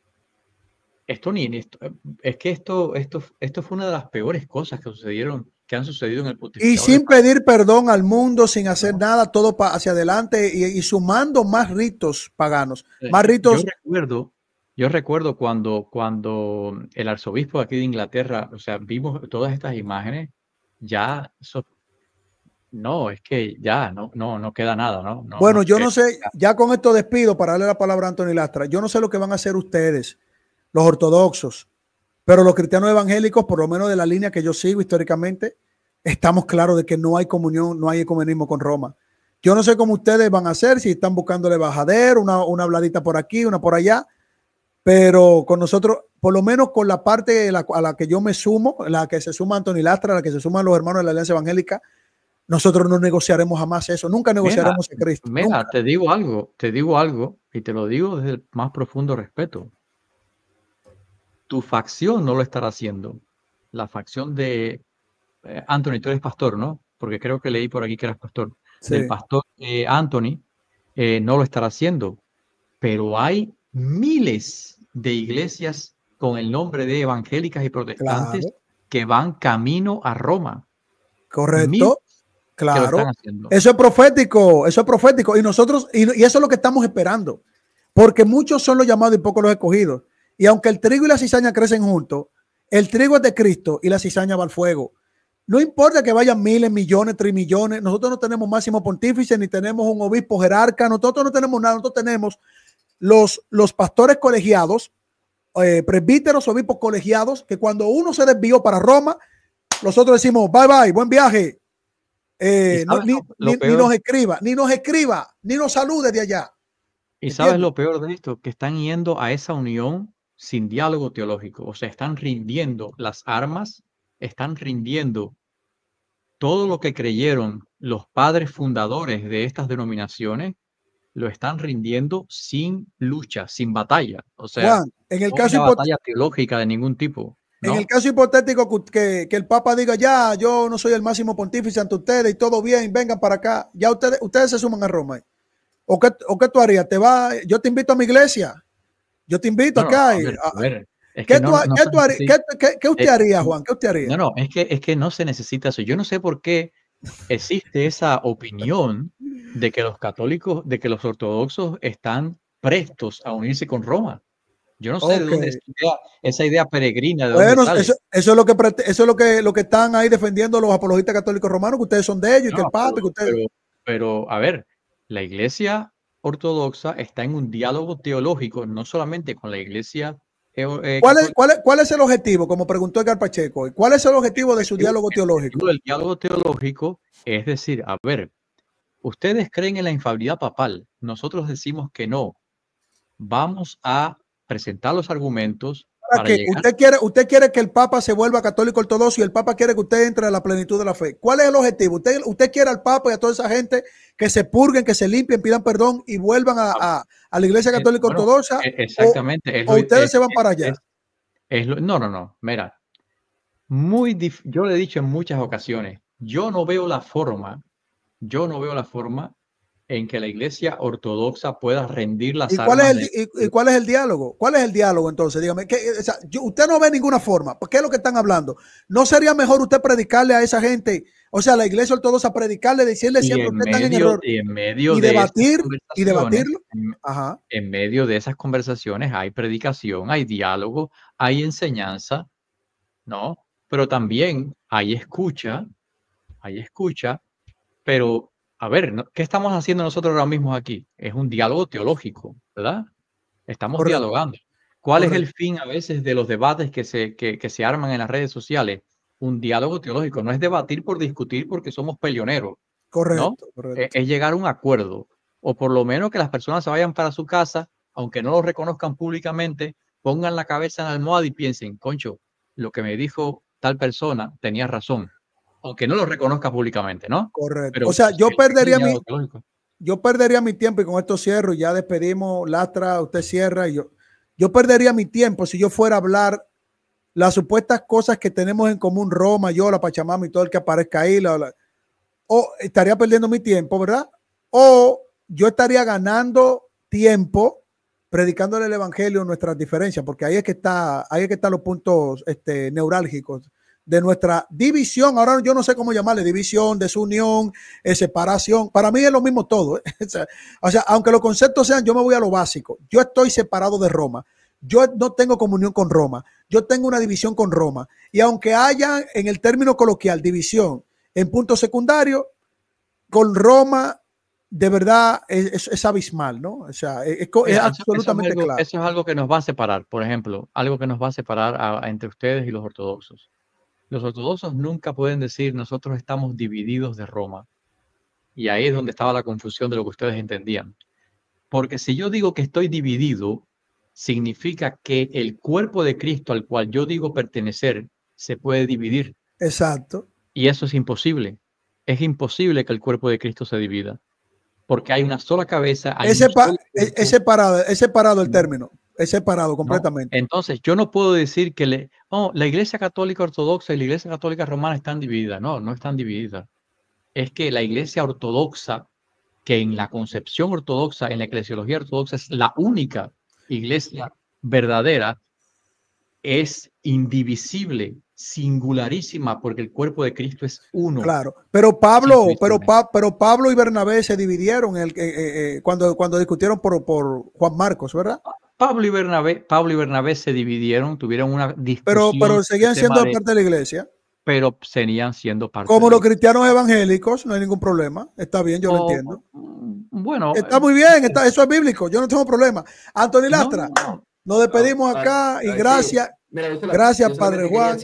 esto es que esto fue una de las peores cosas que han sucedido en el Y pontificado sin pedir perdón al mundo, sin hacer nada, todo hacia adelante y sumando más ritos paganos, más ritos. Yo recuerdo cuando el arzobispo aquí de Inglaterra, o sea, vimos todas estas imágenes, ya no, es que ya no queda nada, ¿no? Bueno, yo no sé, ya con esto despido para darle la palabra a Anthony Lastra. Yo no sé lo que van a hacer ustedes, los ortodoxos, pero los cristianos evangélicos, por lo menos de la línea que yo sigo históricamente, estamos claros de que no hay comunión, no hay ecumenismo con Roma. Yo no sé cómo ustedes van a hacer, si están buscándole bajadero, una habladita por aquí, una por allá, pero con nosotros, por lo menos con la parte a la que yo me sumo, la que se suma Anthony Lastra, la que se suman los hermanos de la Alianza Evangélica, nosotros no negociaremos jamás eso, nunca negociaremos a Cristo. Mira, nunca. te digo algo, y te lo digo desde el más profundo respeto. Tu facción no lo estará haciendo. La facción de Anthony, tú eres pastor, ¿no? Porque creo que leí por aquí que eras pastor. Sí. El pastor Anthony no lo estará haciendo, pero hay miles de iglesias con el nombre de evangélicas y protestantes que van camino a Roma. Correcto. Claro. Haciendo. Eso es profético. Y nosotros, y eso es lo que estamos esperando. Porque muchos son los llamados y pocos los escogidos. Y aunque el trigo y la cizaña crecen juntos, el trigo es de Cristo y la cizaña va al fuego. No importa que vayan miles, millones, trimillones, nosotros no tenemos máximo pontífice, ni tenemos un obispo jerarca, nosotros no tenemos nada, nosotros tenemos los pastores colegiados, presbíteros, obispos colegiados, que cuando uno se desvió para Roma, nosotros decimos, bye bye, buen viaje. Ni nos escriba, ni nos salude de allá. Y sabes lo peor de esto, que están yendo a esa unión sin diálogo teológico, o sea, están rindiendo las armas, están rindiendo todo lo que creyeron los padres fundadores de estas denominaciones, lo están rindiendo sin lucha, sin batalla. O sea, Juan, en el no caso una batalla teológica de ningún tipo. ¿no? En el caso hipotético que el Papa diga, ya, yo no soy el máximo pontífice ante ustedes y todo bien, vengan para acá, ya ustedes se suman a Roma. ¿O qué tú harías? Yo te invito a mi iglesia. Yo te invito acá. ¿Qué usted haría, Juan? ¿Qué usted haría? No, es que no se necesita eso. Yo no sé por qué existe esa opinión de que los católicos, de que los ortodoxos están prestos a unirse con Roma. Yo no sé de dónde es esa idea peregrina. De bueno, dónde sale. eso es lo que están ahí defendiendo los apologistas católicos romanos, que ustedes son de ellos y que el Papa, que ustedes. Pero, a ver, la iglesia ortodoxa está en un diálogo teológico, no solamente con la iglesia. ¿Cuál es el objetivo? Como preguntó Edgar Pacheco, ¿cuál es el objetivo de su diálogo teológico? El diálogo teológico es decir, a ver, ustedes creen en la infalibilidad papal, nosotros decimos que no. Vamos a presentar los argumentos. Para que usted quiere que el Papa se vuelva católico ortodoxo y el Papa quiere que usted entre a la plenitud de la fe. ¿Cuál es el objetivo? Usted quiere al Papa y a toda esa gente que se purguen, que se limpien, pidan perdón y vuelvan a la Iglesia Católica Ortodoxa. Exactamente. O ustedes se van para allá. No. Mira, yo le he dicho en muchas ocasiones, yo no veo la forma en que la Iglesia Ortodoxa pueda rendir las armas. ¿Y cuál es el diálogo? ¿Cuál es el diálogo entonces? Dígame, usted no ve ninguna forma. ¿Por qué es lo que están hablando? ¿No sería mejor usted predicarle a esa gente, o sea, a la Iglesia Ortodoxa, predicarle, decirle siempre que están en error y debatirlo? Ajá. En medio de esas conversaciones hay predicación, hay diálogo, hay enseñanza, ¿no? Pero también hay escucha, pero a ver, ¿qué estamos haciendo nosotros ahora mismo aquí? Es un diálogo teológico, ¿verdad? Estamos dialogando. ¿Cuál es el fin a veces de los debates que se arman en las redes sociales? Un diálogo teológico. No es debatir por discutir porque somos peleoneros. Correcto. Es llegar a un acuerdo. O por lo menos que las personas se vayan para su casa, aunque no lo reconozcan públicamente, pongan la cabeza en la almohada y piensen, concho, lo que me dijo tal persona tenía razón, aunque no lo reconozca públicamente, ¿no? Correcto. Pero o sea, yo perdería mi tiempo, y con esto cierro y ya despedimos. Lastra, usted cierra y yo perdería mi tiempo si yo fuera a hablar las supuestas cosas que tenemos en común Roma, yo, la Pachamama y todo el que aparezca ahí, o estaría perdiendo mi tiempo, ¿verdad? O yo estaría ganando tiempo predicándole el evangelio, nuestras diferencias, porque ahí es que están los puntos neurálgicos de nuestra división. Ahora yo no sé cómo llamarle, división, desunión, separación. Para mí es lo mismo todo. O sea, aunque los conceptos sean, yo me voy a lo básico. Yo estoy separado de Roma. Yo no tengo comunión con Roma. Yo tengo una división con Roma. Y aunque haya en el término coloquial división en punto secundario, con Roma de verdad es abismal, ¿no? O sea, es absolutamente claro. Eso es algo que nos va a separar, por ejemplo, algo que nos va a separar entre ustedes y los ortodoxos. Los ortodoxos nunca pueden decir nosotros estamos divididos de Roma. Y ahí es donde estaba la confusión de lo que ustedes entendían. Porque si yo digo que estoy dividido, significa que el cuerpo de Cristo al cual yo digo pertenecer se puede dividir. Exacto. Y eso es imposible. Es imposible que el cuerpo de Cristo se divida. Porque hay una sola cabeza. Es separado el término. Es separado completamente. No. Entonces, yo no puedo decir que la Iglesia Católica Ortodoxa y la Iglesia Católica Romana están divididas. No, no están divididas. Es que la Iglesia Ortodoxa, que en la concepción ortodoxa, en la eclesiología ortodoxa, es la única iglesia verdadera, es indivisible, singularísima, porque el cuerpo de Cristo es uno. Claro, pero Pablo y Bernabé se dividieron cuando discutieron por Juan Marcos, ¿verdad? Pablo y Bernabé se dividieron, tuvieron una discusión. Pero seguían siendo parte de la iglesia. Pero seguían siendo parte. Como los cristianos evangélicos, no hay ningún problema. Está bien, yo lo entiendo. Bueno, está muy bien, eso es bíblico, yo no tengo problema. Anthony Lastra, nos despedimos acá y gracias. Mira, gracias, Padre Juan.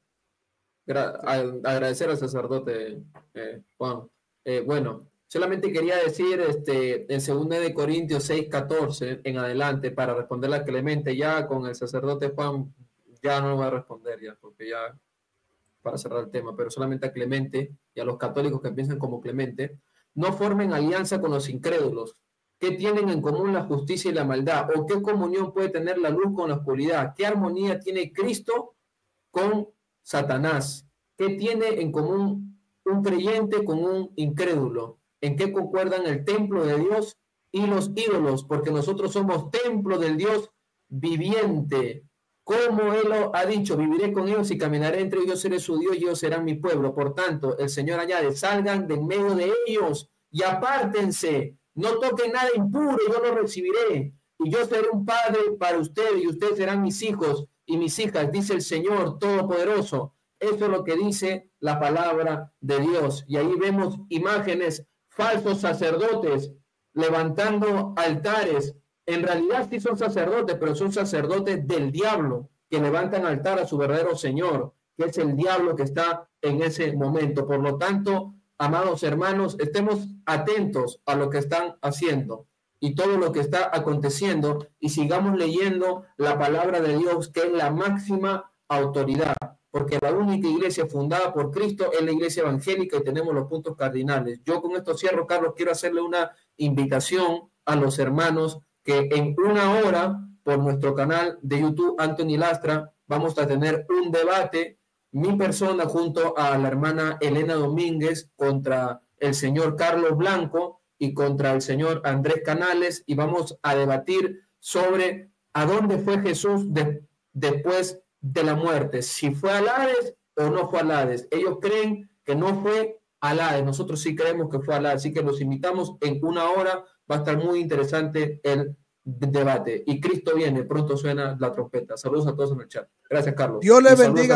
Agradecer al sacerdote Juan. Bueno, solamente quería decir en 2 de Corintios 6:14 en adelante, para responderle a Clemente, ya con el sacerdote Juan ya no va a responder, ya, porque ya para cerrar el tema, pero solamente a Clemente y a los católicos que piensan como Clemente: no formen alianza con los incrédulos. ¿Qué tienen en común la justicia y la maldad? ¿O qué comunión puede tener la luz con la oscuridad? ¿Qué armonía tiene Cristo con Satanás? ¿Qué tiene en común un creyente con un incrédulo? ¿En qué concuerdan el templo de Dios y los ídolos? Porque nosotros somos templo del Dios viviente. Como Él lo ha dicho, viviré con ellos y caminaré entre ellos, seré su Dios y ellos serán mi pueblo. Por tanto, el Señor añade: salgan de en medio de ellos y apártense. No toquen nada impuro, yo lo recibiré. Y yo seré un padre para ustedes y ustedes serán mis hijos y mis hijas, dice el Señor Todopoderoso. Eso es lo que dice la palabra de Dios. Y ahí vemos imágenes, falsos sacerdotes levantando altares. En realidad sí son sacerdotes, pero son sacerdotes del diablo, que levantan altar a su verdadero Señor, que es el diablo que está en ese momento. Por lo tanto, amados hermanos, estemos atentos a lo que están haciendo y todo lo que está aconteciendo, y sigamos leyendo la palabra de Dios, que es la máxima autoridad, porque la única iglesia fundada por Cristo es la iglesia evangélica, y tenemos los puntos cardinales. Yo con esto cierro, Carlos. Quiero hacerle una invitación a los hermanos que en una hora por nuestro canal de YouTube Anthony Lastra vamos a tener un debate, mi persona junto a la hermana Elena Domínguez contra el señor Carlos Blanco y contra el señor Andrés Canales, y vamos a debatir sobre a dónde fue Jesús después de la muerte, si fue al Hades o no fue al Hades. Ellos creen que no fue al Hades, nosotros sí creemos que fue al Hades, así que los invitamos en una hora. Va a estar muy interesante el debate. Y Cristo viene, pronto suena la trompeta. Saludos a todos en el chat. Gracias, Carlos. Dios le bendiga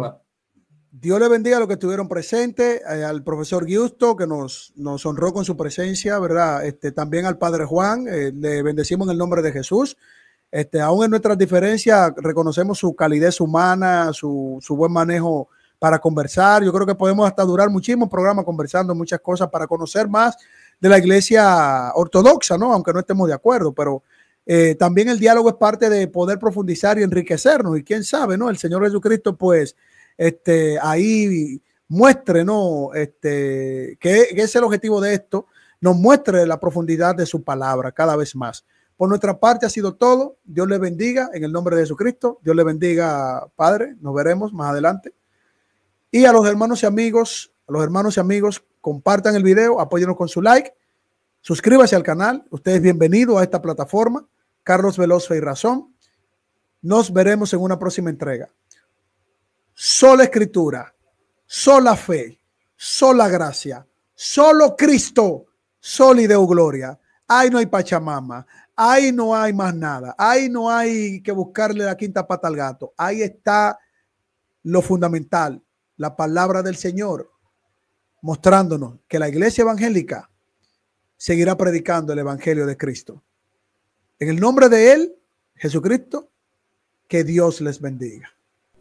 Dios le bendiga a los que estuvieron presentes, al profesor Giusto, que nos honró con su presencia, ¿verdad? También al Padre Juan, le bendecimos en el nombre de Jesús. Aún en nuestras diferencias, reconocemos su calidez humana, su buen manejo para conversar. Yo creo que podemos hasta durar muchísimos programas conversando muchas cosas para conocer más de la iglesia ortodoxa, ¿no? Aunque no estemos de acuerdo, pero También el diálogo es parte de poder profundizar y enriquecernos. Y quién sabe, ¿no? El Señor Jesucristo, pues, ahí muestre, ¿no? Que es el objetivo de esto, nos muestre la profundidad de su palabra cada vez más. Por nuestra parte ha sido todo. Dios le bendiga en el nombre de Jesucristo. Dios le bendiga, Padre. Nos veremos más adelante. Y a los hermanos y amigos, compartan el video, apóyenos con su like, suscríbase al canal. Usted es bienvenido a esta plataforma. Carlos Veloz Fe y Razón. Nos veremos en una próxima entrega. Sola Escritura, sola fe, sola gracia, solo Cristo, solo Ideo Gloria. Ahí no hay Pachamama, ahí no hay más nada, ahí no hay que buscarle la quinta pata al gato. Ahí está lo fundamental, la palabra del Señor, mostrándonos que la iglesia evangélica seguirá predicando el evangelio de Cristo. En el nombre de Él, Jesucristo, que Dios les bendiga.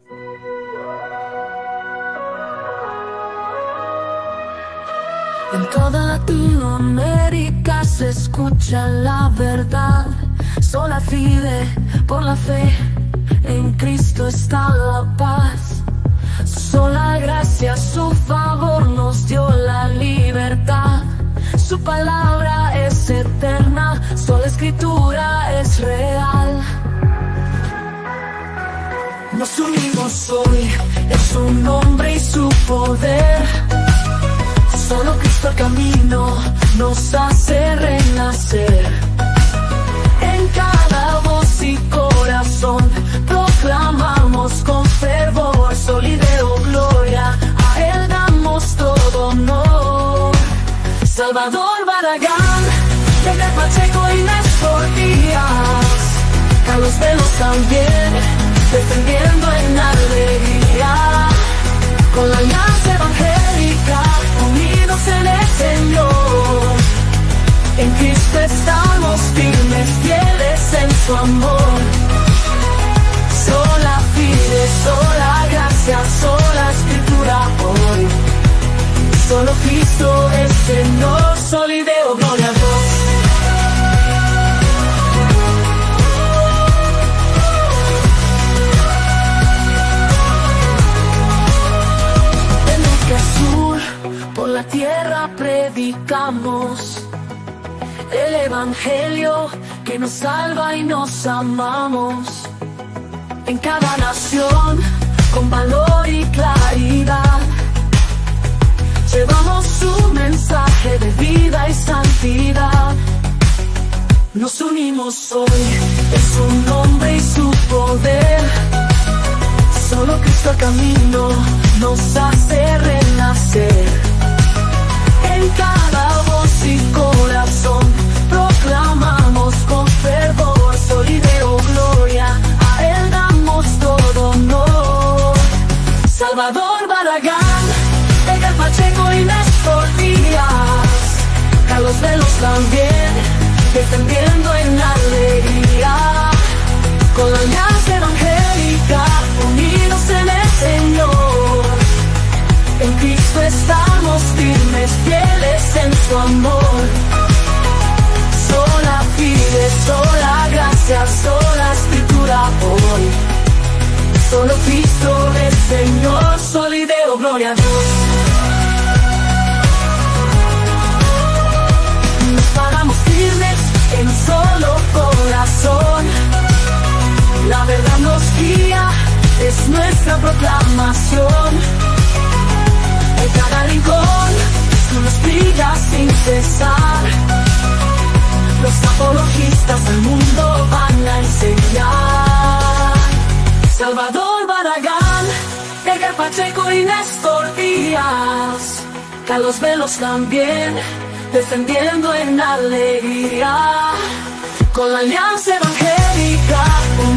En toda Latinoamérica se escucha la verdad. Sola fide, por la fe, en Cristo está la paz. Sola gracia, su favor nos dio la libertad. Su palabra es eterna, sola Escritura es real. Nos unimos hoy en su nombre y su poder. Solo Cristo el camino nos hace renacer. En cada voz y corazón proclamamos con fervor, Sol y Deo Gloria, a Él damos todo honor. Salvador Barragán, Edgar Pacheco y Néstor Díaz, Carlos Veloz también, defendiendo en alegría. Con la alianza evangélica, unidos en el Señor. En Cristo estamos firmes, fieles en su amor. Sola fide, sola gracia, sola Escritura hoy. Solo Cristo es Señor, Sol y Deo Gloria a Dios. Por la tierra predicamos el evangelio que nos salva y nos amamos. En cada nación, con valor y claridad, llevamos su mensaje de vida y santidad. Nos unimos hoy en su nombre y su poder. Solo Cristo el camino nos hace renacer. En cada voz y corazón proclamamos con fervor, Sol y Deo Gloria, a Él damos todo honor. Salvador Barragán, Edgar Pacheco y Néstor Díaz, Carlos Veloz también, defendiendo en alegría. Con la alianza evangélica, unidos en el Señor. En Cristo estamos firmes, fieles en su amor. Sola fide, sola gracia, sola Escritura hoy. Solo Cristo es Señor, Sol y Deo Gloria a Dios. Nos paramos firmes en solo corazón. La verdad nos guía, es nuestra proclamación. En cada rincón, tú nos brilla sin cesar. Los apologistas del mundo van a enseñar. Salvador Barragán, Edgar Pacheco y Néstor Díaz, Carlos Veloz también, defendiendo en alegría. Con la alianza evangélica,